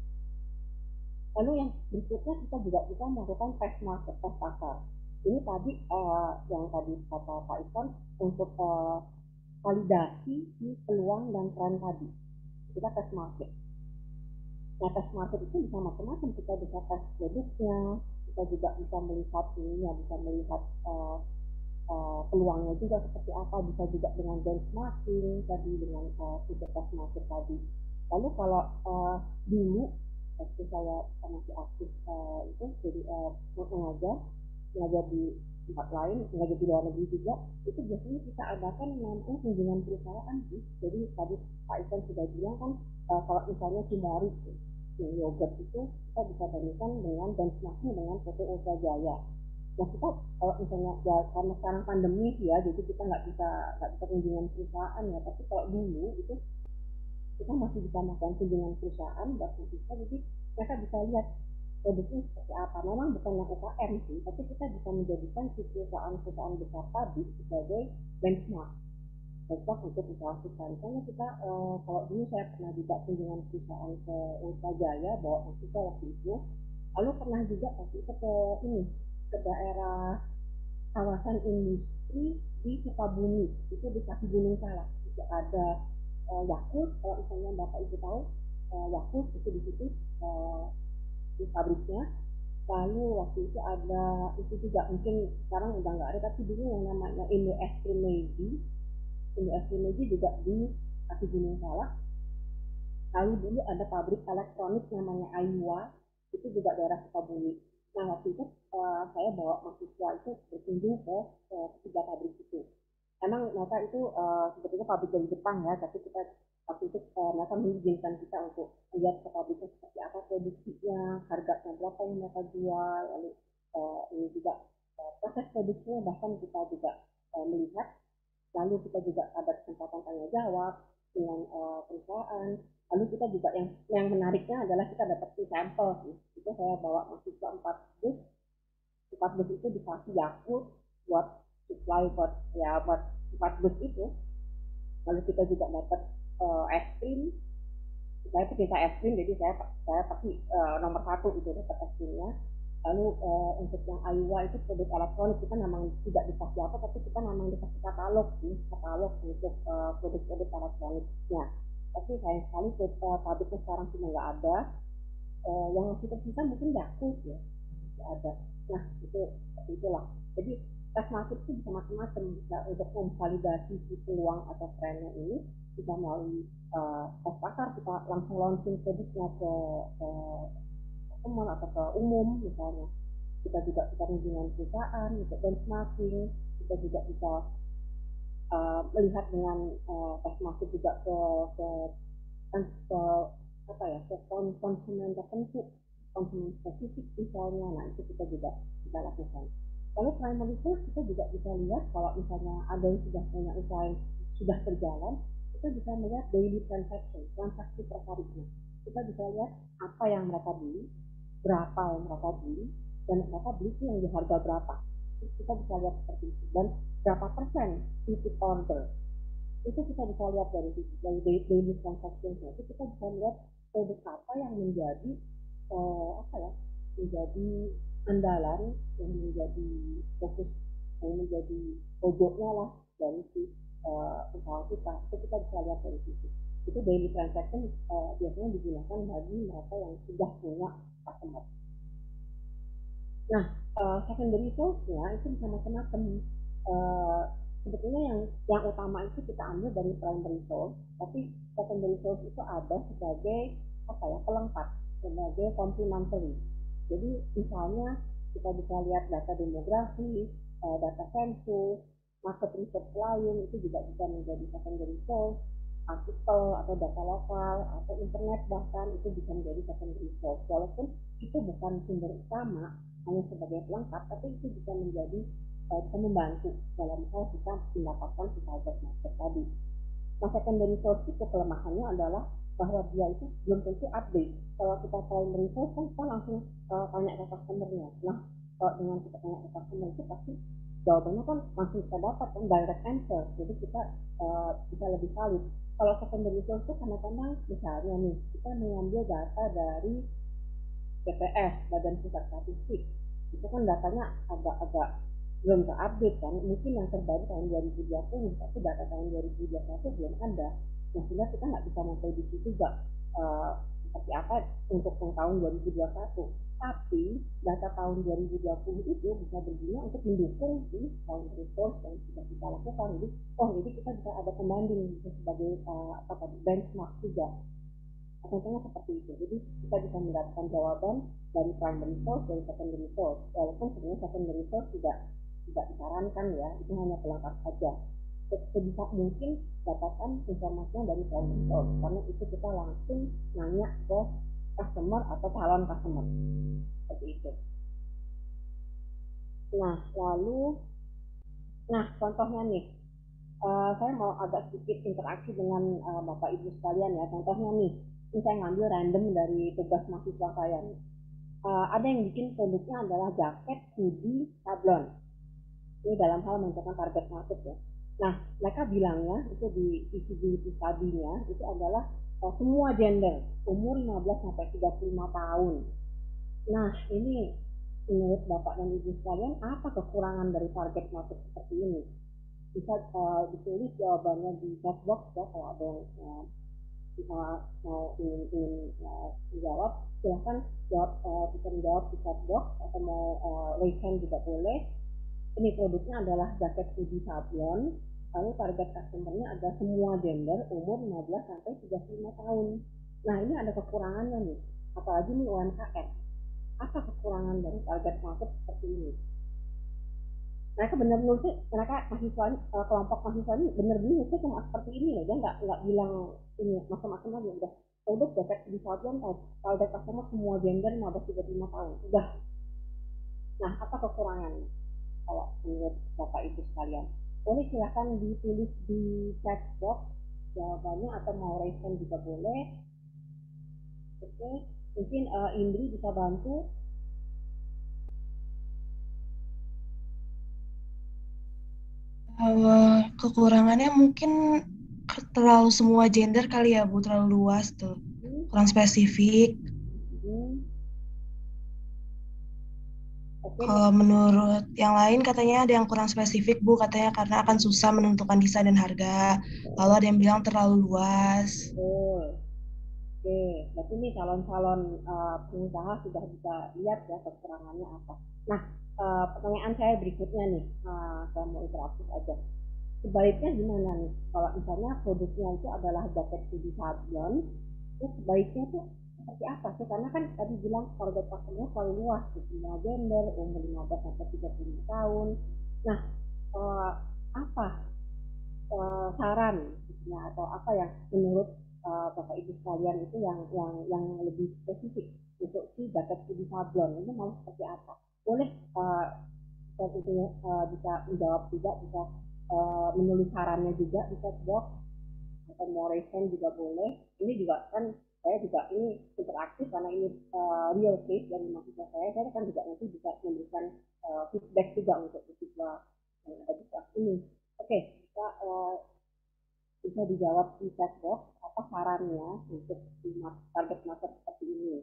Lalu yang berikutnya kita juga bisa melakukan test market, test pasar. Ini tadi uh, yang tadi kata Pak Ivan untuk uh, validasi di peluang dan tren tadi. Kita test market. Nah, test market itu bisa macam-macam. Kita bisa test produknya, kita juga bisa melihat ini ya, bisa melihat uh, uh, peluangnya juga seperti apa. Bisa juga dengan benchmarking tadi, dengan uh, tiga test market tadi. Lalu kalau uh, dulu waktu saya masih aktif uh, itu jadi uh, mengajar mengajar di tempat lain, mengajar di luar negeri juga, itu biasanya kita adakan namanya kunjungan perusahaan sih. Jadi tadi Pak Ivan sudah bilang kan, uh, kalau misalnya Cimori yang yogurt itu kita bisa bandingkan dengan benchmarknya dengan P T Ultra Jaya. Nah kita kalau misalnya ya karena sekarang pandemi ya, jadi kita nggak bisa nggak bisa kunjungan perusahaan ya, tapi kalau dulu itu kita masih bisa melakukan kunjungan perusahaan, bisa, jadi mereka bisa lihat produknya seperti apa. Memang bukan yang U K M sih, tapi kita bisa menjadikan si perusahaan-perusahaan besar tadi sebagai benchmark. cocok untuk usaha kita. Misalnya kita uh, kalau dulu saya pernah juga kunjungan perusahaan ke Ultra Jaya bawa mahasiswa waktu itu, lalu pernah juga waktu itu ke ini ke daerah kawasan industri di Sukabumi, itu di kaki Gunung Salak. Itu ada uh, Yakult, kalau misalnya Bapak Ibu tahu, uh, Yakult itu di situ uh, di pabriknya. Lalu waktu itu ada itu juga mungkin sekarang udah nggak ada, tapi dulu yang namanya Indo Ekstrim Meiji, Indo Ekstrim Meiji juga di kaki Gunung Salak. Lalu dulu ada pabrik elektronik namanya Aiwa, itu juga daerah Sukabumi. Nah waktu itu uh, saya bawa mahasiswa itu berkunjung ke uh, ketiga pabrik itu. Emang mereka itu uh, sebetulnya pabrik dari Jepang ya, tapi kita waktu itu uh, mereka mengizinkan kita untuk lihat ke pabriknya seperti apa produksinya, harganya berapa yang mereka jual, lalu uh, ini juga uh, proses produksinya bahkan kita juga uh, melihat. Lalu kita juga ada kesempatan tanya jawab dengan uh, perusahaan. Lalu kita juga yang yang menariknya adalah kita dapat sampel sih. Itu saya bawa mahasiswa empat bus, empat bus itu dikasih Yakult buat supply buat ya buat empat bus itu. Lalu kita juga dapat uh, es krim. Saya pecinta es krim, jadi saya saya pasti uh, nomor satu itu dapat es krimnya. Lalu uh, untuk yang Aiwa itu produk elektronik, kita memang tidak dikasih apa, tapi kita memang dikasih katalog sih, katalog untuk uh, produk-produk elektroniknya. Tapi sayang sekali uh, pabriknya sekarang sudah nggak ada. Uh, yang masih tersisa mungkin Yakult ya, masih ada. Nah itu seperti itulah. Jadi tes market itu bisa macam-macam. Nah, untuk memvalidasi si peluang atau trennya ini bisa melalui uh, tes pasar, kita langsung launching produknya ke, ke teman atau ke umum misalnya. Kita juga bisa dengan perusahaan untuk benchmarking, kita juga bisa uh, melihat dengan uh, tes market juga ke ke, ke apa ya ke konsumen tertentu, konsumen spesifik misalnya. Nah itu kita juga bisa lakukan. Lalu primary sales kita juga bisa lihat kalau misalnya ada yang sudah punya usaha yang sudah berjalan, kita bisa melihat daily transaction, transaksi per harinya. Kita bisa lihat apa yang mereka beli, berapa yang mereka beli, dan mereka beli itu yang di harga berapa. Kita bisa lihat seperti itu. Dan berapa persen repeat order. Itu kita bisa lihat dari dari daily transaction-nya. Itu kita bisa lihat produk apa yang menjadi eh, apa ya menjadi andalan, yang menjadi fokus, yang menjadi pojoknya lah dari si uh, usaha kita. Itu kita bisa lihat dari situ. Itu daily transaction uh, biasanya digunakan bagi mereka yang sudah punya customer. Nah, uh, secondary source-nya itu bisa macam-macam. Uh, sebetulnya yang yang utama itu kita ambil dari primary source, tapi secondary source itu ada sebagai apa ya pelengkap, sebagai complementary. Jadi misalnya kita bisa lihat data demografi, uh, data sensus, market research lain itu juga bisa menjadi secondary source, artikel atau data lokal atau internet bahkan itu bisa menjadi secondary source. Walaupun itu bukan sumber utama, hanya sebagai pelengkap, tapi itu bisa menjadi uh, bisa membantu dalam hal kita mendapatkan si target market tadi. Nah, secondary source itu kelemahannya adalah bahwa dia itu belum tentu update. Kalau kita primary source kan kita langsung uh, tanya ke customer-nya. Nah, kalau dengan kita tanya ke customer itu pasti jawabannya kan langsung kita dapat kan direct answer. Jadi kita uh, bisa lebih valid. Kalau secondary source itu kadang-kadang misalnya nih kita mengambil data dari B P S, Badan Pusat Statistik, itu kan datanya agak-agak belum terupdate kan, mungkin yang terbaru tahun dua ribu dua puluh, tapi data tahun dua ribu dua puluh satu belum ada. Nah, sehingga kita nggak bisa memprediksi juga uh, seperti apa untuk yang tahun dua ribu dua puluh satu. Tapi data tahun dua ribu dua puluh itu bisa berguna untuk mendukung di tahun resource yang sudah kita lakukan. Jadi, oh jadi kita bisa ada pembanding bisa sebagai uh, apa tadi benchmark juga. Contohnya seperti itu. Jadi kita bisa mendapatkan jawaban dari primary source, dari secondary source. Walaupun sebenarnya secondary source tidak tidak disarankan ya, itu hanya pelengkap saja. Sebisa mungkin dapatkan informasinya dari primary source, karena itu kita langsung nanya ke customer atau calon customer. Seperti itu. Nah, lalu, nah contohnya nih, uh, saya mau agak sedikit interaksi dengan uh, Bapak Ibu sekalian ya. Contohnya nih, ini saya ngambil random dari tugas mahasiswa saya. Uh, ada yang bikin produknya adalah jaket, hoodie, sablon. Ini dalam hal menentukan target market ya. Nah, mereka bilangnya itu di feasibility study-nya itu adalah uh, semua gender umur lima belas sampai tiga puluh lima tahun. Nah, ini menurut Bapak dan Ibu sekalian, apa kekurangan dari target market seperti ini? Bisa uh, ditulis jawabannya di chat box ya, kalau ada yang uh, uh, mau ingin, ingin uh, menjawab, silahkan jawab, uh, bisa menjawab di chat box atau mau uh, raise hand juga boleh. Ini produknya adalah jaket hoodie sablon, lalu target customer-nya ada semua gender umur lima belas sampai tiga puluh lima tahun. Nah, ini ada kekurangannya nih, apalagi nih U M K M. Apa kekurangan dari target market seperti ini? Mereka benar-benar sih, mereka mahasiswa uh, kelompok mahasiswa ini benar-benar sih cuma seperti ini loh, dia nggak nggak bilang ini macam-macam lagi, udah udah jaket di sablon, target customer semua gender lima belas tiga puluh lima tahun, udah. Nah, apa kekurangannya? Kalau menurut Bapak Ibu sekalian, boleh silahkan ditulis di chat box jawabannya atau mau raise hand juga boleh. Oke, mungkin uh, Indri bisa bantu. Uh, kekurangannya mungkin terlalu semua gender kali ya Bu, terlalu luas tuh, kurang spesifik. Hmm. Okay. Kalau menurut yang lain katanya ada yang kurang spesifik Bu, katanya karena akan susah menentukan desain dan harga. Lalu ada yang bilang terlalu luas. Betul. Oke, berarti ini calon-calon uh, pengusaha sudah bisa lihat ya kekurangannya apa. Nah, uh, pertanyaan saya berikutnya nih, uh, saya mau interaktif aja. Sebaiknya gimana nih? Kalau misalnya produknya itu adalah jaket hoodie sablon, itu sebaiknya tuh seperti apa sih? Karena kan tadi bilang target pasarnya terlalu luas, semua gender, umur lima belas sampai tiga puluh lima tahun. Nah, uh, apa uh, saran ya, atau apa yang menurut uh, Bapak Ibu sekalian itu yang yang yang lebih spesifik untuk si jaket hoodie sablon ini mau seperti apa? Boleh uh, tentunya uh, bisa menjawab juga, bisa uh, menulis sarannya juga di chat box atau mau raise hand juga boleh. Ini juga kan saya juga ini interaktif karena ini uh, real case dari mahasiswa saya. Saya kan juga nanti bisa memberikan uh, feedback juga untuk mahasiswa yang ada di kelas ini. Oke, okay, kita uh, bisa dijawab di chat box apa sarannya untuk target market seperti ini.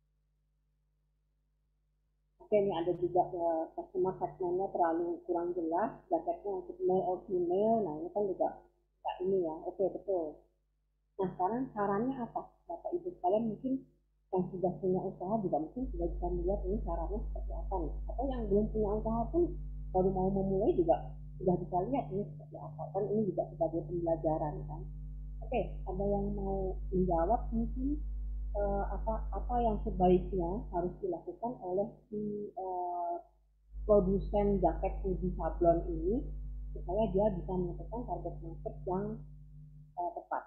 Oke, ini ada juga uh, customer segmentnya terlalu kurang jelas, jaketnya untuk male or female, nah ini kan juga ya, ini ya, oke betul. Nah sekarang sarannya apa? Bapak Ibu sekalian mungkin yang sudah punya usaha juga mungkin sudah bisa melihat ini sarannya seperti apa nih. Atau yang belum punya usaha pun baru mau memulai juga sudah bisa lihat ini seperti apa. Kan ini juga sebagai pembelajaran kan. Oke, ada yang mau menjawab mungkin uh, apa apa yang sebaiknya harus dilakukan oleh si uh, produsen jaket hoodie sablon ini supaya dia bisa menentukan target market yang uh, tepat.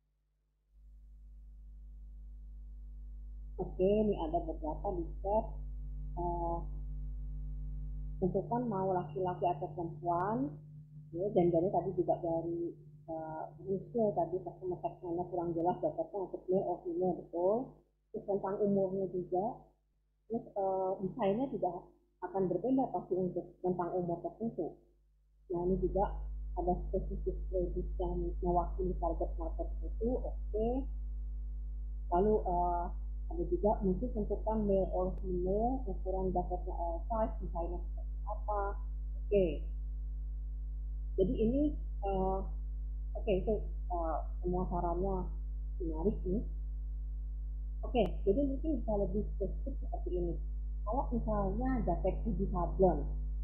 Oke, ini ada beberapa di chat. Uh, tentukan mau laki-laki atau perempuan. Ya, gendernya tadi juga dari uh, usia tadi customer segmentnya kurang jelas jaketnya untuk male or female betul. Terus tentang umurnya juga. Terus uh, desainnya juga akan berbeda pasti untuk tentang umur tertentu. Nah ini juga ada spesifik produk yang mewakili target market itu, oke. Okay. Lalu uh, ada juga mungkin tentukan male or female, ukuran jaketnya all size, desainnya seperti apa, oke. Okay. Jadi ini uh, oke okay, itu uh, semua sarannya menarik nih. Oke, okay, jadi mungkin bisa lebih spesifik seperti ini. Kalau misalnya jaket hoodie sablon,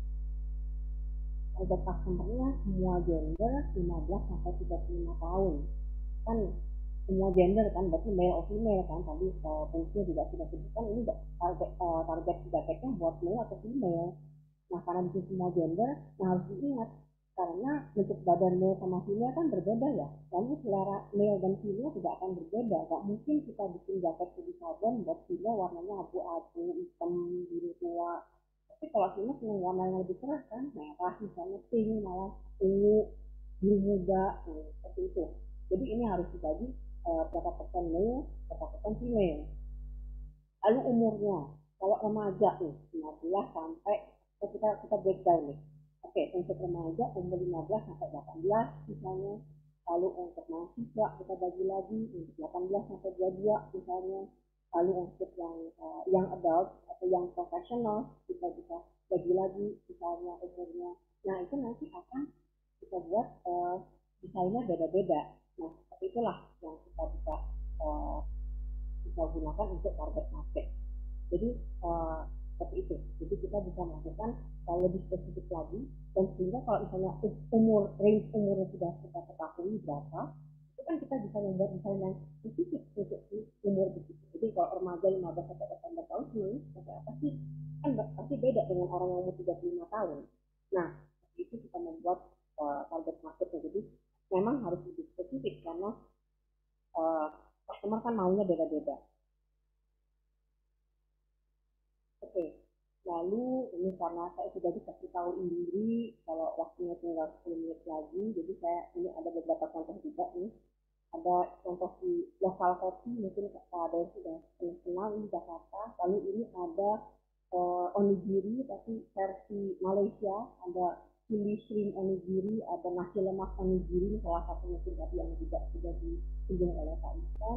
target customer-nya semua gender lima belas sampai tiga puluh lima tahun. Kan semua gender kan, berarti male or female kan, tadi uh, fungsinya juga sudah sebutkan ini target, uh, target jaketnya buat male atau female. Nah, karena itu semua gender, nah harus diingat, karena bentuk badan male sama female kan berbeda ya, lalu selera male dan female juga akan berbeda. Gak mungkin kita bikin jaket hoodie sablon buat female warnanya abu-abu, hitam, biru tua. Tapi kalau female senang warna yang lebih cerah kan, merah misalnya, pink, malah ungu, biru muda, nah, seperti itu. Jadi ini harus dibagi uh, berapa persen male, berapa persen female. Lalu umurnya, kalau remaja nih, lima belas sampai kita kita breakdown nih. Oke, untuk remaja umur lima belas sampai delapan belas misalnya. Lalu untuk mahasiswa kita bagi lagi untuk delapan belas sampai dua puluh dua misalnya. Lalu untuk yang uh, yang adult atau yang profesional kita bisa bagi lagi misalnya umurnya. Nah itu nanti akan kita buat uh, desainnya beda-beda. Nah seperti itulah yang kita bisa uh, bisa gunakan untuk target market. Jadi uh, seperti itu. Jadi kita bisa melakukan uh, lebih spesifik lagi, dan sehingga kalau misalnya umur range umurnya sudah kita ketahui berapa, itu kan kita bisa membuat desain yang spesifik untuk umur begitu. Jadi kalau remaja lima belas sampai delapan belas tahun sebenarnya seperti apa sih? Kan pasti beda dengan orang yang umur tiga puluh lima tahun. Nah, itu kita membuat uh, target marketnya. Jadi memang harus lebih spesifik karena uh, customer kan maunya beda-beda. Oke, lalu ini karena saya sudah dikasih tahu Indri kalau waktunya tinggal sepuluh menit lagi, jadi saya ini ada beberapa contoh juga nih. Ada contoh di lokal kopi, mungkin ada yang sudah kenal di Jakarta. Lalu ini ada uh, onigiri tapi versi Malaysia, ada chili shrimp onigiri, ada nasi lemak onigiri, salah satu mungkin tadi yang juga sudah disinggung oleh Pak Iston.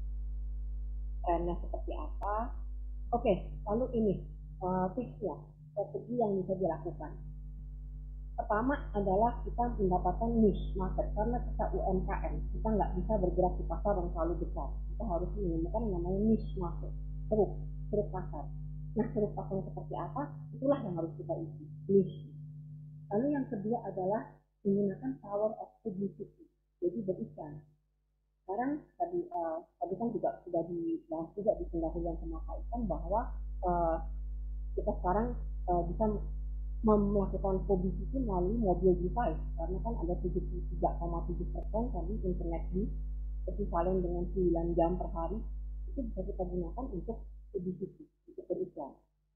Trennya seperti apa? Oke, lalu ini uh, tipsnya, strategi yang bisa dilakukan. Pertama adalah kita mendapatkan niche market, karena kita U M K M, kita nggak bisa bergerak di pasar yang terlalu besar. Kita harus menemukan yang namanya niche market, ceruk, ceruk pasar. Nah, ceruk pasar seperti apa? Itulah yang harus kita isi, niche. Lalu yang kedua adalah menggunakan power of publicity, jadi beriklan. Sekarang tadi uh, tadi kan juga sudah dibahas juga di pendahuluan sama Pak Ikan bahwa uh, kita sekarang uh, bisa melakukan publicity melalui mobile device, karena kan ada tujuh puluh tiga koma tujuh persen tadi internet use ekivalen dengan sembilan jam per hari, itu bisa kita gunakan untuk publicity, untuk beriklan.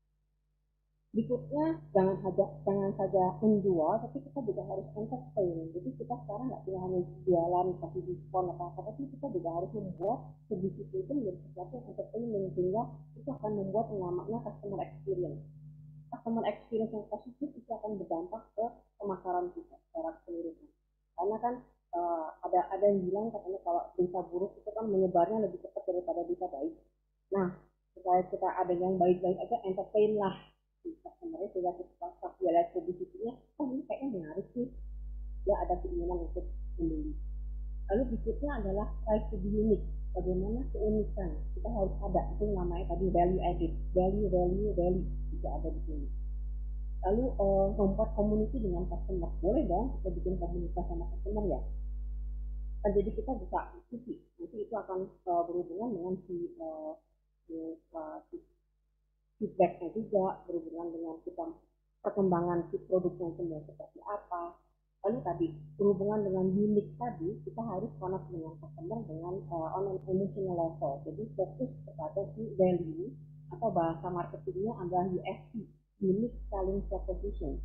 Berikutnya, jangan saja jangan saja menjual, tapi kita juga harus entertain. Jadi kita sekarang nggak cuma hanya jualan, kasih diskon atau apa, tapi kita juga harus membuat publicity itu menjadi sesuatu yang entertaining, sehingga itu akan membuat yang namanya customer experience. Customer experience yang positif itu akan berdampak ke pemasaran kita secara keseluruhan. Karena kan uh, ada ada yang bilang katanya kalau berita buruk itu kan menyebarnya lebih cepat daripada berita baik. Nah, supaya kita ada yang baik-baik aja, entertain lah customer-nya, sehingga kita pas dia lihat publicity-nya, oh ini kayaknya menarik sih, dia ada keinginan untuk membeli. Lalu berikutnya adalah try to be unique. Bagaimana keunikan kita harus ada, itu namanya tadi value added, value value value juga ada di sini. Lalu uh, membuat community dengan customer, boleh dong kita bikin komunitas sama customer ya. Nah, jadi kita bisa ikuti, nanti itu akan uh, berhubungan dengan si, uh, uh, si feedbacknya juga, berhubungan dengan kita perkembangan si produknya semua seperti apa. Lalu tadi berhubungan dengan unik tadi, kita harus connect dengan customer dengan uh, on an emotional level. Jadi fokus kepada si value atau bahasa marketingnya adalah U S P, unique selling proposition.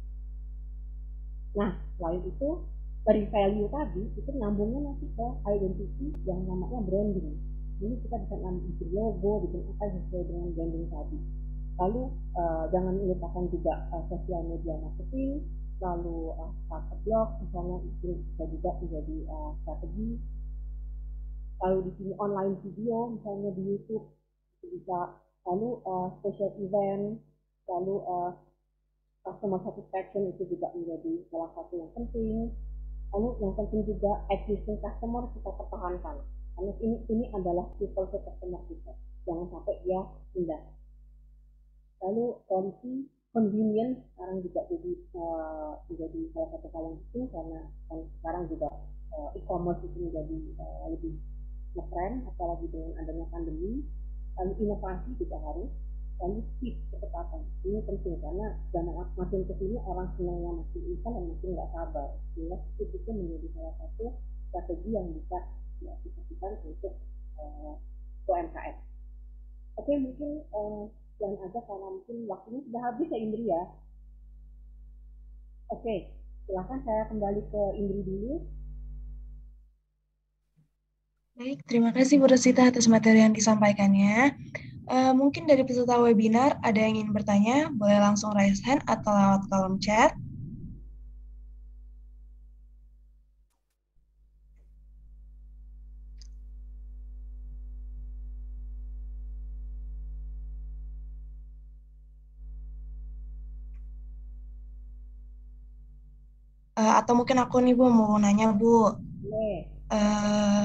Nah, selain itu dari value tadi itu nyambungnya nanti ke identity yang namanya branding. Ini kita bisa bikin logo, bikin apa sesuai dengan branding tadi. Lalu uh, jangan lupakan juga uh, sosial media marketing, lalu uh, startup blog, misalnya itu bisa juga menjadi uh, strategi. Lalu di sini online video, misalnya di YouTube itu bisa. Lalu uh, special event, lalu uh, customer satisfaction itu juga menjadi salah satu yang penting. Lalu yang penting juga existing customer kita pertahankan, karena ini ini adalah people to customer kita, jangan sampai dia pindah. Lalu kondisi convenience sekarang juga jadi uh, menjadi salah satu hal yang penting, karena kan sekarang juga uh, e-commerce itu menjadi uh, lebih ngetren, apalagi dengan adanya pandemi. Lalu inovasi juga harus, lalu speed, kecepatan, ini penting karena zaman makin kesini orang senangnya makin instan dan makin nggak sabar, sehingga speed itu menjadi salah satu strategi yang bisa diaplikasikan untuk uh, U M K M. Oke, mungkin uh, dan aja karena mungkin waktunya sudah habis ya Indri ya. Oke, silakan saya kembali ke Indri dulu. Baik, terima kasih Bu Rosita atas materi yang disampaikannya. Uh, mungkin dari peserta webinar ada yang ingin bertanya, boleh langsung raise hand atau lewat kolom chat. Uh, atau mungkin aku nih Bu mau nanya Bu. Boleh. Uh,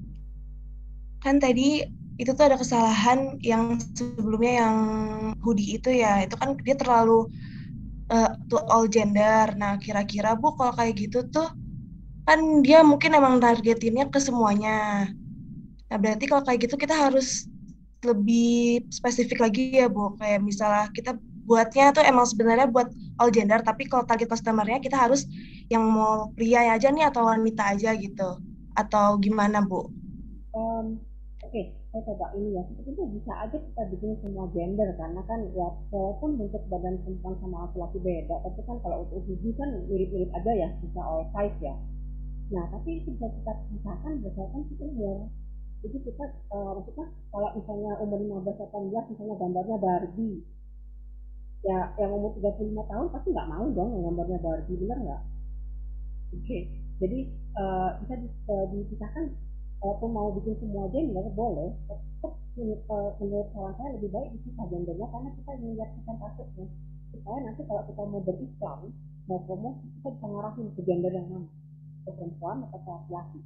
kan tadi itu tuh ada kesalahan yang sebelumnya yang hoodie itu ya, itu kan dia terlalu uh, to all gender. Nah, kira-kira Bu kalau kayak gitu tuh kan dia mungkin emang targetinnya ke semuanya. Nah, berarti kalau kayak gitu kita harus lebih spesifik lagi ya Bu. Kayak misalnya kita buatnya tuh emang sebenarnya buat all gender, tapi kalau target customer-nya kita harus yang mau pria aja nih atau wanita aja gitu. Atau gimana Bu? Um, Oke, okay, saya coba ini ya. Sebetulnya bisa aja kita bikin semua gender karena kan ya walaupun bentuk badan perempuan sama laki-laki beda, tapi kan kalau untuk hoodie kan mirip-mirip aja ya, bisa all size ya. Nah, tapi itu bisa kita pisahkan berdasarkan umur. Jadi kita uh, maksudnya kalau misalnya umur lima belas delapan belas misalnya gambarnya Barbie. Ya yang umur tiga puluh lima tahun pasti nggak mau dong yang gambarnya Barbie, benar nggak? Oke, okay. Jadi uh, bisa di, uh, dipisahkan. Walaupun mau bikin semua gender boleh, tetap menurut, uh, menurut saran saya lebih baik dipisah gendernya karena kita menyiapkan kasusnya supaya nanti kalau kita mau beriklan mau promosi kita bisa ngarahin ke gender yang mana, ke perempuan atau ke laki-laki.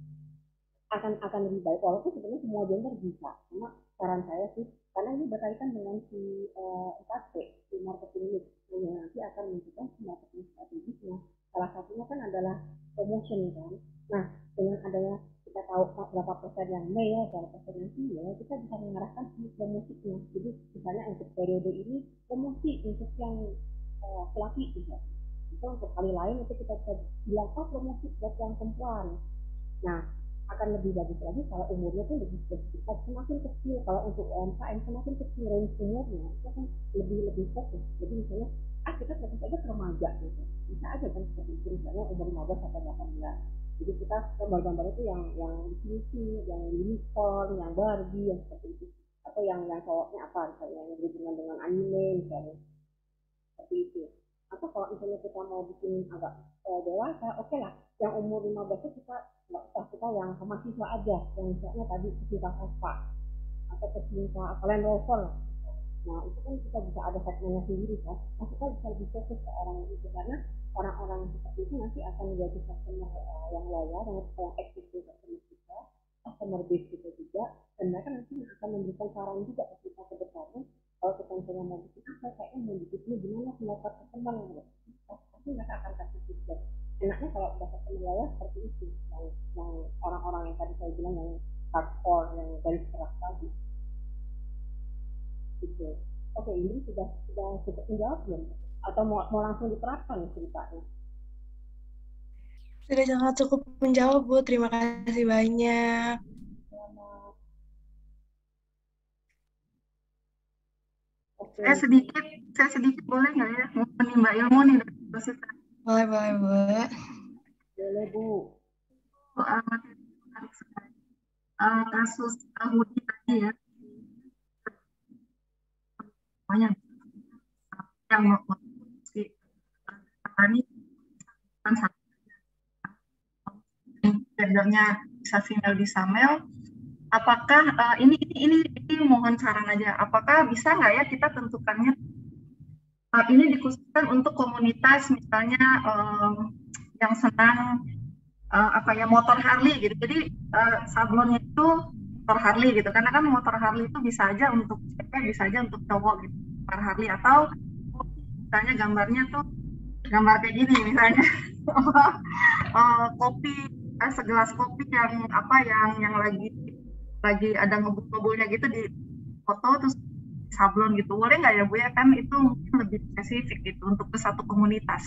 akan akan lebih baik walaupun sebenarnya semua gender bisa, cuma saran saya sih karena ini berkaitan dengan si uh, empat P si marketing mix yang nanti akan menentukan si marketing strategisnya. Salah satunya kan adalah promotion kan. Nah, dengan adanya kita tahu berapa persen yang male, berapa persen yang female, kita bisa mengarahkan si promosinya. Jadi misalnya untuk periode ini promosi untuk yang uh, laki gitu. Itu untuk kali lain itu kita bisa bilang oh promosi buat yang perempuan. Nah, akan lebih bagus lagi kalau umurnya tuh lebih spesifik. Semakin kecil kalau untuk U M K M semakin kecil range umurnya itu kan lebih lebih fokus. Jadi misalnya ah kita fokus aja ke remaja gitu. Bisa aja kan seperti itu misalnya umur lima belas sampai delapan belas. Jadi kita gambar-gambar itu yang yang lucu, yang unicorn, yang Barbie, yang seperti itu. Atau yang yang cowoknya apa misalnya yang berhubungan dengan anime misalnya seperti itu. Atau kalau misalnya kita mau bikin agak uh, dewasa, oke okay lah. Yang umur lima belas itu kita nggak usah, kita yang mahasiswa aja, yang misalnya tadi pecinta Vespa atau pecinta Land Rover. Nah itu kan kita bisa ada segmennya sendiri kan. Nah kita bisa lebih fokus ke orang itu karena orang-orang seperti itu nanti akan menjadi customer uh, yang loyal, yang, yang aktif di customer kita, customer base kita juga, dan mereka nanti akan memberikan saran juga ke kita ke depannya. Kalau kita misalnya mau bikin apa, kayaknya mau bikinnya gimana pendapat customer gitu. Pasti mereka akan kasih feedback. Enaknya kalau udah customer loyal seperti itu, yang, yang orang-orang yang tadi saya bilang yang hardcore, yang garis keras tadi. Gitu. Oke, ini sudah sudah sudah menjawab belum? Atau mau, mau langsung diterapkan ceritanya? Sudah sangat cukup menjawab Bu, terima kasih banyak. Oke. Saya sedikit, saya sedikit boleh nggak ya menimba ilmu nih dari proses. Boleh, boleh Bu. Boleh Bu. Uh, menarik sekali. Uh, kasus uh, hoodie tadi ya. Banyak yang mau si ini kan gendernya bisa female bisa male. Apakah uh, ini, ini ini ini mohon saran aja. Apakah bisa nggak ya kita tentukannya uh, ini dikhususkan untuk komunitas misalnya um, yang senang uh, apa ya motor Harley gitu. Jadi uh, sablonnya itu motor Harley gitu. Karena kan motor Harley itu bisa aja untuk cewek, bisa aja untuk cowok gitu. Motor Harley atau misalnya gambarnya tuh gambar kayak gini misalnya uh, kopi uh, segelas kopi yang apa yang yang lagi lagi ada ngebul-ngebulnya gitu di foto terus sablon gitu. Boleh nggak ya Bu ya, kan itu mungkin lebih spesifik gitu untuk ke satu komunitas.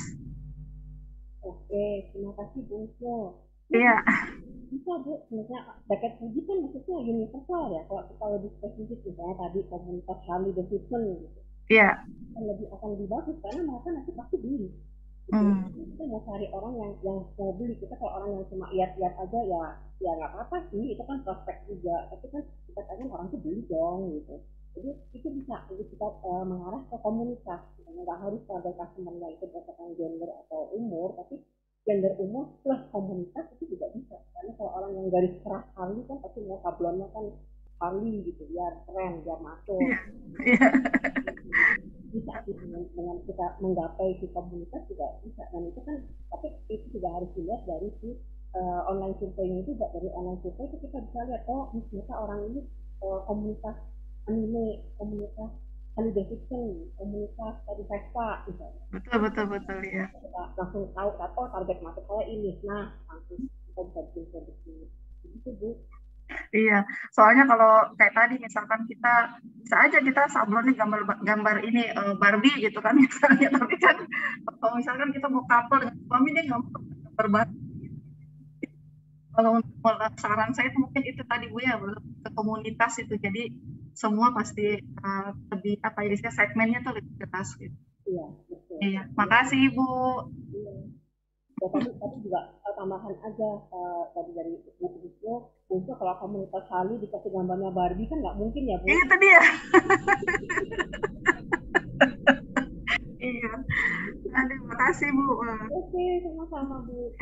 Oke, terima kasih Bu. Iya. Bisa Bu, sebenarnya jaket hoodie kan maksudnya universal ya. Kalau kita lebih spesifik misalnya tadi komunitas Harley Davidson gitu. Iya. Akan lebih akan lebih bagus karena mereka nanti pasti beli. Gitu. Hmm. Kita mau cari orang yang yang mau beli. Kita kalau orang yang cuma lihat-lihat aja ya ya nggak apa-apa sih, itu kan prospek juga. Tapi kan kita pengen orang tuh beli dong gitu. Jadi itu bisa jadi kita uh, mengarah ke komunitas. Nggak harus pada customer-nya itu berdasarkan gender atau umur, tapi gender umur plus komunitas itu juga bisa. Karena kalau orang yang garis keras Harley kan pasti mau sablonnya kan Harley gitu, biar keren, biar masuk. Yeah. bisa sih dengan, dengan kita menggapai si komunitas juga bisa, dan itu kan tapi itu juga harus dilihat dari si uh, online surveinya juga. Dari online survei itu kita bisa lihat, oh ternyata orang ini uh, komunitas anime, komunitas holiday fiction, komunitas tadi Vespa misalnya. Betul betul betul ya. Kita langsung tahu oh target market saya ini, nah langsung kita bisa bikin produksi itu Bu. Iya, soalnya kalau kayak tadi misalkan kita bisa aja kita sablonnya gambar gambar ini uh, Barbie gitu kan misalnya, tapi kan kalau misalkan kita mau couple dengan suami dia nggak mau gambar Barbie. Kalau untuk saran saya itu mungkin itu tadi Bu ya, ke komunitas itu, jadi semua pasti uh, lebih apa ya, segmennya tuh lebih jelas gitu. Iya, betul. Iya, makasih Ibu. Iya. Ya, tadi, tadi juga uh, tambahan aja uh, tadi dari Ibu untuk kalau komunitas Hali dikasih gambarnya Barbie kan nggak mungkin ya Bu. Itu dia. Iya. Aduh, makasih Bu. Oke, sama-sama Bu.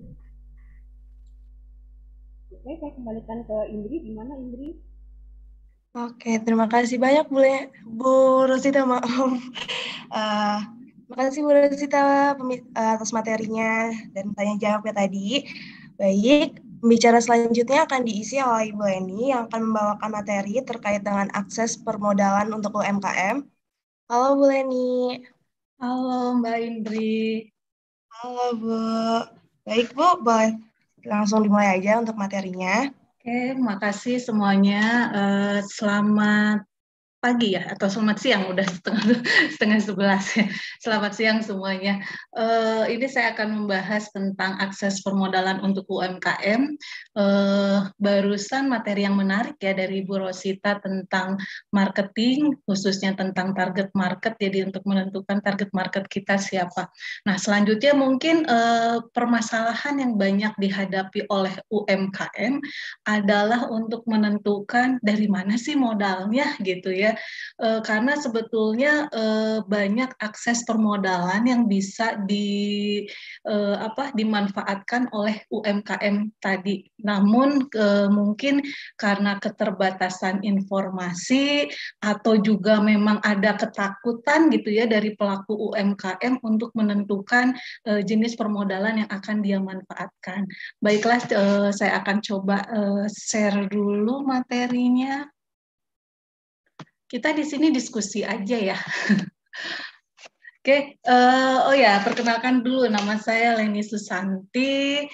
Oke, saya kembalikan ke Indri. Gimana Indri? Oke, terima kasih banyak Bu, Bu Rosita, maaf. Uh, terima kasih Bu Rosita atas materinya dan tanya jawabnya tadi. Baik, pembicara selanjutnya akan diisi oleh Ibu Leni yang akan membawakan materi terkait dengan akses permodalan untuk U M K M. Halo Bu Leni. Halo Mbak Indri. Halo Bu. Baik Bu, boleh langsung dimulai aja untuk materinya. Oke, makasih semuanya. Uh, selamat pagi ya, atau selamat siang, udah setengah setengah sebelas ya. Selamat siang semuanya. Uh, ini saya akan membahas tentang akses permodalan untuk U M K M. Uh, barusan materi yang menarik ya dari Ibu Rosita tentang marketing, khususnya tentang target market, jadi untuk menentukan target market kita siapa. Nah, selanjutnya mungkin uh, permasalahan yang banyak dihadapi oleh U M K M adalah untuk menentukan dari mana sih modalnya gitu ya. E, karena sebetulnya e, banyak akses permodalan yang bisa di e, apa dimanfaatkan oleh U M K M tadi. Namun e, mungkin karena keterbatasan informasi atau juga memang ada ketakutan gitu ya dari pelaku U M K M untuk menentukan e, jenis permodalan yang akan dia manfaatkan. Baiklah, e, saya akan coba e, share dulu materinya. Kita di sini diskusi aja ya. Oke, uh, oh ya, perkenalkan dulu, nama saya Leni Susanti.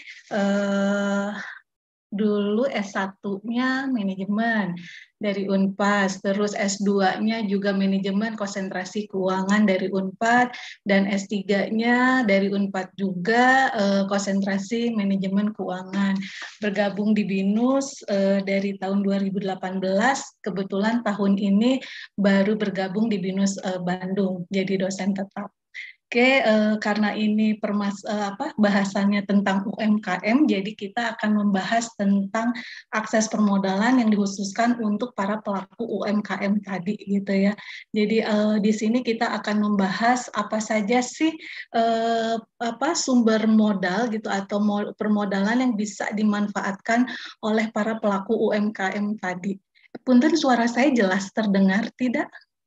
Uh, dulu S satu-nya manajemen dari Unpas, terus S dua-nya juga manajemen konsentrasi keuangan dari Unpad, dan S tiga-nya dari Unpad juga eh, konsentrasi manajemen keuangan. Bergabung di BINUS eh, dari tahun dua ribu delapan belas, kebetulan tahun ini baru bergabung di BINUS eh, Bandung, jadi dosen tetap. Oke, eh, karena ini permas eh, apa bahasannya tentang U M K M, jadi kita akan membahas tentang akses permodalan yang dikhususkan untuk para pelaku U M K M tadi, gitu ya. Jadi eh, di sini kita akan membahas apa saja sih eh, apa sumber modal gitu atau permodalan yang bisa dimanfaatkan oleh para pelaku U M K M tadi. Punten, suara saya jelas terdengar tidak?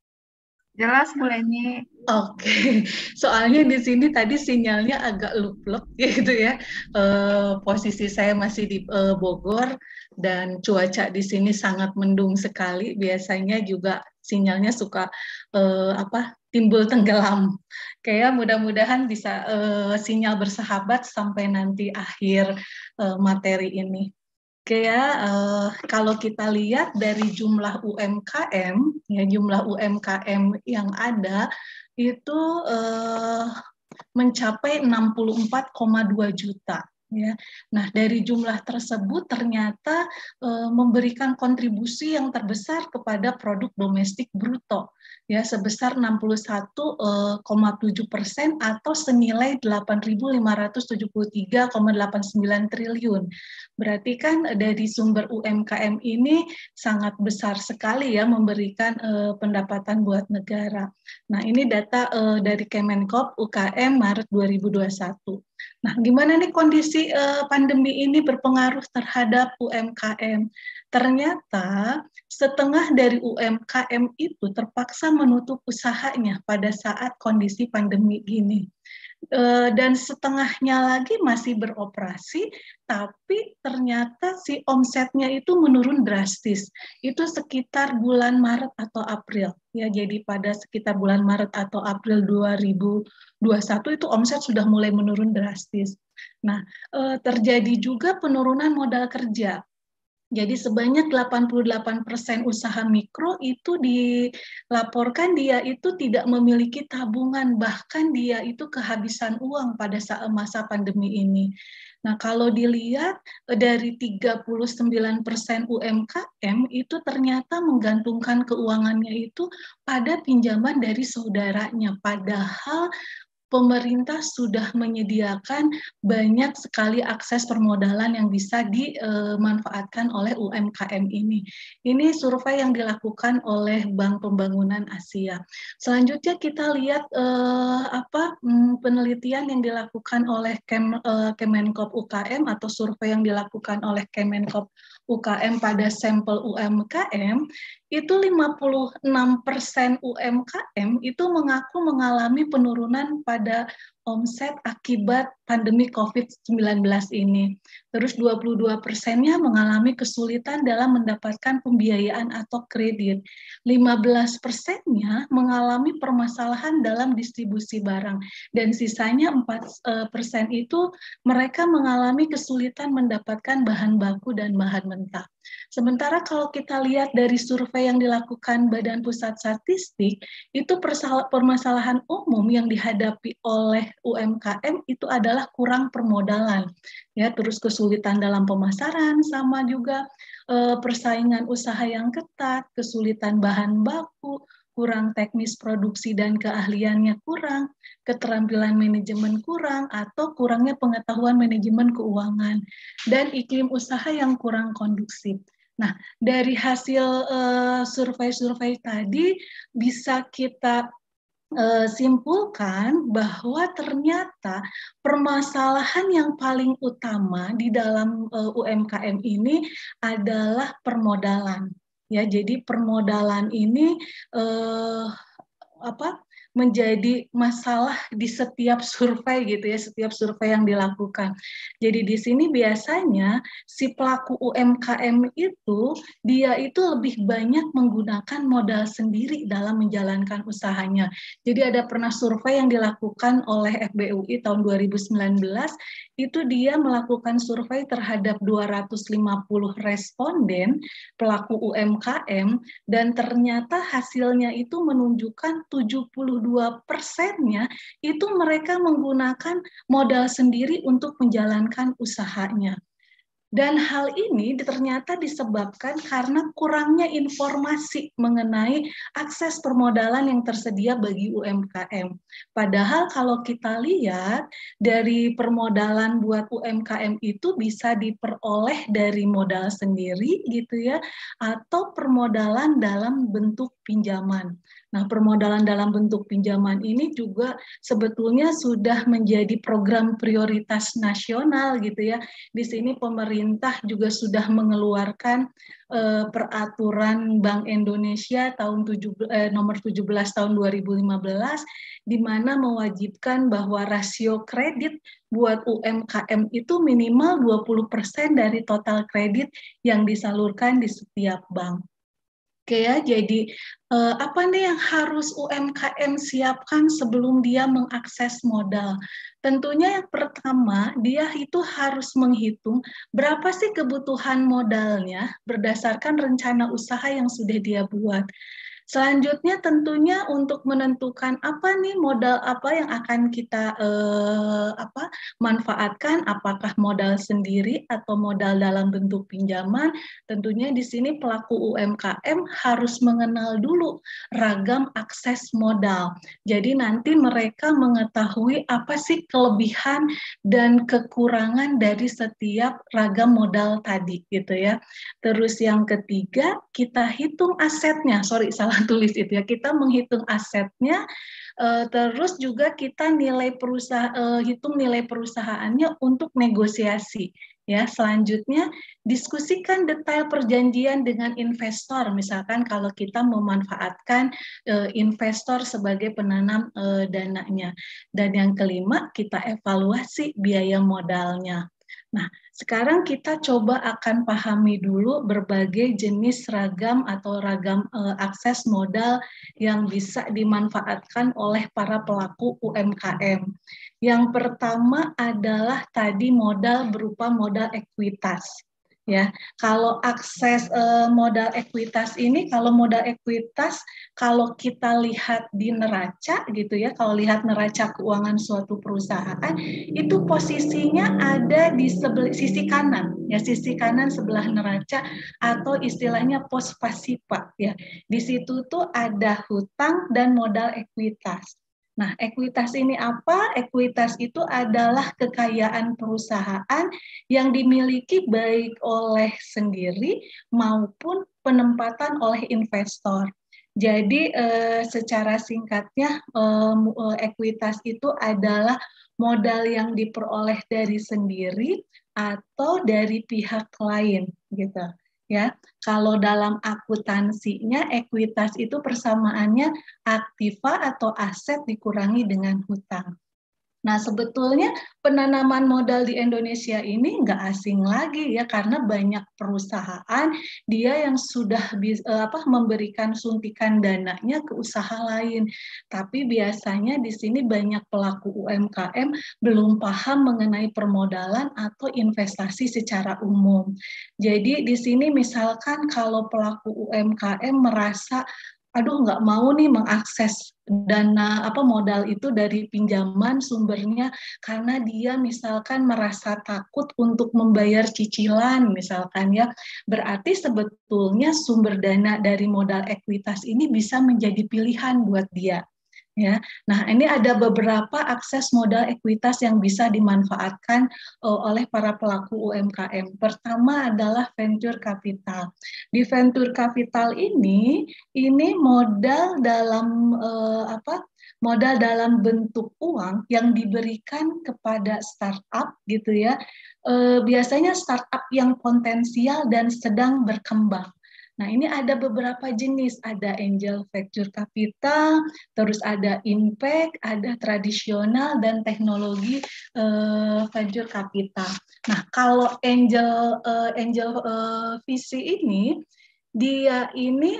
Jelas Bu Leni. Oke, okay. Soalnya di sini tadi sinyalnya agak lup-lup gitu ya. E, posisi saya masih di e, Bogor dan cuaca di sini sangat mendung sekali. Biasanya juga sinyalnya suka e, apa timbul tenggelam. Kayak mudah-mudahan bisa e, sinyal bersahabat sampai nanti akhir e, materi ini. Oke ya, eh, kalau kita lihat dari jumlah U M K M, ya jumlah U M K M yang ada itu eh, mencapai enam puluh empat koma dua juta. Ya. Nah, dari jumlah tersebut ternyata e, memberikan kontribusi yang terbesar kepada produk domestik bruto, ya sebesar enam puluh satu koma tujuh persen atau senilai delapan ribu lima ratus tujuh puluh tiga koma delapan sembilan triliun. Berarti kan dari sumber U M K M ini sangat besar sekali ya memberikan e, pendapatan buat negara. Nah, ini data e, dari Kemenkop U K M Maret dua ribu dua puluh satu. Nah, gimana nih kondisi uh, pandemi ini berpengaruh terhadap U M K M? Ternyata setengah dari U M K M itu terpaksa menutup usahanya pada saat kondisi pandemi ini. Uh, dan setengahnya lagi masih beroperasi, tapi ternyata si omsetnya itu menurun drastis. Itu sekitar bulan Maret atau April. Ya, jadi pada sekitar bulan Maret atau April dua ribu dua puluh satu itu omset sudah mulai menurun drastis. Nah, uh, terjadi juga penurunan modal kerja. Jadi sebanyak delapan puluh delapan persen usaha mikro itu dilaporkan dia itu tidak memiliki tabungan, bahkan dia itu kehabisan uang pada saat masa pandemi ini. Nah, kalau dilihat dari tiga puluh sembilan persen U M K M itu ternyata menggantungkan keuangannya itu pada pinjaman dari saudaranya, padahal pemerintah sudah menyediakan banyak sekali akses permodalan yang bisa dimanfaatkan oleh U M K M ini. Ini survei yang dilakukan oleh Bank Pembangunan Asia. Selanjutnya kita lihat eh, apa penelitian yang dilakukan oleh Kem, eh, Kemenkop U K M atau survei yang dilakukan oleh Kemenkop U K M pada sampel U M K M. Itu lima puluh enam persen U M K M itu mengaku mengalami penurunan pada omset akibat pandemi covid sembilan belas ini. Terus dua puluh dua persennya mengalami kesulitan dalam mendapatkan pembiayaan atau kredit. lima belas persennya mengalami permasalahan dalam distribusi barang. Dan sisanya empat persen itu mereka mengalami kesulitan mendapatkan bahan baku dan bahan mentah. Sementara kalau kita lihat dari survei yang dilakukan Badan Pusat Statistik, itu permasalahan umum yang dihadapi oleh U M K M itu adalah kurang permodalan, ya, terus kesulitan dalam pemasaran, sama juga eh, persaingan usaha yang ketat, kesulitan bahan baku, kurang teknis produksi dan keahliannya kurang, keterampilan manajemen kurang, atau kurangnya pengetahuan manajemen keuangan, dan iklim usaha yang kurang kondusif. Nah, dari hasil survei-survei uh, tadi bisa kita uh, simpulkan bahwa ternyata permasalahan yang paling utama di dalam uh, U M K M ini adalah permodalan. Ya, jadi permodalan ini uh, apa? menjadi masalah di setiap survei gitu ya, setiap survei yang dilakukan. Jadi di sini biasanya si pelaku U M K M itu dia itu lebih banyak menggunakan modal sendiri dalam menjalankan usahanya. Jadi ada pernah survei yang dilakukan oleh F B U I tahun dua ribu sembilan belas, itu dia melakukan survei terhadap dua ratus lima puluh responden pelaku U M K M, dan ternyata hasilnya itu menunjukkan tujuh puluh dua persennya itu mereka menggunakan modal sendiri untuk menjalankan usahanya. Dan hal ini ternyata disebabkan karena kurangnya informasi mengenai akses permodalan yang tersedia bagi U M K M. Padahal kalau kita lihat dari permodalan buat U M K M itu bisa diperoleh dari modal sendiri gitu ya, atau permodalan dalam bentuk pinjaman. Nah, permodalan dalam bentuk pinjaman ini juga sebetulnya sudah menjadi program prioritas nasional gitu ya. Di sini pemerintah juga sudah mengeluarkan eh, peraturan Bank Indonesia tahun tujuh, eh, nomor tujuh belas tahun dua ribu lima belas, di mana mewajibkan bahwa rasio kredit buat U M K M itu minimal dua puluh persen dari total kredit yang disalurkan di setiap bank. Oke ya, jadi eh, apa nih yang harus U M K M siapkan sebelum dia mengakses modal? Tentunya yang pertama, dia itu harus menghitung berapa sih kebutuhan modalnya berdasarkan rencana usaha yang sudah dia buat. Selanjutnya tentunya untuk menentukan apa nih modal apa yang akan kita eh, apa manfaatkan, apakah modal sendiri atau modal dalam bentuk pinjaman. Tentunya di sini pelaku U M K M harus mengenal dulu ragam akses modal. Jadi nanti mereka mengetahui apa sih kelebihan dan kekurangan dari setiap ragam modal tadi gitu ya. Terus yang ketiga, kita hitung asetnya. Sorry, salah papan tulis itu ya. Kita menghitung asetnya, uh, terus juga kita nilai perusahaan, uh, hitung nilai perusahaannya untuk negosiasi. Ya, selanjutnya diskusikan detail perjanjian dengan investor, misalkan kalau kita memanfaatkan uh, investor sebagai penanam uh, dananya. Dan yang kelima, kita evaluasi biaya modalnya. Nah, sekarang kita coba akan pahami dulu berbagai jenis ragam atau ragam uh, akses modal yang bisa dimanfaatkan oleh para pelaku U M K M. Yang pertama adalah tadi modal berupa modal ekuitas. Ya, kalau akses eh, modal ekuitas ini, kalau modal ekuitas, kalau kita lihat di neraca gitu ya, kalau lihat neraca keuangan suatu perusahaan, itu posisinya ada di sebelah sisi kanan, ya sisi kanan sebelah neraca atau istilahnya pos pasipa ya. Di situ tuh ada hutang dan modal ekuitas. Nah, ekuitas ini apa? Ekuitas itu adalah kekayaan perusahaan yang dimiliki baik oleh sendiri maupun penempatan oleh investor. Jadi, eh, secara singkatnya, eh, ekuitas itu adalah modal yang diperoleh dari sendiri atau dari pihak lain, gitu. Ya, kalau dalam akuntansinya ekuitas itu persamaannya aktiva atau aset dikurangi dengan hutang. Nah, sebetulnya penanaman modal di Indonesia ini nggak asing lagi ya, karena banyak perusahaan dia yang sudah apa, memberikan suntikan dananya ke usaha lain. Tapi biasanya di sini banyak pelaku U M K M belum paham mengenai permodalan atau investasi secara umum. Jadi di sini misalkan kalau pelaku U M K M merasa aduh nggak mau nih mengakses dana apa modal itu dari pinjaman sumbernya karena dia misalkan merasa takut untuk membayar cicilan misalkan ya, berarti sebetulnya sumber dana dari modal ekuitas ini bisa menjadi pilihan buat dia. Ya, nah ini ada beberapa akses modal ekuitas yang bisa dimanfaatkan uh, oleh para pelaku U M K M. Pertama adalah venture capital. Di venture capital ini, ini modal dalam uh, apa? Modal dalam bentuk uang yang diberikan kepada startup gitu ya. Uh, biasanya startup yang potensial dan sedang berkembang. Nah, ini ada beberapa jenis, ada angel venture capital, terus ada impact, ada tradisional, dan teknologi uh, venture capital. Nah, kalau angel uh, angel uh, V C ini, dia ini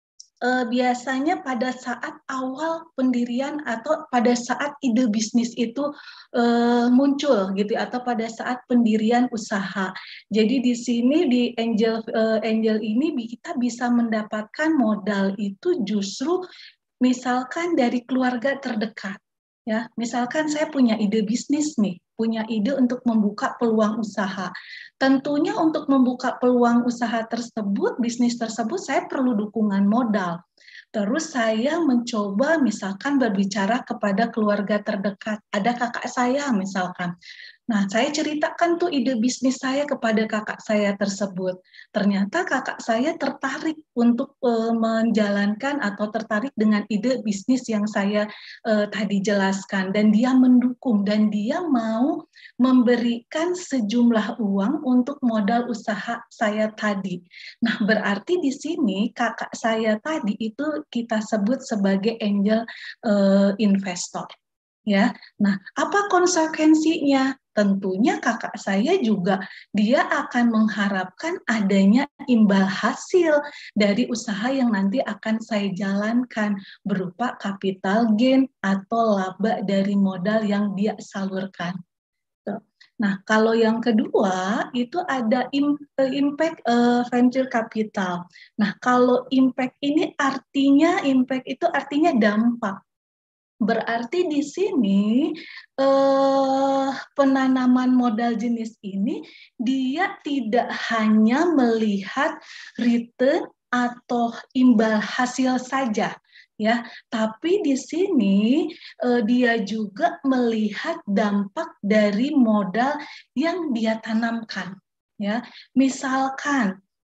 uh, biasanya pada saat awal pendirian atau pada saat ide bisnis itu uh, muncul gitu atau pada saat pendirian usaha. Jadi di sini di angel uh, angel ini kita bisa mendapatkan modal itu justru misalkan dari keluarga terdekat. Ya, misalkan saya punya ide bisnis nih, punya ide untuk membuka peluang usaha. Tentunya untuk membuka peluang usaha tersebut, bisnis tersebut saya perlu dukungan modal. Terus saya mencoba misalkan berbicara kepada keluarga terdekat. Ada kakak saya misalkan. Nah, saya ceritakan tuh ide bisnis saya kepada kakak saya tersebut. Ternyata kakak saya tertarik untuk uh, menjalankan atau tertarik dengan ide bisnis yang saya uh, tadi jelaskan. Dan dia mendukung dan dia mau memberikan sejumlah uang untuk modal usaha saya tadi. Nah, berarti di sini kakak saya tadi itu kita sebut sebagai angel uh, investor. Ya, nah apa konsekuensinya? Tentunya kakak saya juga dia akan mengharapkan adanya imbal hasil dari usaha yang nanti akan saya jalankan berupa capital gain atau laba dari modal yang dia salurkan. Nah, kalau yang kedua itu ada impact uh, venture capital. Nah, kalau impact ini artinya impact itu artinya dampak. Berarti di sini eh, penanaman modal jenis ini dia tidak hanya melihat return atau imbal hasil saja, ya, tapi di sini eh, dia juga melihat dampak dari modal yang dia tanamkan, ya. Misalkan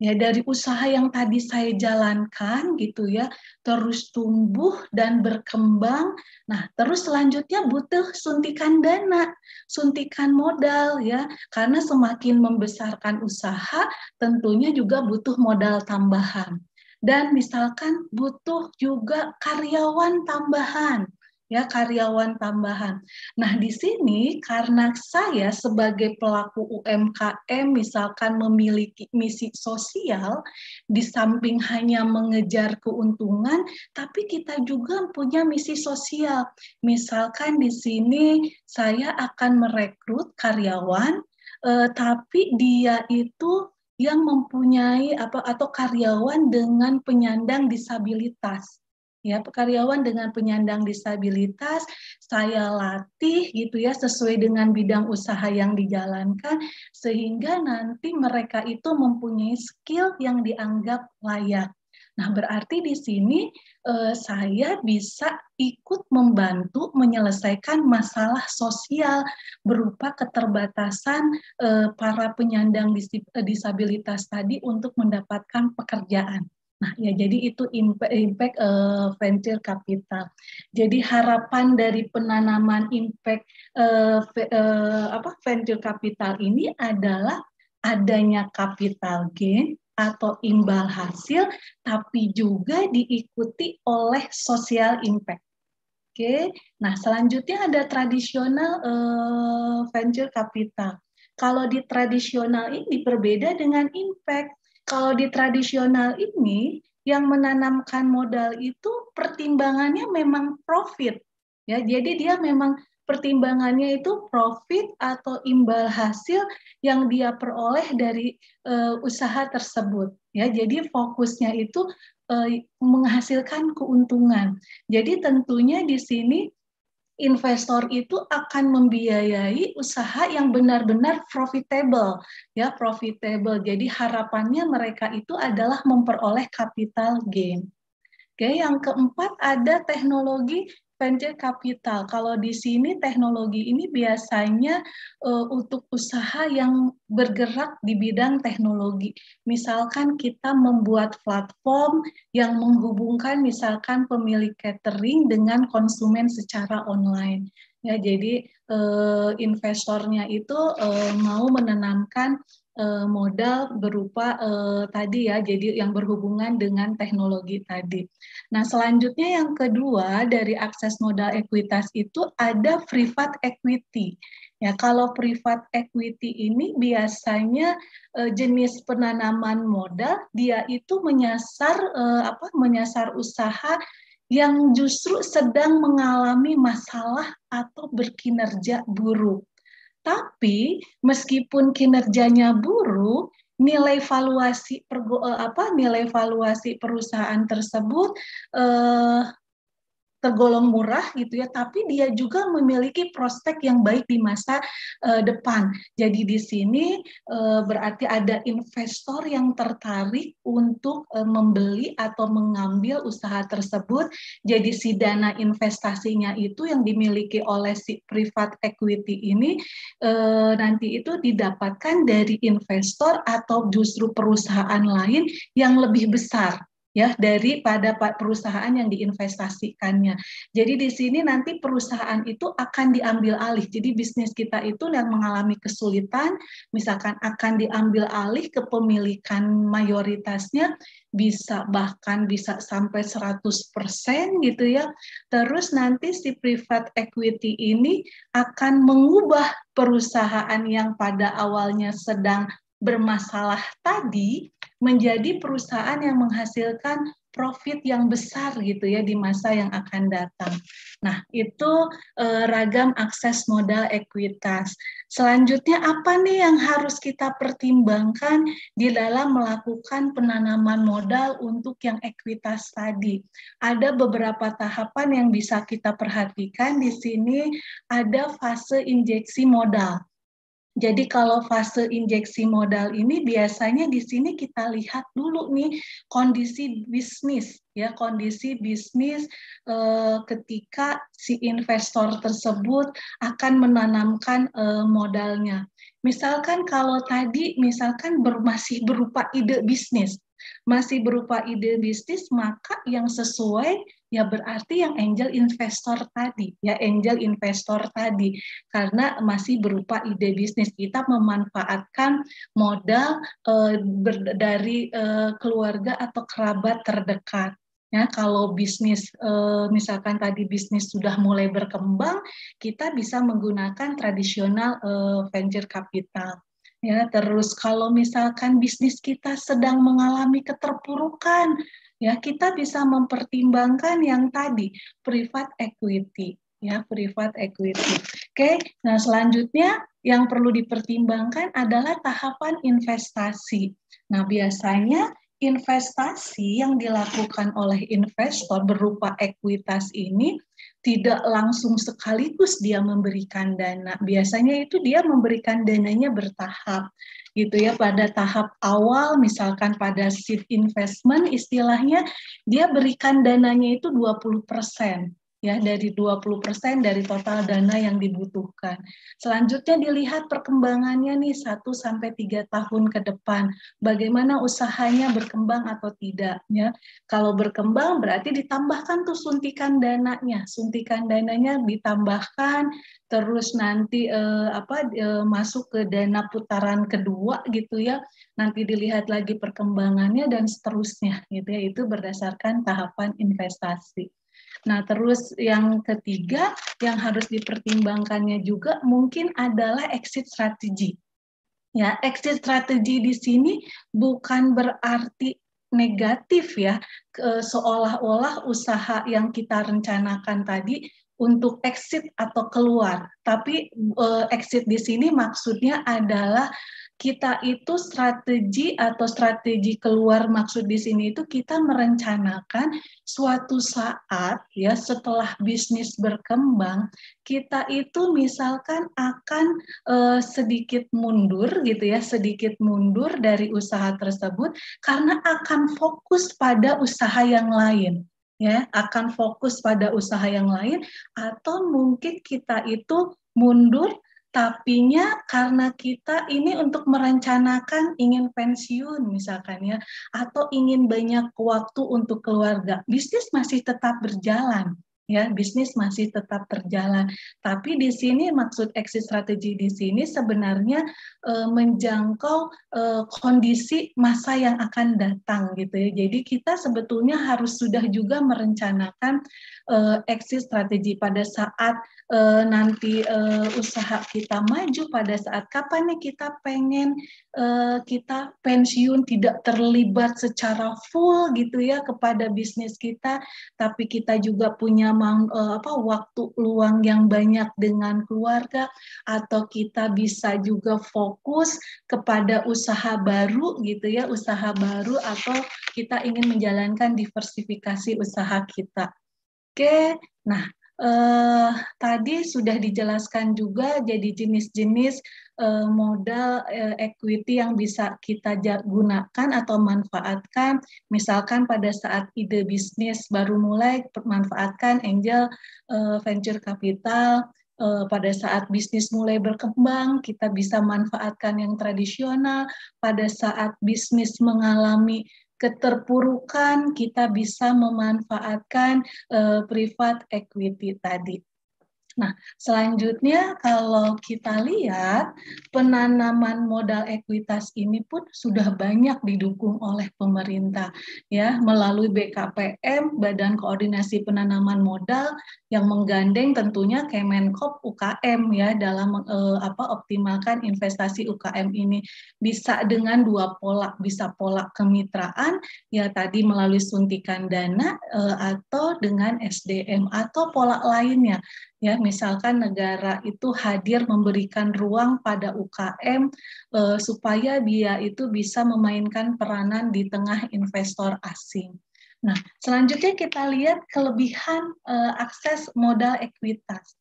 Ya, dari usaha yang tadi saya jalankan gitu ya, terus tumbuh dan berkembang. Nah, terus selanjutnya butuh suntikan dana, suntikan modal ya, karena semakin membesarkan usaha tentunya juga butuh modal tambahan. Dan misalkan butuh juga karyawan tambahan. Ya, karyawan tambahan. Nah, di sini karena saya sebagai pelaku U M K M misalkan memiliki misi sosial, di samping hanya mengejar keuntungan, tapi kita juga punya misi sosial. Misalkan di sini saya akan merekrut karyawan, eh, tapi dia itu yang mempunyai apa atau karyawan dengan penyandang disabilitas. Ya, karyawan dengan penyandang disabilitas saya latih gitu ya sesuai dengan bidang usaha yang dijalankan sehingga nanti mereka itu mempunyai skill yang dianggap layak. Nah, berarti di sini eh, saya bisa ikut membantu menyelesaikan masalah sosial berupa keterbatasan eh, para penyandang disabilitas tadi untuk mendapatkan pekerjaan. Nah, ya jadi itu impact, impact uh, venture capital. Jadi harapan dari penanaman impact uh, uh, apa venture capital ini adalah adanya capital gain atau imbal hasil, tapi juga diikuti oleh social impact. Oke, nah selanjutnya ada tradisional uh, venture capital. Kalau di tradisional ini berbeda dengan impact. Kalau di tradisional ini yang menanamkan modal itu pertimbangannya memang profit, ya. Jadi dia memang pertimbangannya itu profit atau imbal hasil yang dia peroleh dari uh, usaha tersebut, ya. Jadi fokusnya itu uh, menghasilkan keuntungan. Jadi tentunya di sini investor itu akan membiayai usaha yang benar-benar profitable, ya profitable. Jadi harapannya mereka itu adalah memperoleh capital gain. Oke, yang keempat ada teknologi venture capital. Kalau di sini teknologi ini biasanya uh, untuk usaha yang bergerak di bidang teknologi. Misalkan kita membuat platform yang menghubungkan misalkan pemilik catering dengan konsumen secara online. Ya, jadi uh, investornya itu uh, mau menanamkan uh, modal berupa uh, tadi ya, jadi yang berhubungan dengan teknologi tadi. Nah, selanjutnya yang kedua dari akses modal ekuitas itu ada privat equity. Ya, kalau privat equity ini biasanya eh, jenis penanaman modal dia itu menyasar eh, apa? menyasar usaha yang justru sedang mengalami masalah atau berkinerja buruk. Tapi meskipun kinerjanya buruk, nilai valuasi pergo, apa nilai valuasi perusahaan tersebut eh, tergolong murah gitu ya, tapi dia juga memiliki prospek yang baik di masa uh, depan. Jadi di sini uh, berarti ada investor yang tertarik untuk uh, membeli atau mengambil usaha tersebut. Jadi si dana investasinya itu yang dimiliki oleh si private equity ini uh, nanti itu didapatkan dari investor atau justru perusahaan lain yang lebih besar, ya, daripada perusahaan yang diinvestasikannya. Jadi di sini nanti perusahaan itu akan diambil alih. Jadi bisnis kita itu yang mengalami kesulitan, misalkan akan diambil alih kepemilikan mayoritasnya, bisa bahkan bisa sampai seratus persen gitu ya. Terus nanti si private equity ini akan mengubah perusahaan yang pada awalnya sedang bermasalah tadi menjadi perusahaan yang menghasilkan profit yang besar gitu ya di masa yang akan datang. Nah, itu eh, ragam akses modal ekuitas. Selanjutnya apa nih yang harus kita pertimbangkan di dalam melakukan penanaman modal untuk yang ekuitas tadi? Ada beberapa tahapan yang bisa kita perhatikan di sini. Ada fase injeksi modal. Jadi kalau fase injeksi modal ini biasanya di sini kita lihat dulu nih kondisi bisnis, ya kondisi bisnis eh, ketika si investor tersebut akan menanamkan eh, modalnya. Misalkan kalau tadi misalkan ber, masih berupa ide bisnis, masih berupa ide bisnis, maka yang sesuai ya berarti yang angel investor tadi, ya angel investor tadi, karena masih berupa ide bisnis. Kita memanfaatkan modal eh, ber, dari eh, keluarga atau kerabat terdekat. Ya, kalau bisnis, eh, misalkan tadi bisnis sudah mulai berkembang, kita bisa menggunakan tradisional eh, venture capital. Ya, terus kalau misalkan bisnis kita sedang mengalami keterpurukan, ya kita bisa mempertimbangkan yang tadi private equity, ya private equity. Oke, nah selanjutnya yang perlu dipertimbangkan adalah tahapan investasi. Nah, biasanya investasi yang dilakukan oleh investor berupa ekuitas ini tidak langsung sekaligus dia memberikan dana. Biasanya itu dia memberikan dananya bertahap, gitu ya. Pada tahap awal, misalkan pada seed investment, istilahnya dia berikan dananya itu dua puluh persen. Ya, dari dua puluh persen dari total dana yang dibutuhkan. Selanjutnya dilihat perkembangannya nih satu sampai tiga tahun ke depan. Bagaimana usahanya berkembang atau tidak, ya. Kalau berkembang berarti ditambahkan tuh suntikan dananya. Suntikan dananya ditambahkan, terus nanti eh, apa eh, masuk ke dana putaran kedua gitu ya. Nanti dilihat lagi perkembangannya dan seterusnya gitu ya. Itu berdasarkan tahapan investasi. Nah, terus yang ketiga yang harus dipertimbangkannya juga mungkin adalah exit strategy. Ya, exit strategy di sini bukan berarti negatif ya, seolah-olah usaha yang kita rencanakan tadi untuk exit atau keluar. Tapi uh, exit di sini maksudnya adalah kita itu strategi atau strategi keluar, maksud di sini itu kita merencanakan suatu saat ya setelah bisnis berkembang, kita itu misalkan akan uh, sedikit mundur gitu ya, sedikit mundur dari usaha tersebut karena akan fokus pada usaha yang lain. Ya, akan fokus pada usaha yang lain, atau mungkin kita itu mundur tapinya karena kita ini untuk merencanakan ingin pensiun misalkan ya, atau ingin banyak waktu untuk keluarga. Bisnis masih tetap berjalan. Ya, bisnis masih tetap berjalan. Tapi di sini maksud exit strategy di sini sebenarnya e, menjangkau e, kondisi masa yang akan datang gitu ya. Jadi kita sebetulnya harus sudah juga merencanakan e, exit strategy pada saat e, nanti e, usaha kita maju, pada saat kapan nih kita pengen e, kita pensiun, tidak terlibat secara full gitu ya kepada bisnis kita, tapi kita juga punya apa waktu luang yang banyak dengan keluarga, atau kita bisa juga fokus kepada usaha baru gitu ya, usaha baru, atau kita ingin menjalankan diversifikasi usaha kita. Oke, nah eh, tadi sudah dijelaskan juga jadi jenis-jenis eh, modal eh, equity yang bisa kita gunakan atau manfaatkan. Misalkan pada saat ide bisnis baru mulai, manfaatkan angel eh, venture capital. Eh, pada saat bisnis mulai berkembang, kita bisa manfaatkan yang tradisional. Pada saat bisnis mengalami keterpurukan, kita bisa memanfaatkan uh, private equity tadi. Nah, selanjutnya kalau kita lihat penanaman modal ekuitas ini pun sudah banyak didukung oleh pemerintah ya, melalui B K P M, Badan Koordinasi Penanaman Modal, yang menggandeng tentunya Kemenkop U K M ya dalam eh, apa optimalkan investasi U K M ini. Bisa dengan dua pola, bisa pola kemitraan ya tadi melalui suntikan dana eh, atau dengan S D M atau pola lainnya. Ya, misalkan negara itu hadir memberikan ruang pada U K M eh, supaya dia itu bisa memainkan peranan di tengah investor asing. Nah, selanjutnya kita lihat kelebihan eh, akses modal ekuitas.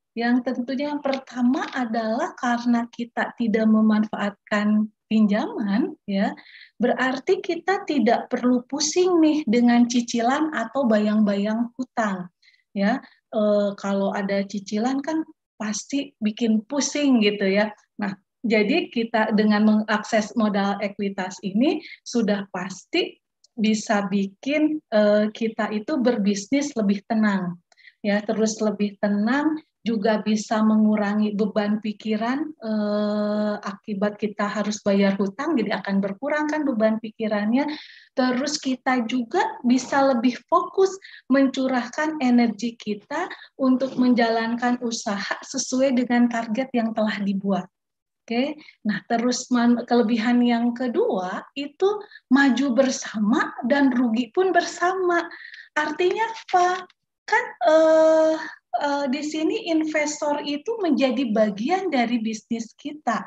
Yang tentunya yang pertama adalah karena kita tidak memanfaatkan pinjaman, ya, berarti kita tidak perlu pusing nih dengan cicilan atau bayang-bayang hutang, ya. E, kalau ada cicilan kan pasti bikin pusing gitu ya. Nah, jadi kita dengan mengakses modal ekuitas ini sudah pasti bisa bikin e, kita itu berbisnis lebih tenang, ya, terus lebih tenang. Juga bisa mengurangi beban pikiran eh, akibat kita harus bayar hutang, jadi akan berkurang kan beban pikirannya. Terus kita juga bisa lebih fokus mencurahkan energi kita untuk menjalankan usaha sesuai dengan target yang telah dibuat. Oke, nah terus kelebihan yang kedua itu maju bersama dan rugi pun bersama. Artinya apa? Kan eh, Uh, di sini investor itu menjadi bagian dari bisnis kita.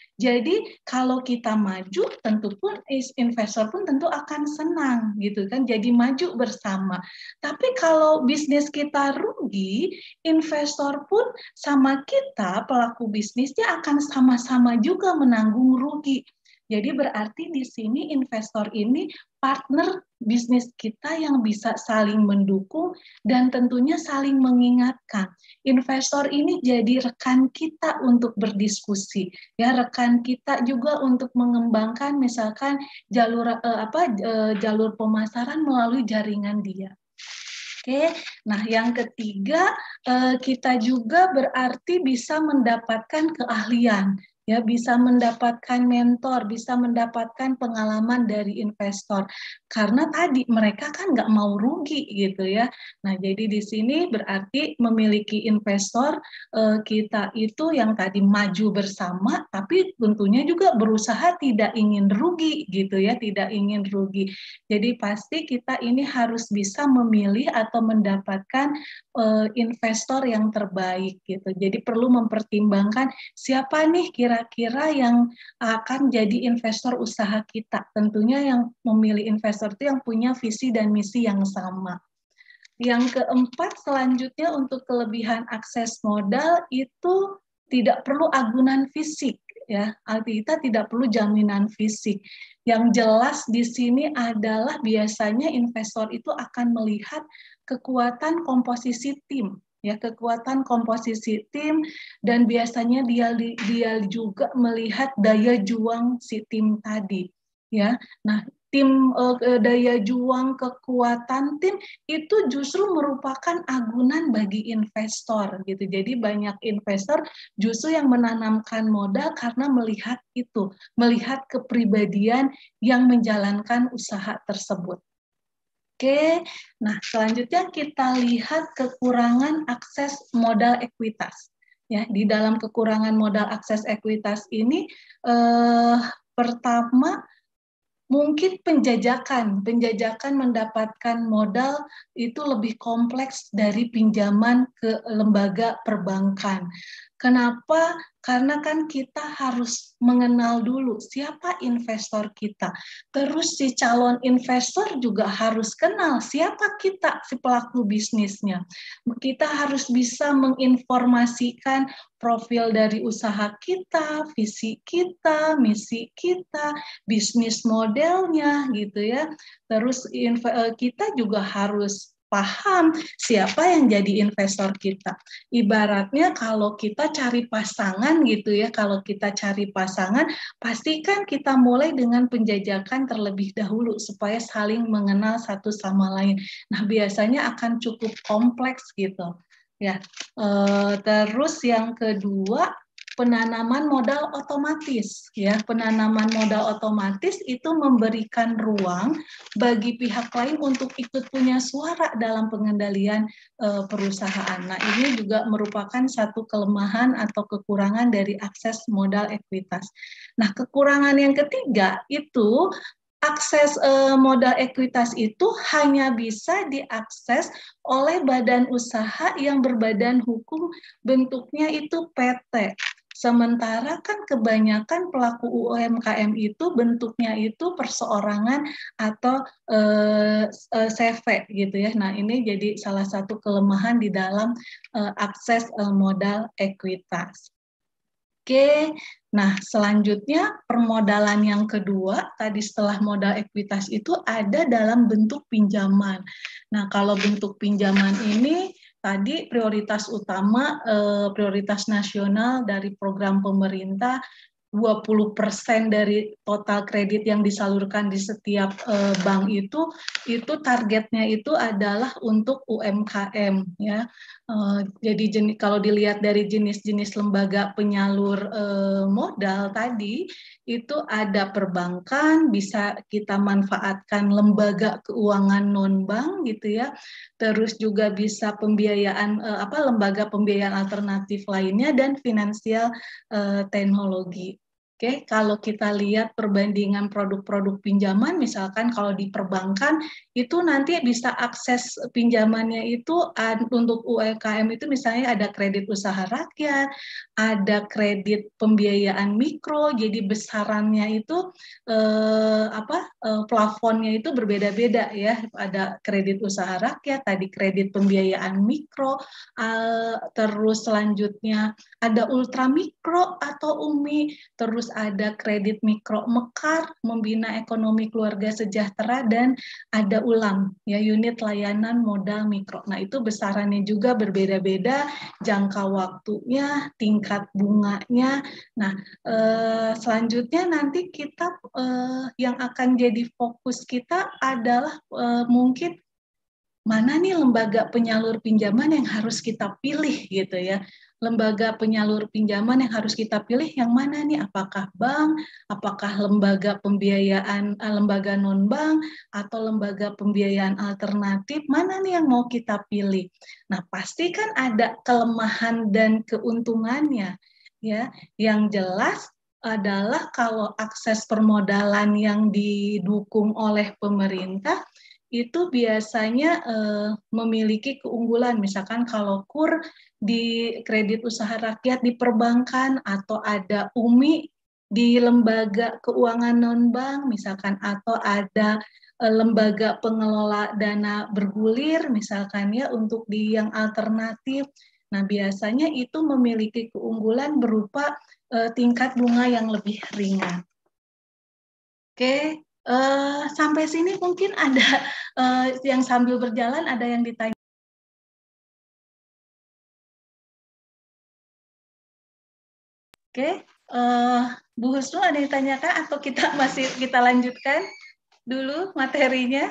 Jadi kalau kita maju, tentu pun investor pun tentu akan senang, gitu kan? Jadi maju bersama. Tapi kalau bisnis kita rugi, investor pun sama kita pelaku bisnisnya akan sama-sama juga menanggung rugi. Jadi berarti di sini investor ini partner bisnis kita yang bisa saling mendukung dan tentunya saling mengingatkan. Investor ini jadi rekan kita untuk berdiskusi, ya, rekan kita juga untuk mengembangkan misalkan jalur eh, apa eh, jalur pemasaran melalui jaringan dia. Oke, nah yang ketiga eh, kita juga berarti bisa mendapatkan keahlian. Ya, bisa mendapatkan mentor, bisa mendapatkan pengalaman dari investor. Karena tadi mereka kan nggak mau rugi gitu ya. Nah, jadi di sini berarti memiliki investor eh, kita itu yang tadi maju bersama, tapi tentunya juga berusaha tidak ingin rugi gitu ya, tidak ingin rugi. Jadi pasti kita ini harus bisa memilih atau mendapatkan eh, investor yang terbaik gitu. Jadi perlu mempertimbangkan siapa nih kira kira-kira yang akan jadi investor usaha kita. Tentunya yang memilih investor itu yang punya visi dan misi yang sama. Yang keempat, selanjutnya untuk kelebihan akses modal itu tidak perlu agunan fisik, ya. Arti kita tidak perlu jaminan fisik. Yang jelas di sini adalah biasanya investor itu akan melihat kekuatan komposisi tim. Ya, kekuatan komposisi tim, dan biasanya dia dia juga melihat daya juang si tim tadi, ya. Nah, tim uh, daya juang kekuatan tim itu justru merupakan agunan bagi investor gitu. Jadi banyak investor justru yang menanamkan modal karena melihat itu, melihat kepribadian yang menjalankan usaha tersebut. Oke, nah selanjutnya kita lihat kekurangan akses modal ekuitas. Ya, di dalam kekurangan modal akses ekuitas ini, eh, pertama mungkin penjajakan, penjajakan mendapatkan modal itu lebih kompleks dari pinjaman ke lembaga perbankan. Kenapa? Karena kan kita harus mengenal dulu siapa investor kita. Terus si calon investor juga harus kenal siapa kita, si pelaku bisnisnya. Kita harus bisa menginformasikan profil dari usaha kita, visi kita, misi kita, bisnis modelnya gitu ya. Terus kita juga harus paham siapa yang jadi investor kita. Ibaratnya kalau kita cari pasangan gitu ya, kalau kita cari pasangan, pastikan kita mulai dengan penjajakan terlebih dahulu supaya saling mengenal satu sama lain. Nah, biasanya akan cukup kompleks gitu. Ya, e, terus yang kedua, penanaman modal otomatis. Ya, penanaman modal otomatis itu memberikan ruang bagi pihak lain untuk ikut punya suara dalam pengendalian e, perusahaan. Nah, ini juga merupakan satu kelemahan atau kekurangan dari akses modal ekuitas. Nah, kekurangan yang ketiga itu akses e, modal ekuitas itu hanya bisa diakses oleh badan usaha yang berbadan hukum, bentuknya itu P T. Sementara kan kebanyakan pelaku U M K M itu bentuknya itu perseorangan atau eh, C V gitu ya. Nah ini jadi salah satu kelemahan di dalam eh, akses eh, modal ekuitas. Oke, nah selanjutnya permodalan yang kedua tadi setelah modal ekuitas itu ada dalam bentuk pinjaman. Nah kalau bentuk pinjaman ini tadi prioritas utama, eh, prioritas nasional dari program pemerintah dua puluh persen dari total kredit yang disalurkan di setiap eh, bank itu, itu targetnya itu adalah untuk U M K M ya. Eh, jadi jenis, kalau dilihat dari jenis-jenis lembaga penyalur eh, modal tadi, itu ada perbankan, bisa kita manfaatkan lembaga keuangan non-bank gitu ya, terus juga bisa pembiayaan eh, apa lembaga pembiayaan alternatif lainnya dan finansial eh, teknologi. Oke, kalau kita lihat perbandingan produk-produk pinjaman, misalkan kalau di perbankan itu nanti bisa akses pinjamannya itu untuk U M K M itu misalnya ada kredit usaha rakyat, ada kredit pembiayaan mikro, jadi besarannya itu eh, apa eh, plafonnya itu berbeda-beda ya. Ada kredit usaha rakyat, tadi kredit pembiayaan mikro, eh, terus selanjutnya ada ultramikro atau U M I, terus ada kredit mikro mekar, membina ekonomi keluarga sejahtera, dan ada ulam, ya unit layanan modal mikro. Nah itu besarannya juga berbeda-beda, jangka waktunya, tingkat bunganya. Nah eh, selanjutnya nanti kita eh, yang akan jadi fokus kita adalah eh, mungkin mana nih lembaga penyalur pinjaman yang harus kita pilih gitu ya. Lembaga penyalur pinjaman yang harus kita pilih yang mana nih? Apakah bank, apakah lembaga pembiayaan, lembaga non-bank, atau lembaga pembiayaan alternatif, mana nih yang mau kita pilih? Nah, pasti kan ada kelemahan dan keuntungannya. Ya, yang jelas adalah kalau akses permodalan yang didukung oleh pemerintah itu biasanya eh, memiliki keunggulan. Misalkan kalau KUR di kredit usaha rakyat di perbankan, atau ada U M I di lembaga keuangan non-bank, misalkan, atau ada eh, lembaga pengelola dana bergulir, misalkan ya untuk di yang alternatif. Nah biasanya itu memiliki keunggulan berupa eh, tingkat bunga yang lebih ringan. Oke. Uh, sampai sini mungkin ada uh, yang sambil berjalan ada yang ditanya. Oke, uh, Bu Husnu ada yang ditanyakan atau kita masih kita lanjutkan dulu materinya?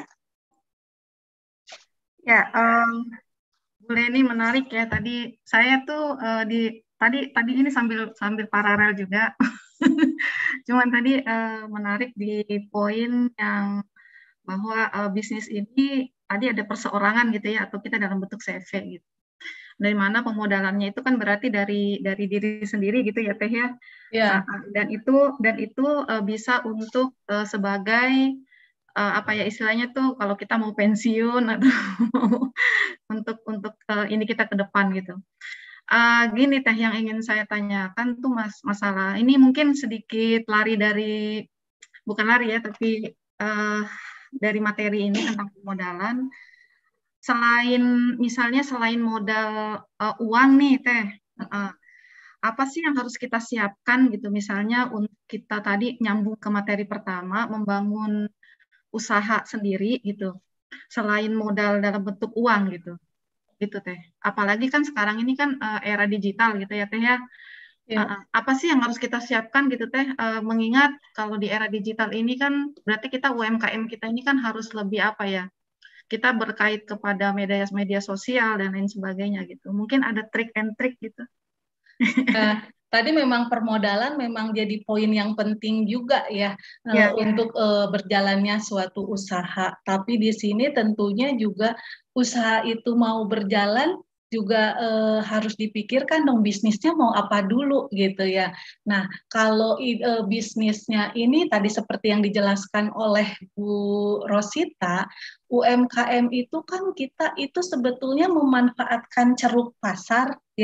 Ya, um, Bu Leni menarik ya. Tadi saya tuh uh, di tadi tadi ini sambil sambil paralel juga. Cuman tadi uh, menarik di poin yang bahwa uh, bisnis ini tadi ada perseorangan gitu ya, atau kita dalam bentuk C V gitu. Dari mana pemodalannya itu kan berarti dari dari diri sendiri gitu ya Teh ya. Yeah. Uh, dan itu dan itu uh, bisa untuk uh, sebagai uh, apa ya istilahnya tuh kalau kita mau pensiun atau untuk untuk uh, ini kita ke depan gitu. Uh, gini Teh, yang ingin saya tanyakan tuh mas masalah ini mungkin sedikit lari dari bukan lari ya tapi uh, dari materi ini tentang pemodalan. Selain misalnya selain modal uh, uang nih Teh, uh, apa sih yang harus kita siapkan gitu misalnya untuk kita tadi nyambung ke materi pertama membangun usaha sendiri gitu. Selain modal dalam bentuk uang gitu. Gitu Teh. Apalagi kan sekarang ini kan uh, era digital gitu ya Teh ya. Yeah. Uh, apa sih yang harus kita siapkan gitu Teh? Uh, mengingat kalau di era digital ini kan berarti kita U M K M kita ini kan harus lebih apa ya? Kita berkait kepada media-media sosial dan lain sebagainya gitu. Mungkin ada trik and trik gitu. Nah, tadi memang permodalan memang jadi poin yang penting juga ya, ya. Uh, untuk uh, berjalannya suatu usaha. Tapi di sini tentunya juga usaha itu mau berjalan juga uh, harus dipikirkan dong bisnisnya mau apa dulu gitu ya. Nah kalau uh, bisnisnya ini tadi seperti yang dijelaskan oleh Bu Rosita, U M K M itu kan kita itu sebetulnya memanfaatkan ceruk pasar ya,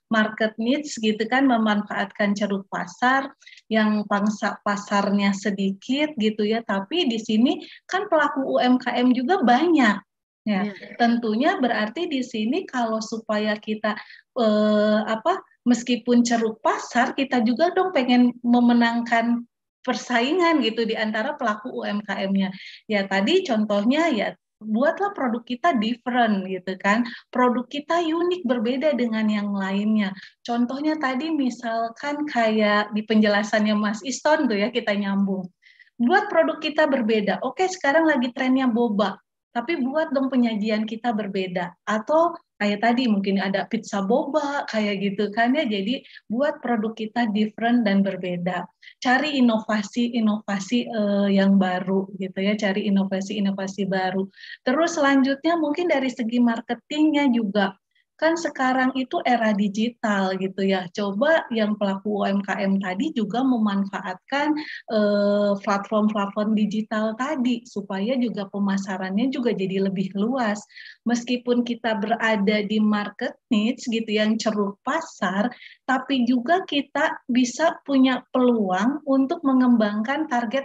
market needs gitu kan, memanfaatkan ceruk pasar yang pangsa pasarnya sedikit gitu ya, tapi di sini kan pelaku U M K M juga banyak. Ya, ya. Tentunya berarti di sini kalau supaya kita eh, apa meskipun ceruk pasar, kita juga dong pengen memenangkan persaingan gitu di antara pelaku U M K M-nya. Ya tadi contohnya ya buatlah produk kita different gitu kan. Produk kita unik berbeda dengan yang lainnya. Contohnya tadi misalkan kayak di penjelasannya Mas Iston tuh ya, kita nyambung. Buat produk kita berbeda. Oke, sekarang lagi trennya boba. Tapi buat dong penyajian kita berbeda. Atau kayak tadi mungkin ada pizza boba kayak gitu kan ya. Jadi buat produk kita different dan berbeda. Cari inovasi-inovasi eh, yang baru gitu ya, cari inovasi-inovasi baru. Terus selanjutnya mungkin dari segi marketingnya juga. Kan sekarang itu era digital gitu ya. Coba yang pelaku U M K M tadi juga memanfaatkan eh, platform-platform digital tadi supaya juga pemasarannya juga jadi lebih luas. Meskipun kita berada di market niche gitu yang ceruk pasar, tapi juga kita bisa punya peluang untuk mengembangkan target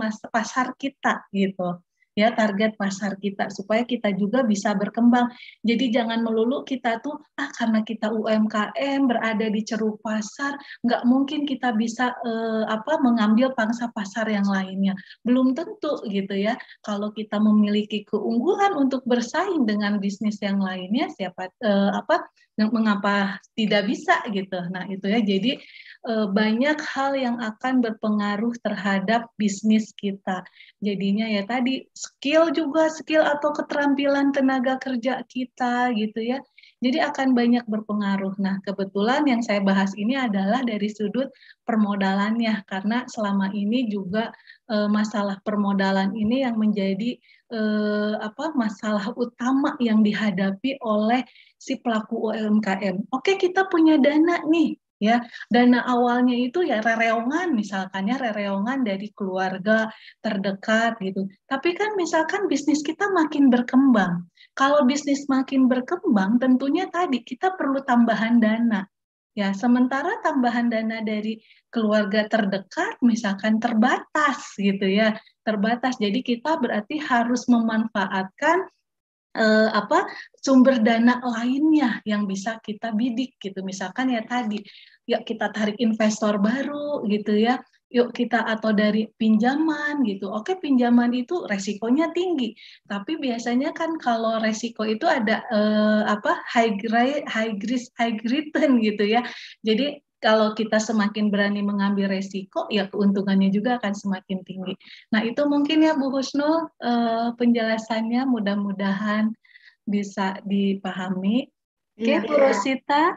pasar kita gitu. Ya, target pasar kita supaya kita juga bisa berkembang. Jadi jangan melulu kita tuh ah karena kita U M K M berada di ceruk pasar nggak mungkin kita bisa eh, apa mengambil pangsa pasar yang lainnya. Belum tentu gitu ya. Kalau kita memiliki keunggulan untuk bersaing dengan bisnis yang lainnya, siapa eh, apa mengapa tidak bisa gitu. Nah itu ya. Jadi eh, banyak hal yang akan berpengaruh terhadap bisnis kita. Jadinya ya tadi skill juga, skill atau keterampilan tenaga kerja kita gitu ya. Jadi akan banyak berpengaruh. Nah, kebetulan yang saya bahas ini adalah dari sudut permodalannya, karena selama ini juga e, masalah permodalan ini yang menjadi e, apa masalah utama yang dihadapi oleh si pelaku U M K M. Oke, kita punya dana nih. Ya, dana awalnya itu ya rereongan, misalkan ya rereongan dari keluarga terdekat gitu. Tapi kan misalkan bisnis kita makin berkembang. Kalau bisnis makin berkembang, tentunya tadi kita perlu tambahan dana. Ya, sementara tambahan dana dari keluarga terdekat misalkan terbatas gitu ya, terbatas. Jadi kita berarti harus memanfaatkan eh, apa sumber dana lainnya yang bisa kita bidik gitu. Misalkan ya tadi, ya kita tarik investor baru gitu ya. Yuk kita atau dari pinjaman gitu. Oke, pinjaman itu resikonya tinggi, tapi biasanya kan kalau resiko itu ada eh, apa high grade, high risk, high return gitu ya. Jadi kalau kita semakin berani mengambil resiko, ya keuntungannya juga akan semakin tinggi. Nah itu mungkin ya Bu Husnul eh, penjelasannya, mudah-mudahan bisa dipahami. Oke, okay, Bu Rosita.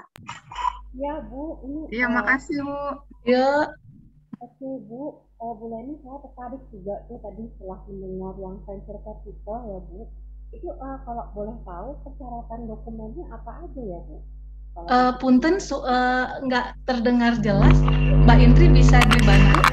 Ya Bu, ini. Iya, uh, makasih Bu. Ya. Oke Bu, uh, Bu Leni saya tertarik juga tuh tadi setelah mendengar yang venture capital ya Bu. Itu uh, kalau boleh tahu persyaratan dokumennya apa aja ya Bu? Uh, punten uh, nggak terdengar jelas, Mbak Indri bisa dibantu?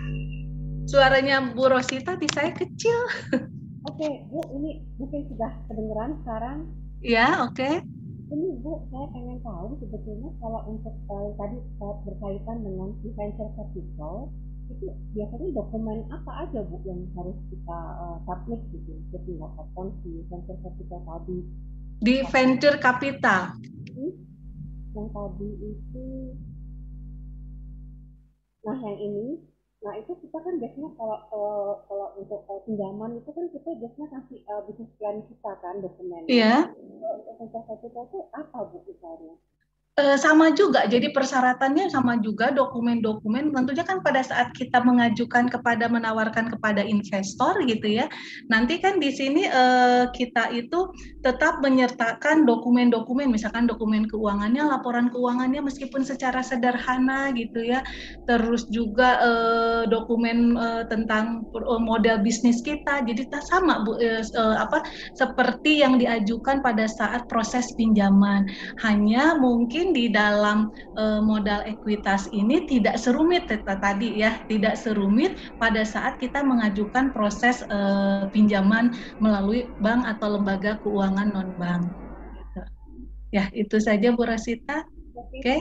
Suaranya Bu Rosita di saya kecil. Oke Bu, ini mungkin sudah kedengeran sekarang? Ya, oke. Okay. Ini Bu, saya pengen tahu sebetulnya kalau untuk uh, tadi uh, berkaitan dengan venture capital, itu biasanya dokumen apa aja Bu yang harus kita uh, submit gitu untuk mendapatkan si venture capital tadi? Di venture capital? Hmm? Yang tadi itu, nah yang ini, nah itu kita kan biasanya kalau kalau, kalau untuk uh, pinjaman itu kan kita biasanya kasih uh, business plan kita kan dokumennya. Iya. Untuk venture capital itu apa Bu misalnya? E, sama juga, jadi persyaratannya sama juga, dokumen-dokumen tentunya kan pada saat kita mengajukan kepada menawarkan kepada investor gitu ya, nanti kan di sini e, kita itu tetap menyertakan dokumen-dokumen, misalkan dokumen keuangannya, laporan keuangannya meskipun secara sederhana gitu ya, terus juga e, dokumen e, tentang model bisnis kita, jadi tak sama Bu, e, e, apa seperti yang diajukan pada saat proses pinjaman, hanya mungkin di dalam uh, modal ekuitas ini tidak serumit tadi ya, tidak serumit pada saat kita mengajukan proses uh, pinjaman melalui bank atau lembaga keuangan non-bank. Ya, itu saja Bu Rosita. Oke, okay.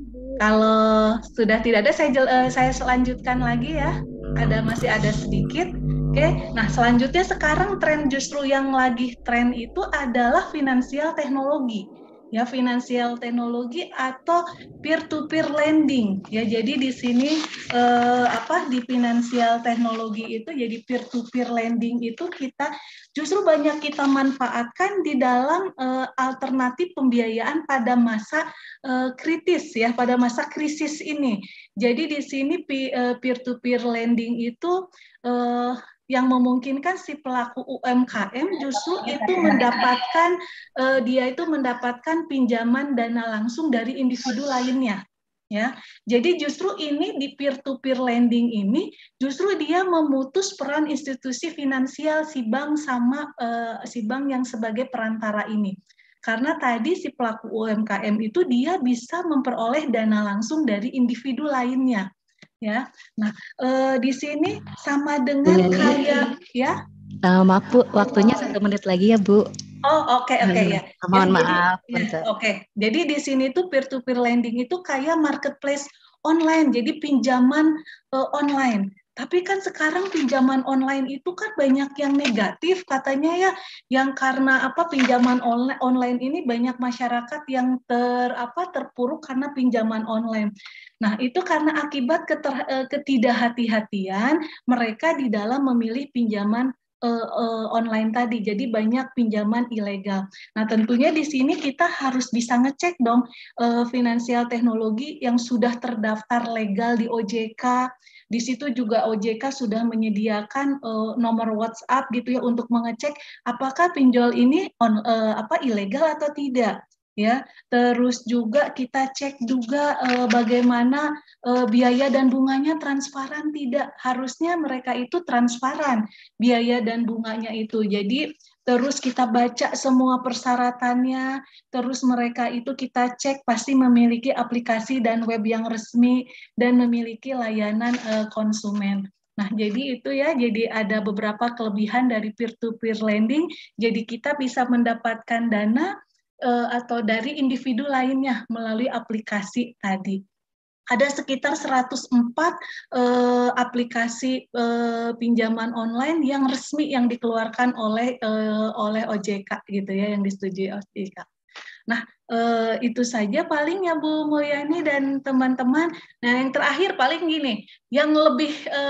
Kalau sudah tidak ada, saya uh, saya selanjutkan lagi ya. Ada masih ada sedikit. Oke, okay. Nah selanjutnya sekarang tren justru yang lagi tren itu adalah finansial teknologi. Ya, finansial teknologi atau peer-to-peer lending. Ya, jadi di sini eh, apa di finansial teknologi itu jadi peer-to-peer lending itu kita justru banyak kita manfaatkan di dalam eh, alternatif pembiayaan pada masa eh, kritis ya, pada masa krisis ini. Jadi di sini peer-to-peer lending itu eh, yang memungkinkan si pelaku U M K M justru itu mendapatkan uh, dia itu mendapatkan pinjaman dana langsung dari individu lainnya, ya. Jadi justru ini di peer-to-peer lending ini justru dia memutus peran institusi finansial si bank sama uh, si bank yang sebagai perantara ini. Karena tadi si pelaku U M K M itu dia bisa memperoleh dana langsung dari individu lainnya. Ya, nah e, di sini sama dengan kayak ya. Uh, maaf Bu, waktunya satu menit lagi ya Bu. Oh oke okay, oke okay, ya. Mohon ya, maaf. Ya, oke, okay. Jadi di sini tuh peer-to-peer lending itu kayak marketplace online, jadi pinjaman uh, online. Tapi kan sekarang pinjaman online itu kan banyak yang negatif katanya ya, yang karena apa pinjaman online online ini banyak masyarakat yang ter apa terpuruk karena pinjaman online. Nah, itu karena akibat keter, ketidakhati-hatian mereka di dalam memilih pinjaman uh, uh, online tadi. Jadi banyak pinjaman ilegal. Nah, tentunya di sini kita harus bisa ngecek dong uh, finansial teknologi yang sudah terdaftar legal di O J K. Di situ juga O J K sudah menyediakan uh, nomor WhatsApp gitu ya untuk mengecek apakah pinjol ini on, uh, apa ilegal atau tidak. Ya, terus juga kita cek juga uh, bagaimana uh, biaya dan bunganya transparan tidak. Harusnya mereka itu transparan biaya dan bunganya itu. Jadi terus kita baca semua persyaratannya, terus mereka itu kita cek pasti memiliki aplikasi dan web yang resmi dan memiliki layanan uh, konsumen. Nah, jadi itu ya, jadi ada beberapa kelebihan dari peer-to-peer lending. Jadi kita bisa mendapatkan dana uh, atau dari individu lainnya melalui aplikasi tadi. Ada sekitar seratus empat eh, aplikasi eh, pinjaman online yang resmi yang dikeluarkan oleh eh, oleh O J K gitu ya, yang disetujui O J K. Nah, eh, itu saja paling ya Bu Mulyani dan teman-teman. Nah, yang terakhir paling gini, yang lebih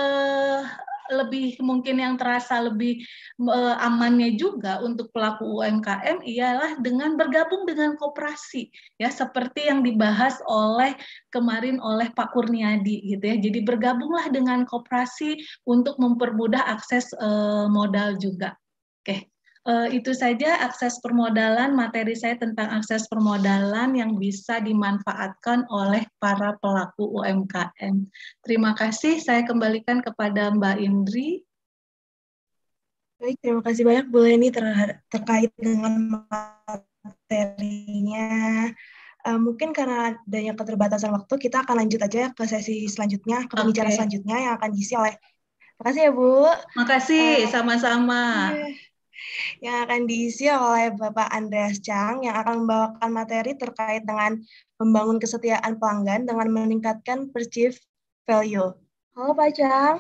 eh, lebih mungkin yang terasa lebih uh, amannya juga untuk pelaku U M K M ialah dengan bergabung dengan koperasi ya, seperti yang dibahas oleh kemarin oleh Pak Kurniadi gitu ya. Jadi bergabunglah dengan koperasi untuk mempermudah akses uh, modal juga. Oke. Uh, itu saja akses permodalan, materi saya tentang akses permodalan yang bisa dimanfaatkan oleh para pelaku U M K M. Terima kasih, saya kembalikan kepada Mbak Indri. Baik, terima kasih banyak Bu Leni ter terkait dengan materinya. Uh, mungkin karena adanya keterbatasan waktu, kita akan lanjut aja ke sesi selanjutnya, ke pembicara okay. selanjutnya yang akan diisi oleh. Terima kasih ya Bu. Makasih, sama-sama. Uh, yang akan diisi oleh Bapak Andreas Chang yang akan membawakan materi terkait dengan membangun kesetiaan pelanggan dengan meningkatkan perceived value. Halo Pak Chang.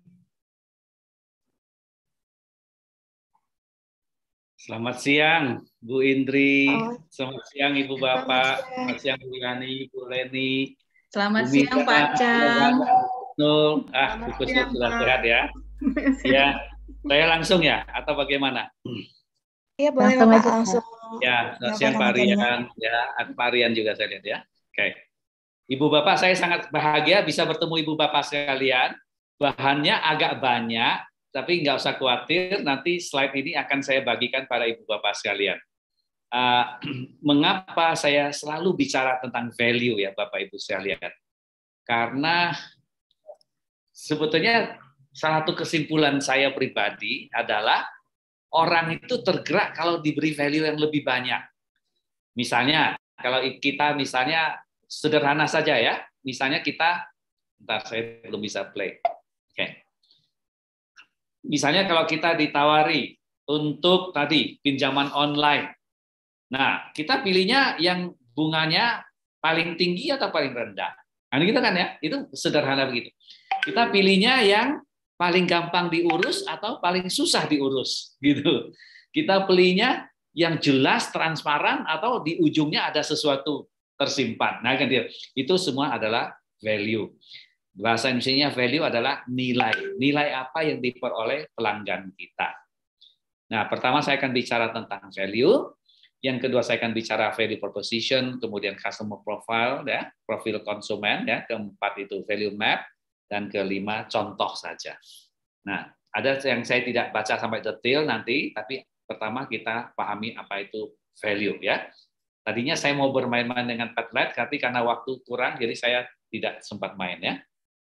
Selamat siang Bu Indri, oh. Selamat siang Ibu Bapak, selamat siang Bu Yani, Bu Leni. Selamat Bu siang Pak Chang. Nul, ah Bu Kusnul sudah sehat ya. Ya. Saya langsung ya, atau bagaimana? Iya boleh Bapak langsung. Ya, selamat siang Pak Rian, ya, Pak Rian juga saya lihat ya. Oke, Ibu Bapak, saya sangat bahagia bisa bertemu Ibu Bapak sekalian. Bahannya agak banyak, tapi nggak usah khawatir. Nanti slide ini akan saya bagikan pada Ibu Bapak sekalian. Uh, mengapa saya selalu bicara tentang value ya Bapak Ibu sekalian? Karena sebetulnya salah satu kesimpulan saya pribadi adalah orang itu tergerak kalau diberi value yang lebih banyak. Misalnya, kalau kita misalnya sederhana saja ya, misalnya kita, bentar saya belum bisa play. Oke. Okay. Misalnya kalau kita ditawari untuk tadi pinjaman online. Nah, kita pilihnya yang bunganya paling tinggi atau paling rendah. Nah, gitu kan ya, itu sederhana begitu. Kita pilihnya yang paling gampang diurus atau paling susah diurus, gitu. Kita pilihnya yang jelas, transparan, atau di ujungnya ada sesuatu tersimpan. Nah, kan dia, itu semua adalah value. Bahasa Indonesianya value adalah nilai. Nilai apa yang diperoleh pelanggan kita. Nah, pertama saya akan bicara tentang value. Yang kedua saya akan bicara value proposition, kemudian customer profile, ya, profil konsumen, ya. Keempat itu value map, dan kelima contoh saja. Nah, ada yang saya tidak baca sampai detail nanti, tapi pertama kita pahami apa itu value, ya. Tadinya saya mau bermain-main dengan Padlet, tapi karena waktu kurang, jadi saya tidak sempat main, ya.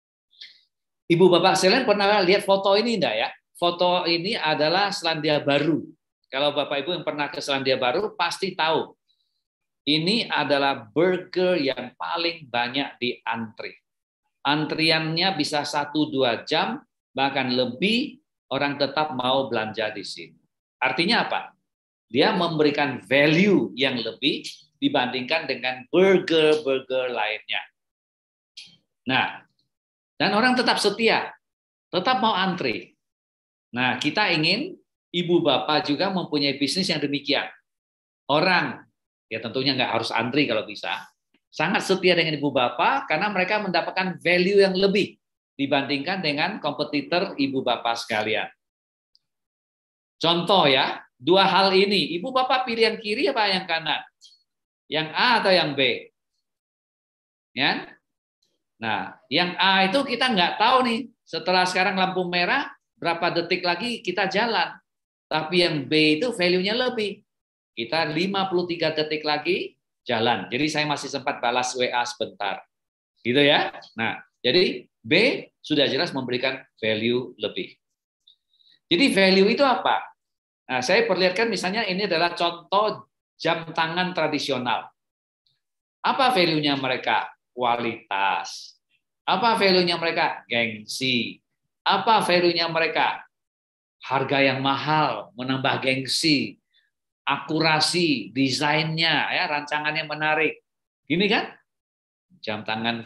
Ibu Bapak sekalian pernah lihat foto ini enggak ya? Foto ini adalah Selandia Baru. Kalau Bapak Ibu yang pernah ke Selandia Baru pasti tahu. Ini adalah burger yang paling banyak diantri. Antriannya bisa satu dua jam, bahkan lebih, orang tetap mau belanja di sini. Artinya apa? Dia memberikan value yang lebih dibandingkan dengan burger-burger lainnya. Nah, dan orang tetap setia, tetap mau antri. Nah, kita ingin ibu bapak juga mempunyai bisnis yang demikian. Orang, ya tentunya nggak harus antri kalau bisa, sangat setia dengan ibu bapak karena mereka mendapatkan value yang lebih dibandingkan dengan kompetitor ibu bapak sekalian. Contoh ya, dua hal ini, ibu bapak pilih yang kiri apa yang kanan? Yang A atau yang B? Ya. Nah, yang A itu kita nggak tahu nih, setelah sekarang lampu merah, berapa detik lagi kita jalan. Tapi yang B itu value-nya lebih. Kita lima puluh tiga detik lagi jalan. Jadi saya masih sempat balas W A sebentar. Gitu ya. Nah, jadi B sudah jelas memberikan value lebih. Jadi value itu apa? Nah, saya perlihatkan misalnya ini adalah contoh jam tangan tradisional. Apa value-nya mereka? Kualitas. Apa value-nya mereka? Gengsi. Apa value-nya mereka? Harga yang mahal, menambah gengsi. Akurasi, desainnya, ya, rancangannya menarik. Gini kan? Jam tangan.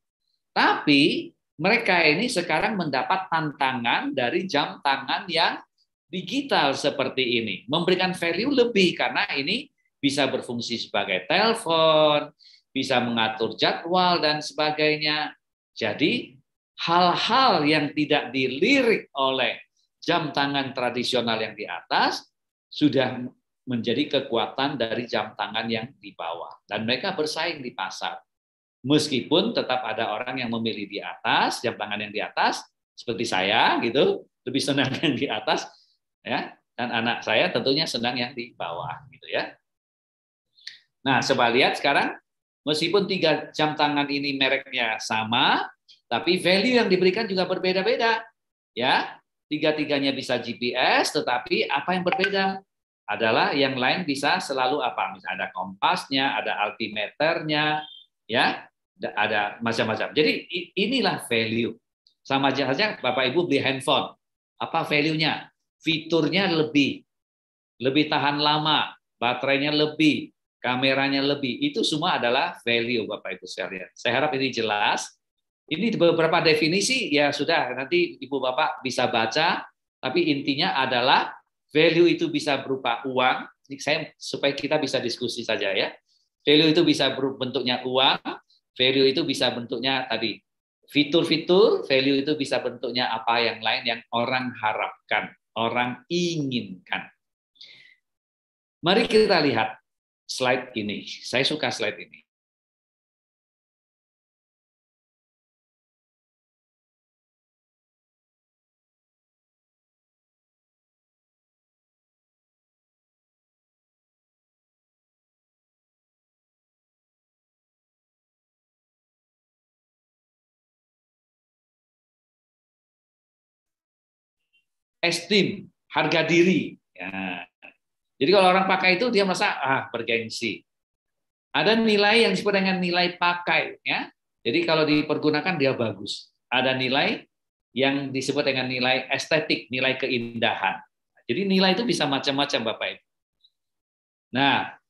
Tapi mereka ini sekarang mendapat tantangan dari jam tangan yang digital seperti ini. Memberikan value lebih karena ini bisa berfungsi sebagai telepon, bisa mengatur jadwal dan sebagainya. Jadi hal-hal yang tidak dilirik oleh jam tangan tradisional yang di atas sudah menjadi kekuatan dari jam tangan yang di bawah. Dan mereka bersaing di pasar. Meskipun tetap ada orang yang memilih di atas, jam tangan yang di atas, seperti saya gitu, lebih senang yang di atas, ya. Dan anak saya tentunya senang yang di bawah, gitu ya. Nah, coba lihat sekarang, meskipun tiga jam tangan ini mereknya sama, tapi value yang diberikan juga berbeda-beda, ya. Tiga-tiganya bisa G P S, tetapi apa yang berbeda? Adalah yang lain bisa selalu apa? Misalnya ada kompasnya, ada altimeternya, ya. Ada macam-macam. Jadi inilah value. Sama saja Bapak Ibu beli handphone. Apa value-nya? Fiturnya lebih. Lebih tahan lama, baterainya lebih, kameranya lebih. Itu semua adalah value Bapak Ibu sekalian. Saya harap ini jelas. Ini beberapa definisi ya sudah nanti Ibu Bapak bisa baca, tapi intinya adalah value itu bisa berupa uang. Saya supaya kita bisa diskusi saja ya. Value itu bisa bentuknya uang. Value itu bisa bentuknya tadi fitur-fitur, value itu bisa bentuknya apa yang lain yang orang harapkan, orang inginkan. Mari kita lihat slide ini. Saya suka slide ini. Esteem, harga diri. Ya. Jadi kalau orang pakai itu dia merasa ah bergengsi. Ada nilai yang disebut dengan nilai pakai, ya. Jadi kalau dipergunakan dia bagus. Ada nilai yang disebut dengan nilai estetik, nilai keindahan. Jadi nilai itu bisa macam-macam Bapak Ibu. Nah,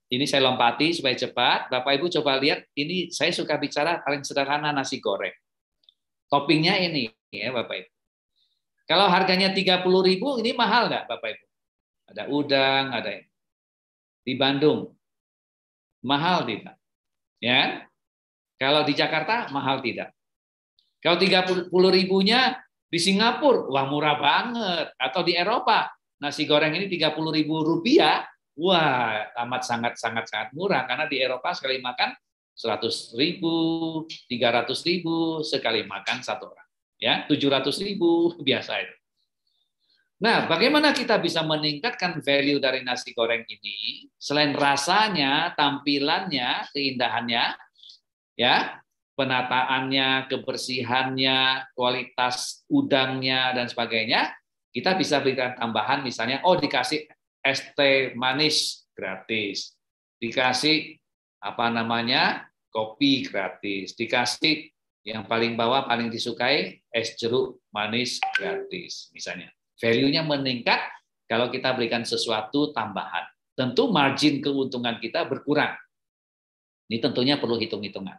ini saya lompati supaya cepat. Bapak Ibu coba lihat, ini saya suka bicara paling sederhana nasi goreng. Toppingnya ini ya Bapak Ibu. Kalau harganya tiga puluh ribu ini mahal nggak Bapak Ibu? Ada udang, ada ini. Di Bandung mahal tidak? Ya. Kalau di Jakarta mahal tidak? Kalau tiga puluh ribunya di Singapura, wah murah banget. Atau di Eropa, nasi goreng ini tiga puluh ribu rupiah, wah amat sangat-sangat sangat murah. Karena di Eropa sekali makan seratus ribu, tiga ratus ribu, sekali makan satu orang. Ya, tujuh ratus ribu, biasa itu. Nah, bagaimana kita bisa meningkatkan value dari nasi goreng ini? Selain rasanya, tampilannya, keindahannya, ya, penataannya, kebersihannya, kualitas udangnya dan sebagainya, kita bisa berikan tambahan misalnya, oh dikasih es teh manis gratis, dikasih apa namanya kopi gratis, dikasih yang paling bawah paling disukai es jeruk manis gratis, misalnya. Value-nya meningkat kalau kita berikan sesuatu tambahan. Tentu margin keuntungan kita berkurang. Ini tentunya perlu hitung-hitungan.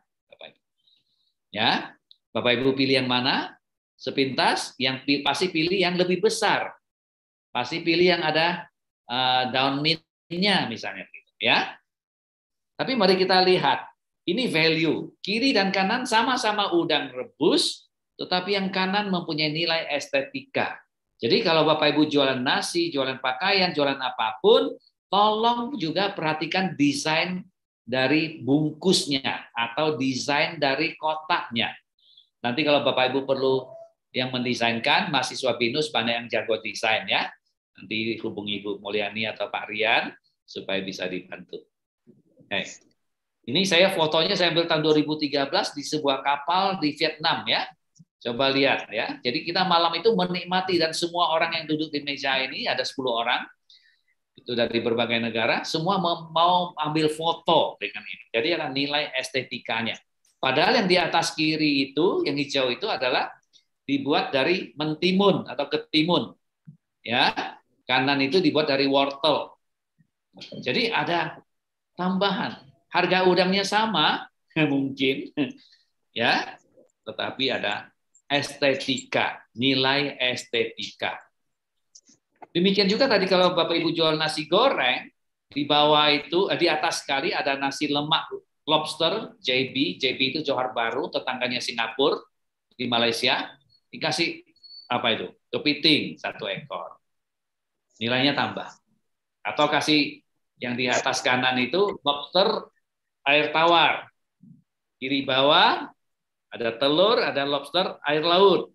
Ya, Bapak Ibu pilih yang mana? Sepintas, yang pasti pilih yang lebih besar. Pasti pilih yang ada uh, down mint-nya misalnya, ya. Tapi mari kita lihat, ini value. Kiri dan kanan sama-sama udang rebus, tetapi yang kanan mempunyai nilai estetika. Jadi kalau Bapak Ibu jualan nasi, jualan pakaian, jualan apapun, tolong juga perhatikan desain dari bungkusnya atau desain dari kotaknya. Nanti kalau Bapak Ibu perlu yang mendesainkan, mahasiswa BINUS banyak yang jago desain ya. Nanti hubungi Ibu Mulyani atau Pak Rian supaya bisa dibantu. Hey. Ini saya fotonya saya ambil tahun dua ribu tiga belas di sebuah kapal di Vietnam ya. Coba lihat ya. Jadi kita malam itu menikmati dan semua orang yang duduk di meja ini ada sepuluh orang. Itu dari berbagai negara, semua mau ambil foto dengan ini. Jadi ada nilai estetikanya. Padahal yang di atas kiri itu, yang hijau itu adalah dibuat dari mentimun atau ketimun. Ya, kanan itu dibuat dari wortel. Jadi ada tambahan. Harga udangnya sama, mungkin, ya, tetapi ada estetika, nilai estetika. Demikian juga tadi kalau Bapak Ibu jual nasi goreng, di bawah itu, di atas sekali ada nasi lemak lobster, J B, J B itu Johor Bahru, tetangganya Singapura, di Malaysia, dikasih apa itu? Kepiting, satu ekor. Nilainya tambah. Atau kasih yang di atas kanan itu lobster air tawar. Kiri bawah, ada telur, ada lobster air laut.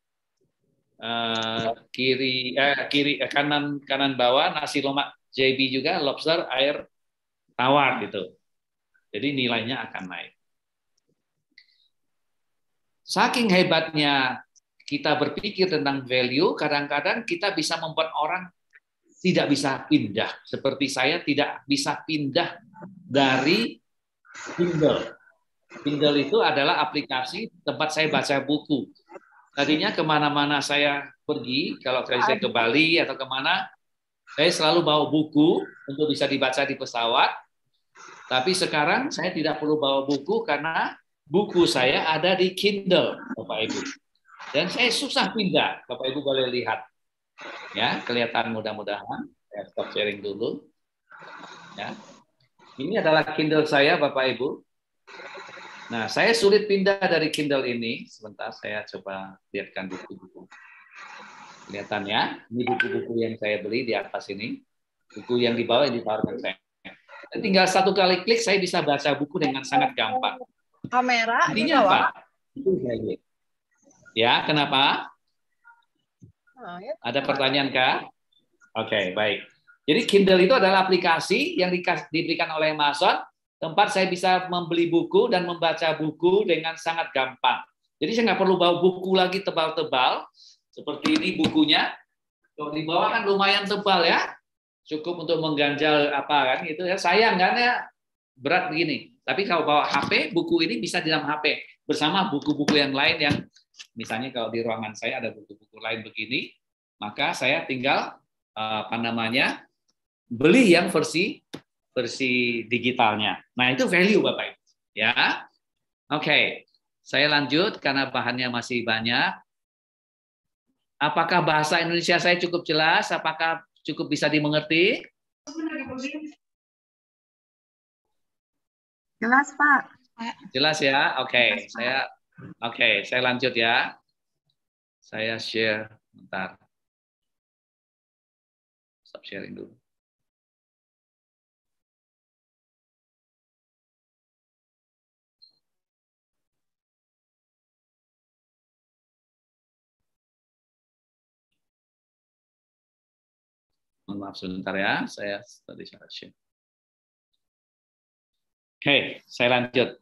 Uh, kiri eh, kiri eh, kanan kanan bawah nasi lemak J B juga lobster air tawar gitu. Jadi nilainya akan naik. Saking hebatnya kita berpikir tentang value, kadang-kadang kita bisa membuat orang tidak bisa pindah. Seperti saya tidak bisa pindah dari Kindle. Kindle itu adalah aplikasi tempat saya baca buku. Tadinya kemana-mana saya pergi, kalau saya ke Bali atau kemana, saya selalu bawa buku untuk bisa dibaca di pesawat. Tapi sekarang saya tidak perlu bawa buku karena buku saya ada di Kindle, Bapak Ibu. Dan saya susah pindah, Bapak Ibu boleh lihat. Ya, kelihatan mudah-mudahan. Saya stop sharing dulu. Ya. Ini adalah Kindle saya, Bapak Ibu. Nah, saya sulit pindah dari Kindle ini. Sebentar, saya coba lihatkan buku-buku. Kelihatan ya, ini buku-buku yang saya beli di atas ini. Buku yang di bawah yang ditawarkan saya. Dan tinggal satu kali klik, saya bisa baca buku dengan sangat gampang. Kamera? Intinya apa? Itu ya, kenapa? Ada pertanyaan kah? Oke, okay, baik. Jadi Kindle itu adalah aplikasi yang diberikan oleh Amazon, tempat saya bisa membeli buku dan membaca buku dengan sangat gampang. Jadi saya nggak perlu bawa buku lagi tebal-tebal, seperti ini bukunya. Kalau di bawah kan lumayan tebal ya, cukup untuk mengganjal apa kan gitu ya. Sayang kan ya, berat begini. Tapi kalau bawa H P, buku ini bisa di dalam H P bersama buku-buku yang lain yang misalnya kalau di ruangan saya ada buku-buku lain begini, maka saya tinggal apa namanya beli yang versi versi digitalnya. Nah, itu value Bapak Ibu. Ya. Oke. Saya lanjut karena bahannya masih banyak. Apakah bahasa Indonesia saya cukup jelas? Apakah cukup bisa dimengerti? Jelas, Pak. Jelas ya? Oke, okay. Saya oke, okay. Saya lanjut ya. Saya share bentar. Stop sharing dulu. Maaf sebentar ya, saya tadi share. Oke, okay, saya lanjut.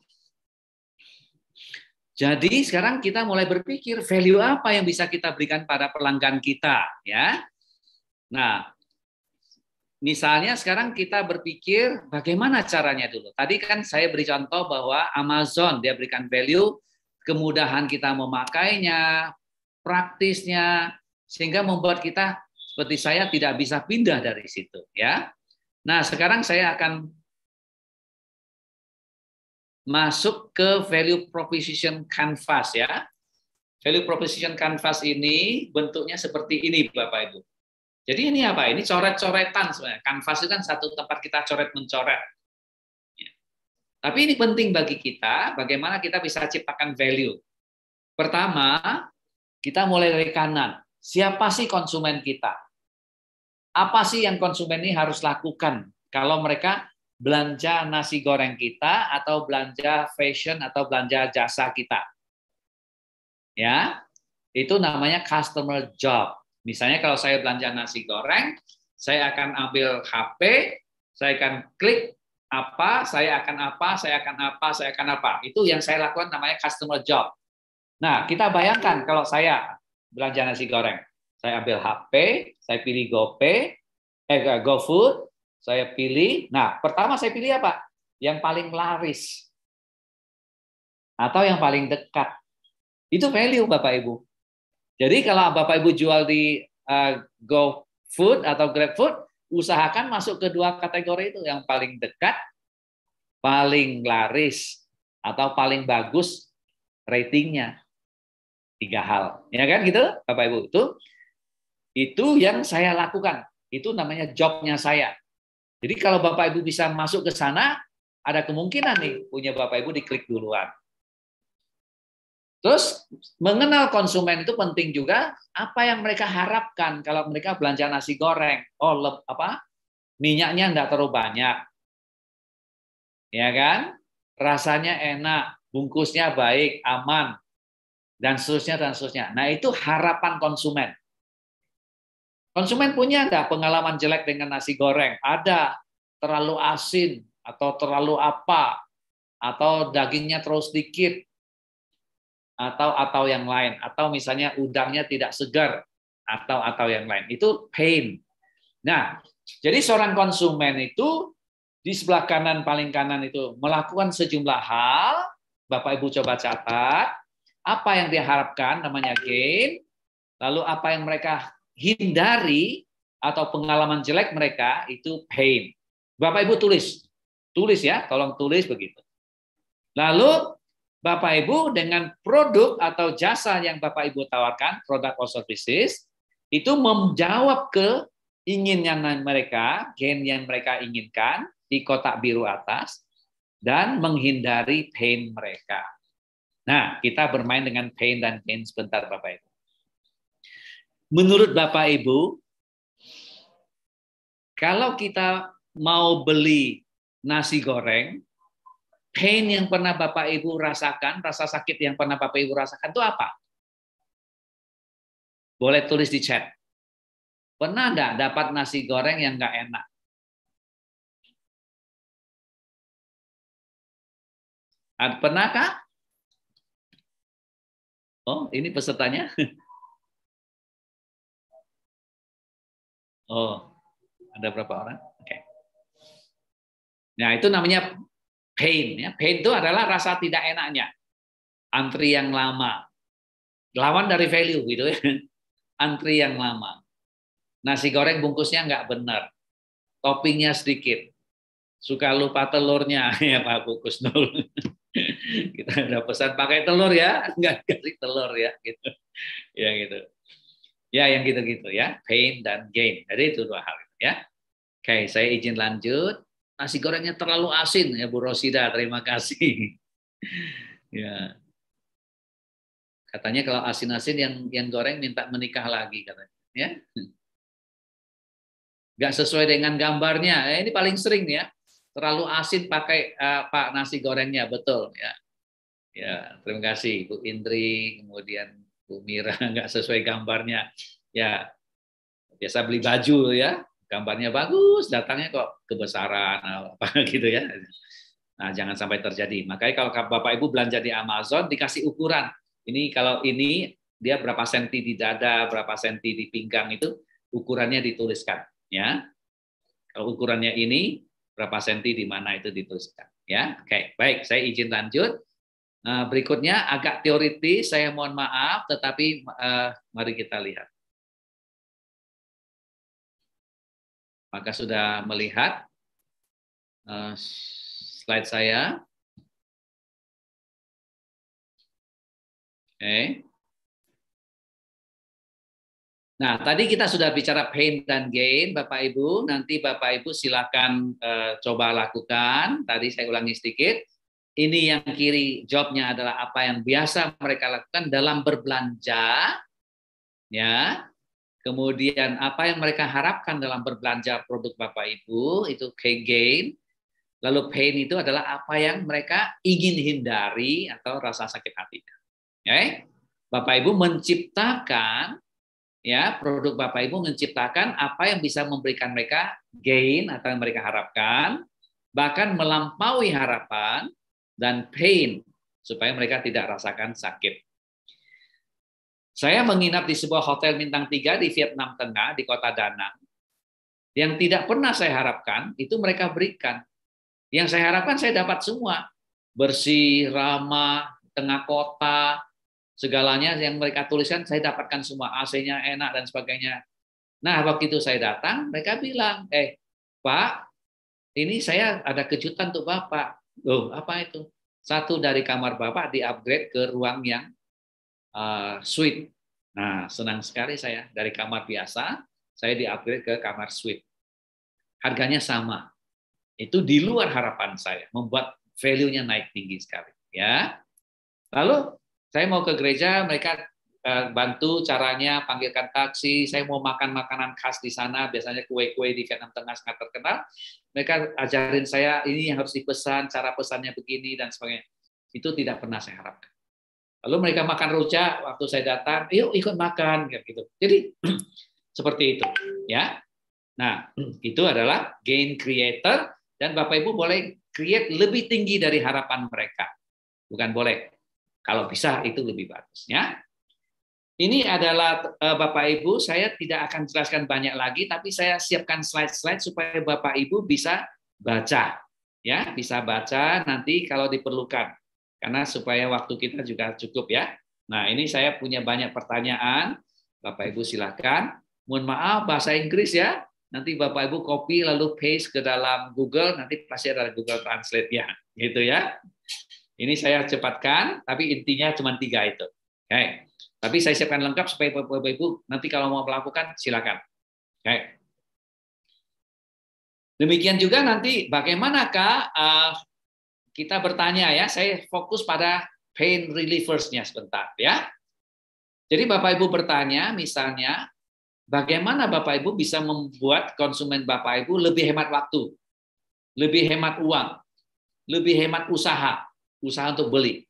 Jadi sekarang kita mulai berpikir value apa yang bisa kita berikan pada pelanggan kita, ya. Nah, misalnya sekarang kita berpikir bagaimana caranya dulu. Tadi kan saya beri contoh bahwa Amazon dia berikan value, kemudahan kita memakainya, praktisnya, sehingga membuat kita seperti saya tidak bisa pindah dari situ, ya. Nah, sekarang saya akan masuk ke value proposition canvas ya. Value proposition canvas ini bentuknya seperti ini Bapak Ibu. Jadi ini apa? Ini coret-coretan sebenarnya. Canvas itu kan satu tempat kita coret-mencoret. Ya. Tapi ini penting bagi kita, bagaimana kita bisa ciptakan value. Pertama, kita mulai dari kanan. Siapa sih konsumen kita? Apa sih yang konsumen ini harus lakukan kalau mereka belanja nasi goreng kita atau belanja fashion atau belanja jasa kita. Ya, itu namanya customer job. Misalnya kalau saya belanja nasi goreng, saya akan ambil H P, saya akan klik apa, saya akan apa, saya akan apa, saya akan apa. Itu yang saya lakukan namanya customer job. Nah, kita bayangkan kalau saya belanja nasi goreng, saya ambil H P, saya pilih GoPay, eh GoFood, saya pilih, nah pertama saya pilih apa? Yang paling laris. Atau yang paling dekat. Itu value Bapak Ibu. Jadi kalau Bapak Ibu jual di uh, GoFood atau GrabFood, usahakan masuk ke dua kategori itu. Yang paling dekat, paling laris, atau paling bagus ratingnya. Tiga hal. Ya kan gitu Bapak Ibu? Itu, itu yang saya lakukan. Itu namanya jobnya saya. Jadi kalau Bapak Ibu bisa masuk ke sana, ada kemungkinan nih punya Bapak Ibu diklik duluan. Terus mengenal konsumen itu penting juga apa yang mereka harapkan kalau mereka belanja nasi goreng. Oh, lep, apa? Minyaknya enggak terlalu banyak. Ya kan? Rasanya enak, bungkusnya baik, aman, dan seterusnya dan seterusnya. Nah, itu harapan konsumen. Konsumen punya nggak pengalaman jelek dengan nasi goreng? Ada, terlalu asin, atau terlalu apa, atau dagingnya terlalu sedikit, atau atau yang lain, atau misalnya udangnya tidak segar, atau atau yang lain. Itu pain. Nah, jadi seorang konsumen itu di sebelah kanan paling kanan itu melakukan sejumlah hal. Bapak Ibu coba catat apa yang diharapkan namanya gain, lalu apa yang mereka hindari atau pengalaman jelek mereka itu pain. Bapak Ibu tulis. Tulis ya, tolong tulis begitu. Lalu Bapak Ibu dengan produk atau jasa yang Bapak Ibu tawarkan, produk or services, itu menjawab keinginan mereka, gain yang mereka inginkan di kotak biru atas, dan menghindari pain mereka. Nah, kita bermain dengan pain dan gain sebentar Bapak Ibu. Menurut Bapak Ibu, kalau kita mau beli nasi goreng, pain yang pernah Bapak Ibu rasakan, rasa sakit yang pernah Bapak Ibu rasakan itu apa? Boleh tulis di chat. Pernah enggak dapat nasi goreng yang enggak enak? Pernahkah? Oh, ini pesertanya. Oh, ada berapa orang? Oke. Okay. Nah, itu namanya pain. Ya. Pain itu adalah rasa tidak enaknya. Antri yang lama. Lawan dari value gitu ya. Antri yang lama. Nasi goreng bungkusnya nggak benar. Toppingnya sedikit. suka lupa telurnya ya Pak Kusnul. Kita udah pesan pakai telur ya, nggak kasih telur ya, gitu. Ya gitu. Ya yang gitu-gitu ya, pain dan gain. Jadi itu dua hal ya. Oke, saya izin lanjut. Nasi gorengnya terlalu asin ya Bu Rosida, terima kasih. Ya. Katanya kalau asin-asin yang yang goreng minta menikah lagi katanya, ya. Nggak sesuai dengan gambarnya. Eh, ini paling sering nih ya. Terlalu asin pakai uh, Pak nasi gorengnya, betul ya. Ya, terima kasih Bu Indri, kemudian Bu Mira, nggak sesuai gambarnya. Ya, biasa beli baju ya, gambarnya bagus, datangnya kok kebesaran apa gitu ya. Nah, jangan sampai terjadi. Makanya kalau Bapak Ibu belanja di Amazon dikasih ukuran. Ini kalau ini dia berapa senti di dada, berapa senti di pinggang itu ukurannya dituliskan, ya. Kalau ukurannya ini berapa senti di mana itu dituliskan, ya. Oke, baik, saya izin lanjut. Nah, berikutnya agak teoritis, saya mohon maaf, tetapi uh, mari kita lihat. Maka sudah melihat uh, slide saya. Oke. Okay. Nah, tadi kita sudah bicara pain dan gain, Bapak Ibu. Nanti Bapak Ibu silakan uh, coba lakukan. Tadi saya ulangi sedikit. Ini yang kiri jobnya adalah apa yang biasa mereka lakukan dalam berbelanja, ya. Kemudian apa yang mereka harapkan dalam berbelanja produk Bapak Ibu itu gain. Lalu pain itu adalah apa yang mereka ingin hindari atau rasa sakit hatinya. Okay? Bapak Ibu menciptakan, ya, produk Bapak Ibu menciptakan apa yang bisa memberikan mereka gain atau yang mereka harapkan, bahkan melampaui harapan dan pain supaya mereka tidak rasakan sakit. Saya menginap di sebuah hotel bintang tiga di Vietnam Tengah di kota Da Nang. Yang tidak pernah saya harapkan itu mereka berikan. Yang saya harapkan saya dapat semua. Bersih, ramah, tengah kota, segalanya yang mereka tuliskan saya dapatkan semua, A C-nya enak dan sebagainya. Nah, waktu itu saya datang, mereka bilang, "Eh, Pak, ini saya ada kejutan untuk Bapak." Loh, apa itu? Satu dari kamar Bapak di-upgrade ke ruang yang uh, suite. Nah, senang sekali saya. Dari kamar biasa, saya di-upgrade ke kamar suite. Harganya sama. Itu di luar harapan saya, membuat value-nya naik tinggi sekali. Ya. Lalu saya mau ke gereja, mereka bantu caranya panggilkan taksi, saya mau makan makanan khas di sana, biasanya kue-kue di Vietnam Tengah sangat terkenal, mereka ajarin saya ini yang harus dipesan, cara pesannya begini dan sebagainya. Itu tidak pernah saya harapkan. Lalu mereka makan rujak waktu saya datang, yuk ikut makan gitu. Jadi seperti itu, ya. Nah, itu adalah gain creator dan Bapak Ibu boleh create lebih tinggi dari harapan mereka. Bukan boleh. Kalau bisa itu lebih bagus, ya. Ini adalah Bapak Ibu, saya tidak akan jelaskan banyak lagi, tapi saya siapkan slide-slide supaya Bapak Ibu bisa baca, ya, bisa baca nanti kalau diperlukan, karena supaya waktu kita juga cukup, ya. Nah, ini saya punya banyak pertanyaan, Bapak Ibu silakan. Mohon maaf bahasa Inggris ya, nanti Bapak Ibu copy lalu paste ke dalam Google, nanti pasti ada Google Translate-nya, gitu ya. Ini saya cepatkan, tapi intinya cuma tiga itu. Oke. Tapi saya siapkan lengkap supaya Bapak Ibu nanti kalau mau melakukan silakan. Oke. Demikian juga nanti bagaimanakah uh, kita bertanya ya. Saya fokus pada pain relievers-nya sebentar ya. Jadi Bapak Ibu bertanya misalnya bagaimana Bapak Ibu bisa membuat konsumen Bapak Ibu lebih hemat waktu, lebih hemat uang, lebih hemat usaha, usaha untuk beli.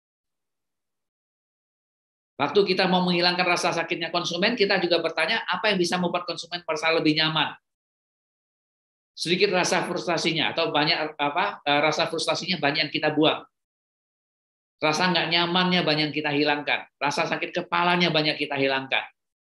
Waktu kita mau menghilangkan rasa sakitnya konsumen, kita juga bertanya apa yang bisa membuat konsumen merasa lebih nyaman. Sedikit rasa frustasinya atau banyak apa rasa frustasinya banyak yang kita buang. Rasa nggak nyamannya banyak yang kita hilangkan. Rasa sakit kepalanya banyak kita hilangkan.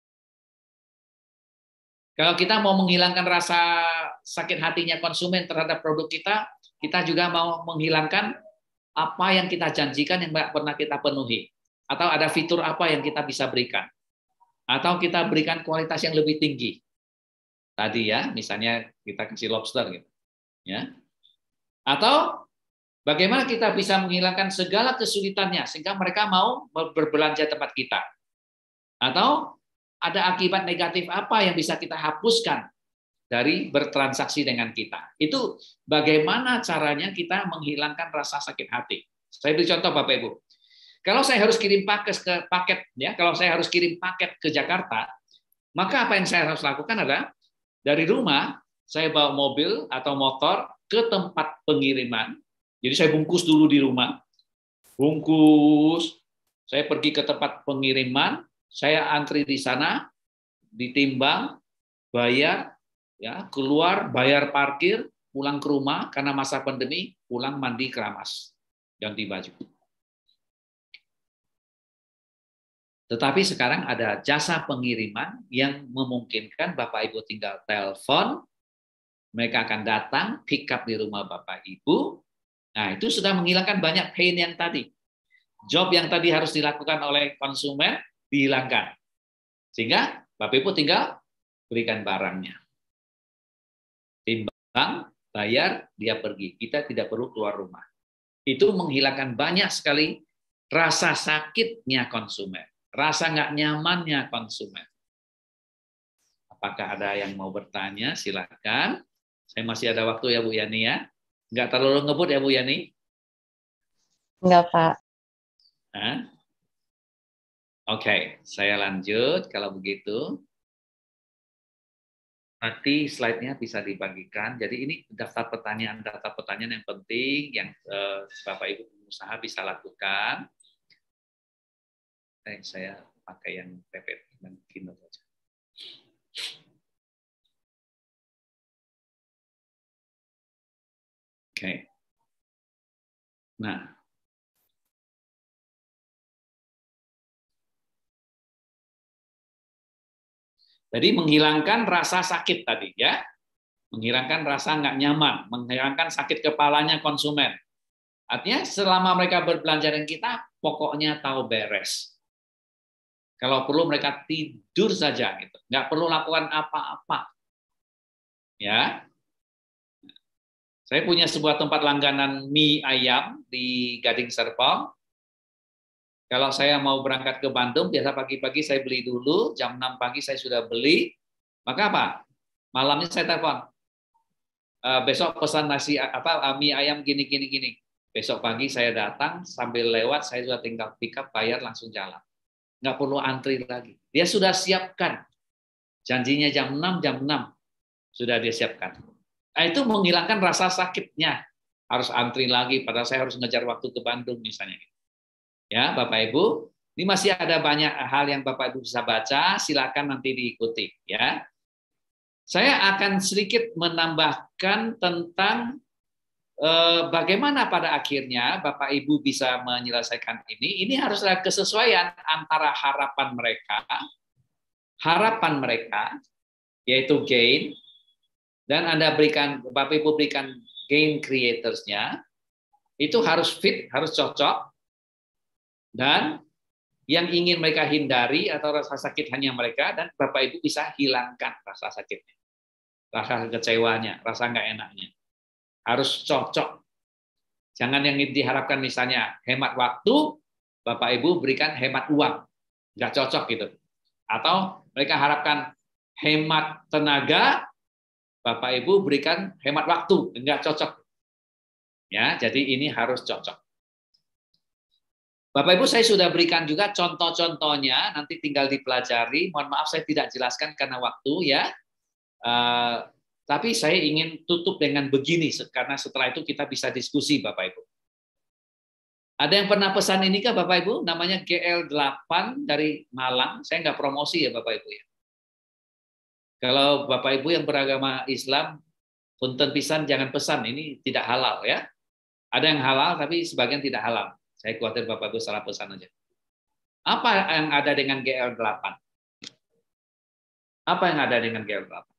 Kalau kita mau menghilangkan rasa sakit hatinya konsumen terhadap produk kita, kita juga mau menghilangkan apa yang kita janjikan yang nggak pernah kita penuhi. Atau ada fitur apa yang kita bisa berikan. Atau kita berikan kualitas yang lebih tinggi. Tadi ya, misalnya kita kasih lobster gitu. Ya. Atau bagaimana kita bisa menghilangkan segala kesulitannya sehingga mereka mau berbelanja tempat kita? Atau ada akibat negatif apa yang bisa kita hapuskan dari bertransaksi dengan kita? Itu bagaimana caranya kita menghilangkan rasa sakit hati. Saya beri contoh Bapak Ibu. Kalau saya harus kirim paket ke paket ya, kalau saya harus kirim paket ke Jakarta, maka apa yang saya harus lakukan adalah dari rumah saya bawa mobil atau motor ke tempat pengiriman. Jadi saya bungkus dulu di rumah. Bungkus, saya pergi ke tempat pengiriman, saya antri di sana, ditimbang, bayar, ya, keluar, bayar parkir, pulang ke rumah karena masa pandemi, pulang mandi keramas, ganti baju. Tetapi sekarang ada jasa pengiriman yang memungkinkan Bapak Ibu tinggal telepon, mereka akan datang, pick up di rumah Bapak Ibu. Nah, itu sudah menghilangkan banyak pain yang tadi. Job yang tadi harus dilakukan oleh konsumen dihilangkan. Sehingga Bapak Ibu tinggal berikan barangnya. Timbang, bayar, dia pergi. Kita tidak perlu keluar rumah. Itu menghilangkan banyak sekali rasa sakitnya konsumen. Rasa nggak nyamannya konsumen. Apakah ada yang mau bertanya? Silakan. Saya masih ada waktu ya Bu Yani ya. Nggak terlalu ngebut ya Bu Yani? Enggak Pak. Hah? Oke, saya lanjut. Kalau begitu, nanti slide-nya bisa dibagikan. Jadi ini daftar pertanyaan-daftar pertanyaan yang penting yang eh, Bapak Ibu pengusaha bisa lakukan. Eh, saya pakai yang P P T dan Keynote saja. Oke. Nah, jadi menghilangkan rasa sakit tadi ya, menghilangkan rasa nggak nyaman, menghilangkan sakit kepalanya konsumen. Artinya selama mereka berbelanja dengan kita, pokoknya tahu beres. Kalau perlu mereka tidur saja, gitu, nggak perlu lakukan apa-apa. Ya, saya punya sebuah tempat langganan mie ayam di Gading Serpong. Kalau saya mau berangkat ke Bandung, biasa pagi-pagi saya beli dulu, jam enam pagi saya sudah beli. Maka apa? Malamnya saya telepon. E, besok pesan nasi apa mie ayam gini gini gini. Besok pagi saya datang sambil lewat, saya sudah tinggal pick up, bayar langsung jalan. Nggak perlu antri lagi. Dia sudah siapkan. Janjinya jam enam, jam enam sudah dia siapkan. Nah, itu menghilangkan rasa sakitnya. Harus antri lagi, padahal saya harus ngejar waktu ke Bandung misalnya. Ya, Bapak Ibu, ini masih ada banyak hal yang Bapak Ibu bisa baca, silakan nanti diikuti ya. Saya akan sedikit menambahkan tentang eh, bagaimana pada akhirnya Bapak Ibu bisa menyelesaikan ini. Ini harus ada kesesuaian antara harapan mereka, harapan mereka yaitu gain, dan Anda berikan, Bapak Ibu berikan gain creators-nya, itu harus fit, harus cocok. Dan yang ingin mereka hindari atau rasa sakit hanya mereka, dan Bapak Ibu bisa hilangkan rasa sakitnya, rasa kecewanya, rasa nggak enaknya. Harus cocok. Jangan yang diharapkan misalnya hemat waktu, Bapak Ibu berikan hemat uang. Nggak cocok gitu. Atau mereka harapkan hemat tenaga, Bapak Ibu berikan hemat waktu. Nggak cocok. Ya, jadi ini harus cocok. Bapak Ibu, saya sudah berikan juga contoh-contohnya, nanti tinggal dipelajari. Mohon maaf saya tidak jelaskan karena waktu ya. Uh, tapi saya ingin tutup dengan begini, karena setelah itu kita bisa diskusi Bapak Ibu. Ada yang pernah pesan ini kah Bapak Ibu? Namanya G L delapan dari Malang. Saya nggak promosi ya Bapak Ibu ya. Kalau Bapak Ibu yang beragama Islam, punten pisan jangan pesan, ini tidak halal ya. Ada yang halal tapi sebagian tidak halal. Saya khawatir Bapak Ibu salah pesan aja. Apa yang ada dengan G L delapan? Apa yang ada dengan G L delapan?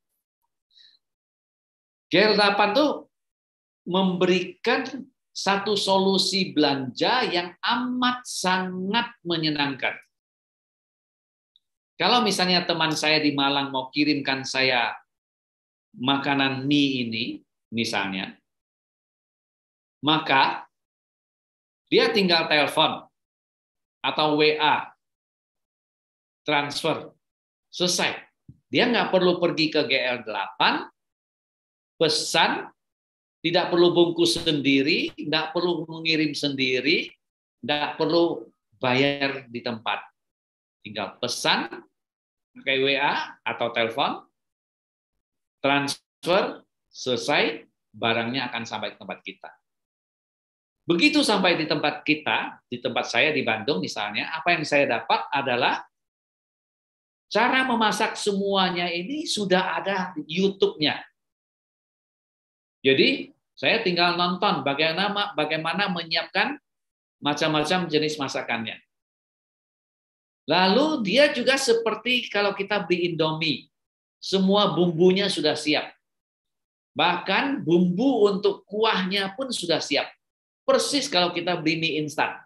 G L delapan itu memberikan satu solusi belanja yang amat sangat menyenangkan. Kalau misalnya teman saya di Malang mau kirimkan saya makanan mie ini, misalnya, maka dia tinggal telepon atau W A, transfer, selesai. Dia nggak perlu pergi ke G L delapan, pesan, tidak perlu bungkus sendiri, nggak perlu mengirim sendiri, nggak perlu bayar di tempat. Tinggal pesan, pakai W A atau telepon, transfer, selesai, barangnya akan sampai ke tempat kita. Begitu sampai di tempat kita, di tempat saya di Bandung misalnya, apa yang saya dapat adalah cara memasak semuanya ini sudah ada YouTube-nya. Jadi saya tinggal nonton bagaimana bagaimana menyiapkan macam-macam jenis masakannya. Lalu dia juga seperti kalau kita beli Indomie, semua bumbunya sudah siap. Bahkan bumbu untuk kuahnya pun sudah siap. Persis kalau kita beli mie instan.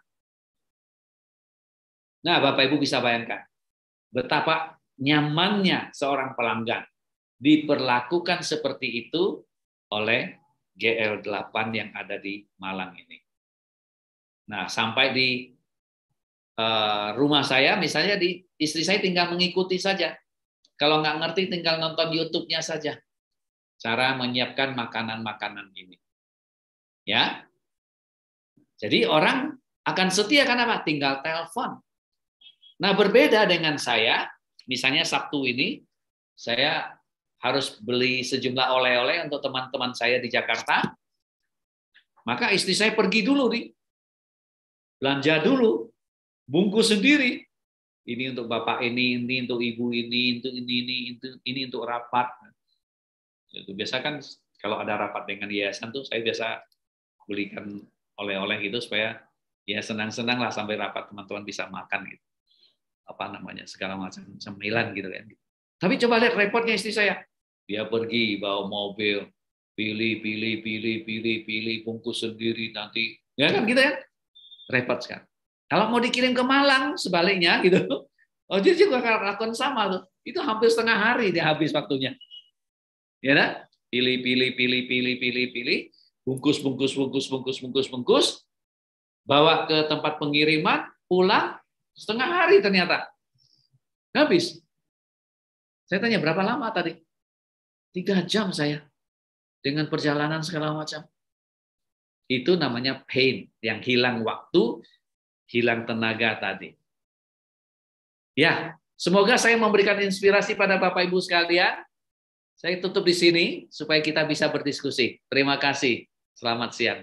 Nah, Bapak Ibu bisa bayangkan betapa nyamannya seorang pelanggan diperlakukan seperti itu oleh G L delapan yang ada di Malang ini. Nah, sampai di uh, rumah saya, misalnya di istri saya tinggal mengikuti saja. Kalau nggak ngerti, tinggal nonton YouTube-nya saja. Cara menyiapkan makanan-makanan ini. Ya, jadi orang akan setia karena apa? Tinggal telepon. Nah, berbeda dengan saya, misalnya Sabtu ini, saya harus beli sejumlah oleh-oleh untuk teman-teman saya di Jakarta, maka istri saya pergi dulu nih, belanja dulu, bungkus sendiri. Ini untuk bapak ini, ini untuk ibu ini, untuk ini, ini, itu, ini untuk rapat. Itu biasa kan kalau ada rapat dengan yayasan tuh saya biasa belikan oleh-oleh gitu supaya ya senang-senang lah sampai rapat teman-teman bisa makan gitu. Apa namanya segala macam cemilan gitu kan. Tapi coba lihat repotnya istri saya. Dia pergi bawa mobil, pilih, pilih, pilih, pilih, pilih, bungkus sendiri nanti, ya kan gitu ya, repot sekali. Kalau mau dikirim ke Malang, sebaliknya gitu, oh dia juga lakukan sama tuh. Itu hampir setengah hari dia habis waktunya. Ya kan? Pilih, pilih, pilih, pilih, pilih, pilih, bungkus, bungkus, bungkus, bungkus, bungkus, bungkus, bawa ke tempat pengiriman, pulang setengah hari ternyata habis. Saya tanya berapa lama tadi? Tiga jam saya dengan perjalanan segala macam. Itu namanya pain, yang hilang waktu, hilang tenaga tadi. Ya, semoga saya memberikan inspirasi pada Bapak Ibu sekalian. Saya tutup di sini supaya kita bisa berdiskusi. Terima kasih. Selamat siang.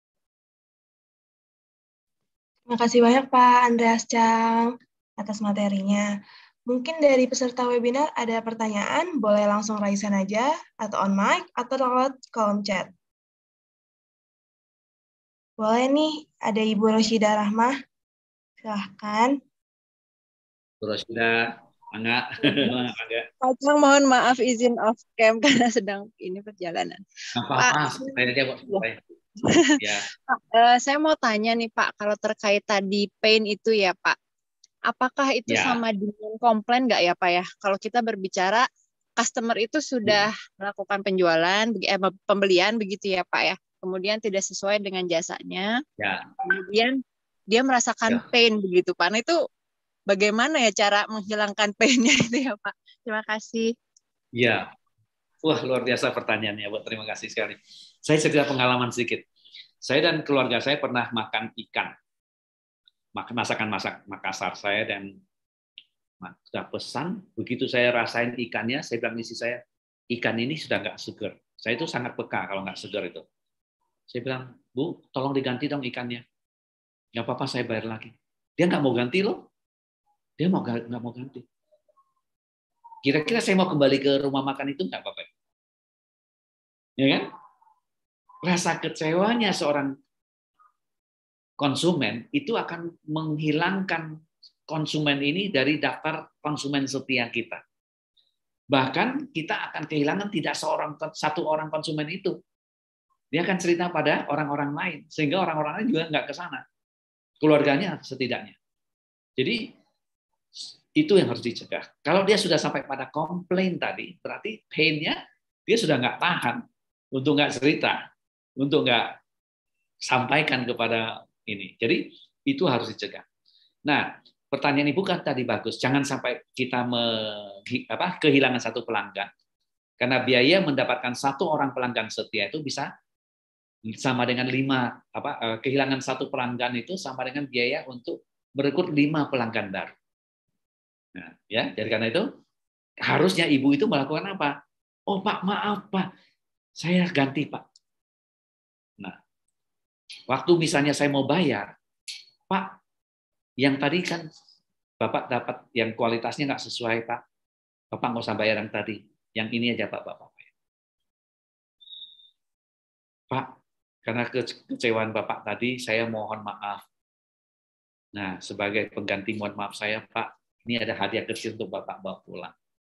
Terima kasih banyak Pak Andreas Chang atas materinya. Mungkin dari peserta webinar ada pertanyaan, boleh langsung raise hand aja, atau on mic, atau lewat kolom chat. Boleh nih, ada Ibu Roshida Rahmah. Silahkan. Bu Roshida, Angga. Pak, mohon maaf izin off cam karena sedang ini perjalanan. Apa-apa, saya aja kok. Ya. Pak, uh, saya mau tanya nih Pak, kalau terkait tadi pain itu ya Pak, apakah itu ya. sama dengan komplain nggak ya Pak ya? Kalau kita berbicara customer itu sudah hmm. melakukan penjualan, eh, pembelian begitu ya Pak ya, kemudian tidak sesuai dengan jasanya, ya. kemudian dia merasakan ya. pain begitu Pak. Nah itu bagaimana ya cara menghilangkan pain-nya itu ya Pak? Terima kasih. Ya, wah luar biasa pertanyaannya Bu. Terima kasih sekali. Saya cerita pengalaman sedikit. Saya dan keluarga saya pernah makan ikan. Masakan masak Makassar saya dan sudah pesan, begitu saya rasain ikannya, saya bilang istri saya, ikan ini sudah nggak segar. Saya itu sangat peka kalau nggak segar itu. Saya bilang, Bu, tolong diganti dong ikannya. Nggak apa-apa, saya bayar lagi. Dia nggak mau ganti loh. Dia mau nggak mau ganti. Kira-kira saya mau kembali ke rumah makan itu nggak apa-apa? Ya kan? Rasa kecewanya seorang konsumen itu akan menghilangkan konsumen ini dari daftar konsumen setia kita. Bahkan kita akan kehilangan tidak seorang satu orang konsumen itu. Dia akan cerita pada orang-orang lain sehingga orang-orang lain juga nggak ke sana. Keluarganya setidaknya. Jadi itu yang harus dicegah. Kalau dia sudah sampai pada komplain tadi, berarti pain-nya dia sudah nggak tahan untuk nggak cerita, untuk nggak sampaikan kepada ini. Jadi itu harus dicegah. Nah, pertanyaan Ibu kan tadi bagus. Jangan sampai kita me, apa, kehilangan satu pelanggan. Karena biaya mendapatkan satu orang pelanggan setia itu bisa sama dengan lima, apa, kehilangan satu pelanggan itu sama dengan biaya untuk merekrut lima pelanggan baru. Nah, ya, jadi karena itu harusnya ibu itu melakukan apa? Oh Pak, maaf Pak, saya ganti Pak. Nah, waktu misalnya saya mau bayar, Pak, yang tadi kan Bapak dapat yang kualitasnya nggak sesuai Pak, Bapak nggak usah bayar yang tadi, yang ini aja Pak, Bapak. Pak, karena kekecewaan Bapak tadi, saya mohon maaf. Nah, sebagai pengganti mohon maaf saya, Pak, ini ada hadiah kecil untuk Bapak bawa pulang.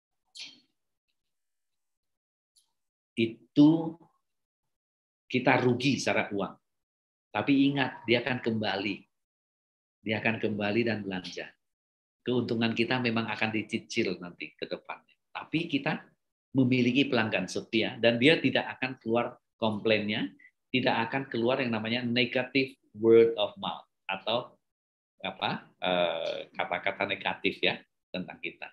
Itu kita rugi secara uang. Tapi ingat, dia akan kembali. Dia akan kembali dan belanja. Keuntungan kita memang akan dicicil nanti ke depannya. Tapi kita memiliki pelanggan setia dan dia tidak akan keluar komplainnya, tidak akan keluar yang namanya negative word of mouth atau apa kata-kata negatif ya tentang kita.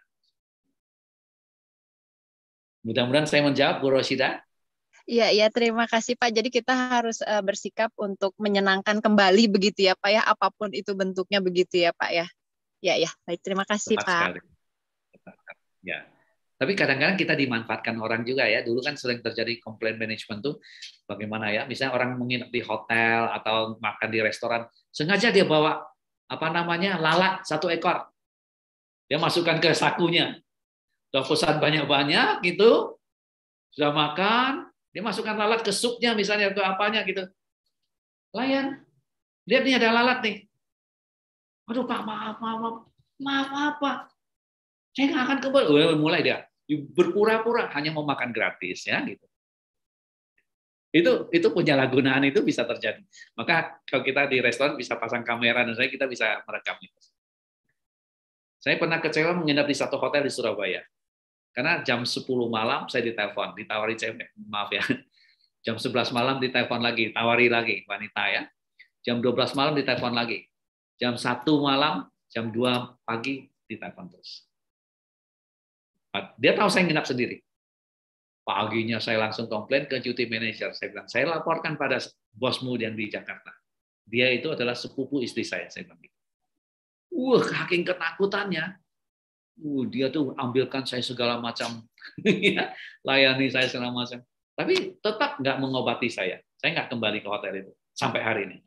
Mudah-mudahan saya menjawab, Bu Rosyida. Iya, iya, terima kasih Pak. Jadi kita harus uh, bersikap untuk menyenangkan kembali begitu ya Pak ya, apapun itu bentuknya begitu ya Pak ya. Ya, ya, baik, terima kasih Tepat Pak. Sekali. Ya. Tapi kadang-kadang kita dimanfaatkan orang juga ya. Dulu kan sering terjadi komplain manajemen tuh bagaimana ya? Misalnya orang menginap di hotel atau makan di restoran, sengaja dia bawa apa namanya lalat satu ekor, dia masukkan ke sakunya, sudah pesan banyak-banyak gitu, sudah makan, dia masukkan lalat ke supnya misalnya ke apanya gitu, layan, lihat nih ada lalat nih, aduh Pak maaf maaf maaf maaf apa, saya nggak akan kembali, mulai dia berpura-pura hanya mau makan gratis ya gitu. Itu itu penyalahgunaan itu bisa terjadi. Maka kalau kita di restoran bisa pasang kamera dan saya kita bisa merekamnya. Saya pernah kecewa menginap di satu hotel di Surabaya. Karena jam sepuluh malam saya ditelepon, ditawari cewek, maaf ya. Jam sebelas malam ditelepon lagi, tawari lagi wanita ya. Jam dua belas malam ditelepon lagi. Jam satu malam, jam dua pagi ditelepon terus. Dia tahu saya nginap sendiri. Paginya saya langsung komplain ke duty manager. Saya bilang, saya laporkan pada bosmu yang di Jakarta. Dia itu adalah sepupu istri saya. Saya bilang, wah, saking ketakutannya. Uh, dia tuh ambilkan saya segala macam, layani saya segala macam. Tapi tetap nggak mengobati saya. Saya nggak kembali ke hotel itu sampai hari ini.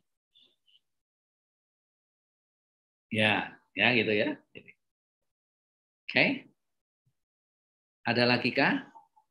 Ya, ya gitu ya. Oke. Okay. Ada lagi kah?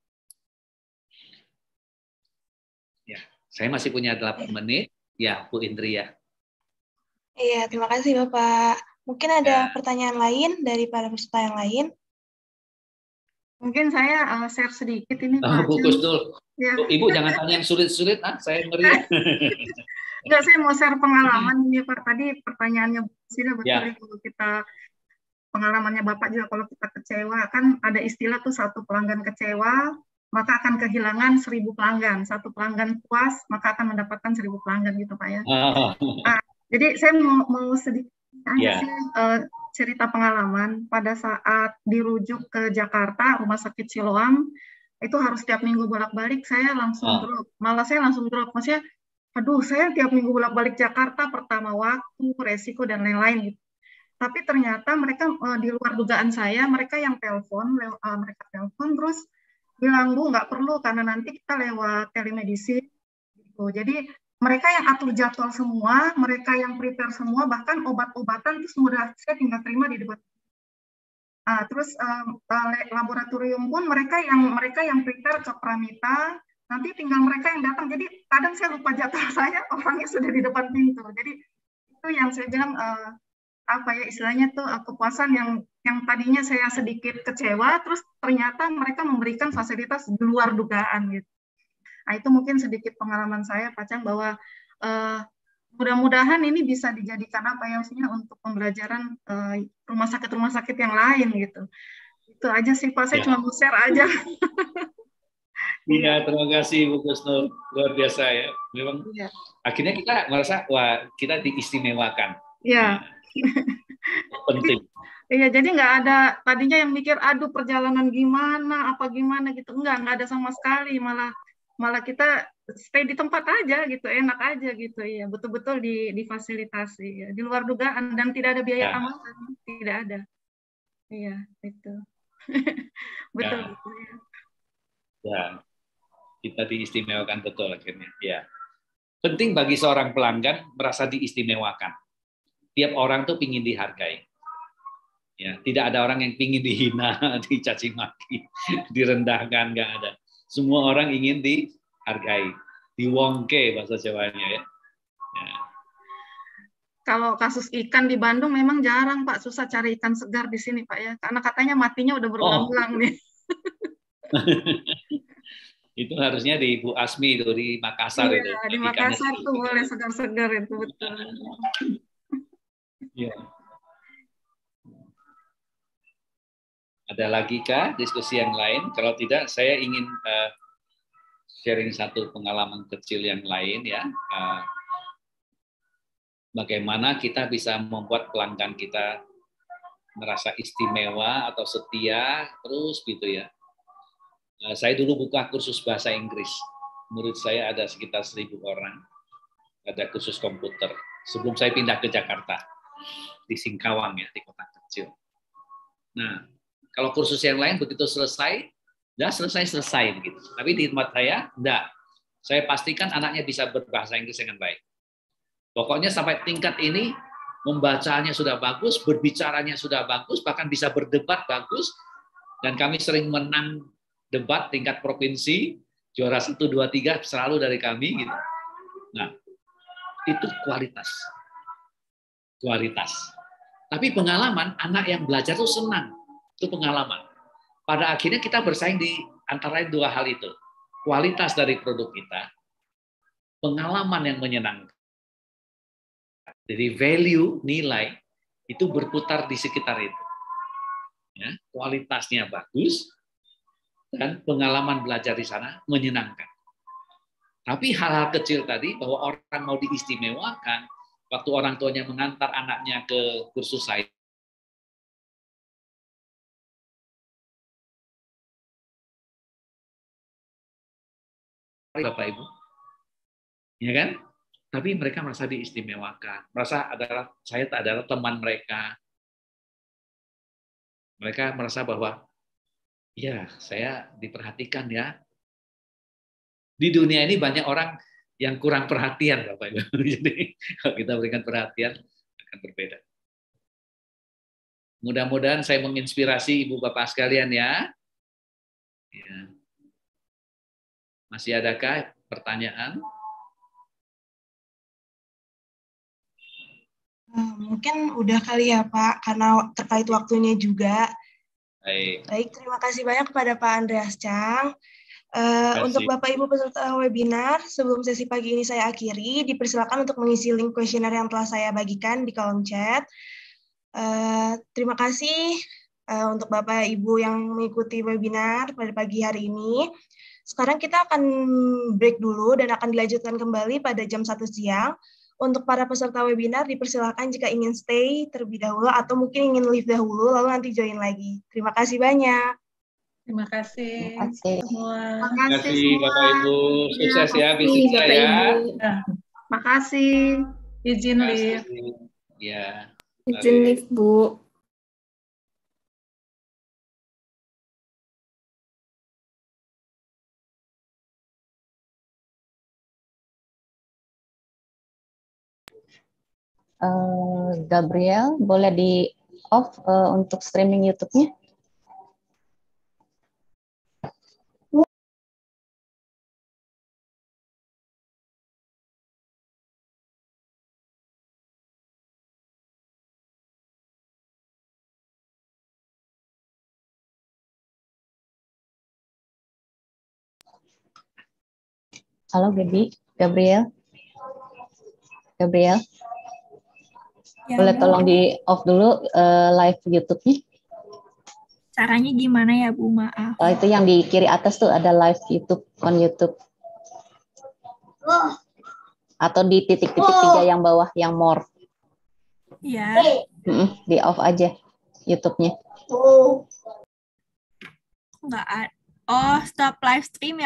Ya, saya masih punya delapan menit. Ya, Bu Indri ya. Iya, terima kasih Bapak. Mungkin ada ya. pertanyaan lain dari para peserta yang lain? Mungkin saya uh, share sedikit ini oh, Pak. Bu Kusdul. Ya. Ibu jangan tanya yang sulit-sulit, ah, saya ngeri. Enggak, saya mau share pengalaman ini Pak. Tadi pertanyaannya sudah betul ya. Kalau kita pengalamannya Bapak juga kalau kita kecewa kan ada istilah tuh satu pelanggan kecewa maka akan kehilangan seribu pelanggan, satu pelanggan puas maka akan mendapatkan seribu pelanggan gitu Pak ya. Oh. Nah, jadi saya mau, mau sedikit yeah. sih, uh, cerita pengalaman pada saat dirujuk ke Jakarta rumah sakit Siloam itu harus tiap minggu bolak-balik saya langsung oh. drop, malah saya langsung drop maksudnya, aduh saya tiap minggu bolak-balik Jakarta pertama waktu, resiko dan lain-lain gitu. Tapi ternyata mereka uh, di luar dugaan saya mereka yang telepon, uh, mereka telepon terus bilang Bu nggak perlu karena nanti kita lewat telemedicine gitu. Jadi mereka yang atur jadwal semua, mereka yang prepare semua, bahkan obat-obatan itu sudah saya tinggal terima di depan. Uh, terus um, laboratorium pun mereka yang mereka yang prepare ke Pramita, nanti tinggal mereka yang datang. Jadi kadang saya lupa jadwal saya, orangnya sudah di depan pintu. Jadi itu yang saya bilang uh, apa ya istilahnya tuh kepuasan yang yang tadinya saya sedikit kecewa, terus ternyata mereka memberikan fasilitas di luar dugaan gitu. Nah itu mungkin sedikit pengalaman saya Pak Chang bahwa uh, mudah-mudahan ini bisa dijadikan apa ya maksudnya untuk pembelajaran uh, rumah sakit-rumah sakit yang lain gitu. Itu aja sih Pak, saya ya. Cuma mau share aja. Iya, terima kasih Bu Kusnul, luar biasa ya. Memang ya. Akhirnya kita merasa wah kita diistimewakan. Iya. Nah, penting. Iya, jadi nggak ada tadinya yang mikir aduh perjalanan gimana, apa gimana gitu, enggak, nggak ada sama sekali, malah malah kita stay di tempat aja gitu, enak aja gitu ya, betul-betul di difasilitasi ya, di luar dugaan dan tidak ada biaya ya. Tambahan, tidak ada. Iya, itu. Betul. Ya. Betul, ya. Ya. Kita diistimewakan betul akhirnya. Ya. Penting bagi seorang pelanggan merasa diistimewakan. Tiap orang tuh pingin dihargai. Ya, tidak ada orang yang pingin dihina, dicaci maki, direndahkan, nggak ada. Semua orang ingin dihargai, diwongke bahasa Jawanya ya. Ya. Kalau kasus ikan di Bandung memang jarang Pak, susah cari ikan segar di sini Pak ya, karena katanya matinya udah berulang-ulang oh. nih. Itu harusnya di Bu Asmi itu di Makassar iya, itu. Di Makassar tuh boleh segar-segar itu betul. Iya. Ada lagi kah diskusi yang lain? Kalau tidak, saya ingin uh, sharing satu pengalaman kecil yang lain ya. Uh, bagaimana kita bisa membuat pelanggan kita merasa istimewa atau setia terus gitu ya. Uh, saya dulu buka kursus bahasa Inggris. Murid saya ada sekitar seribu orang. Ada kursus komputer. Sebelum saya pindah ke Jakarta. Di Singkawang ya, di kota kecil. Nah, kalau kursus yang lain begitu selesai, udah selesai-selesai begitu. Tapi di tempat saya, enggak. Saya pastikan anaknya bisa berbahasa Inggris dengan baik. Pokoknya sampai tingkat ini, membacanya sudah bagus, berbicaranya sudah bagus, bahkan bisa berdebat bagus. Dan kami sering menang debat tingkat provinsi, juara satu, dua, tiga selalu dari kami. Gitu. Nah, itu kualitas. Kualitas. Tapi pengalaman, anak yang belajar itu senang. Itu pengalaman. Pada akhirnya kita bersaing di antara dua hal itu. Kualitas dari produk kita, pengalaman yang menyenangkan. Jadi value, nilai, itu berputar di sekitar itu. Ya, kualitasnya bagus, dan pengalaman belajar di sana menyenangkan. Tapi hal-hal kecil tadi, bahwa orang mau diistimewakan, waktu orang tuanya mengantar anaknya ke kursus saya, Bapak Ibu, ya kan? Tapi mereka merasa diistimewakan, merasa adalah saya adalah teman mereka. Mereka merasa bahwa, ya saya diperhatikan ya. Di dunia ini banyak orang yang kurang perhatian, Bapak Ibu. Jadi kalau kita berikan perhatian akan berbeda. Mudah-mudahan saya menginspirasi Ibu Bapak sekalian ya. Ya. Masih adakah pertanyaan? Mungkin udah kali ya Pak, karena terkait waktunya juga. Baik. Baik, terima kasih banyak kepada Pak Andreas Chang. Uh, untuk Bapak Ibu peserta webinar, sebelum sesi pagi ini saya akhiri, dipersilakan untuk mengisi link kuesioner yang telah saya bagikan di kolom chat. Uh, terima kasih uh, untuk Bapak Ibu yang mengikuti webinar pada pagi hari ini. Sekarang kita akan break dulu dan akan dilanjutkan kembali pada jam satu siang. Untuk para peserta webinar, dipersilakan jika ingin stay terlebih dahulu atau mungkin ingin leave dahulu, lalu nanti join lagi. Terima kasih banyak. Terima kasih. Terima kasih semua. Terima kasih Bapak Ibu. Sukses ya bisnisnya ya. Terima kasih. Izin live. Ya. Izin live Bu. Uh, Gabriel, boleh di off uh, untuk streaming YouTube-nya? Halo, Gaby, Gabriel, Gabriel. Ya, boleh tolong di off dulu uh, live YouTube-nya? Caranya gimana ya Bu? Maaf. Oh, itu yang di kiri atas tuh ada live YouTube on YouTube. Atau di titik-titik tiga yang bawah yang more. Ya. Mm-mm, di off aja YouTube-nya. Enggak ada. Oh, stop live stream ya.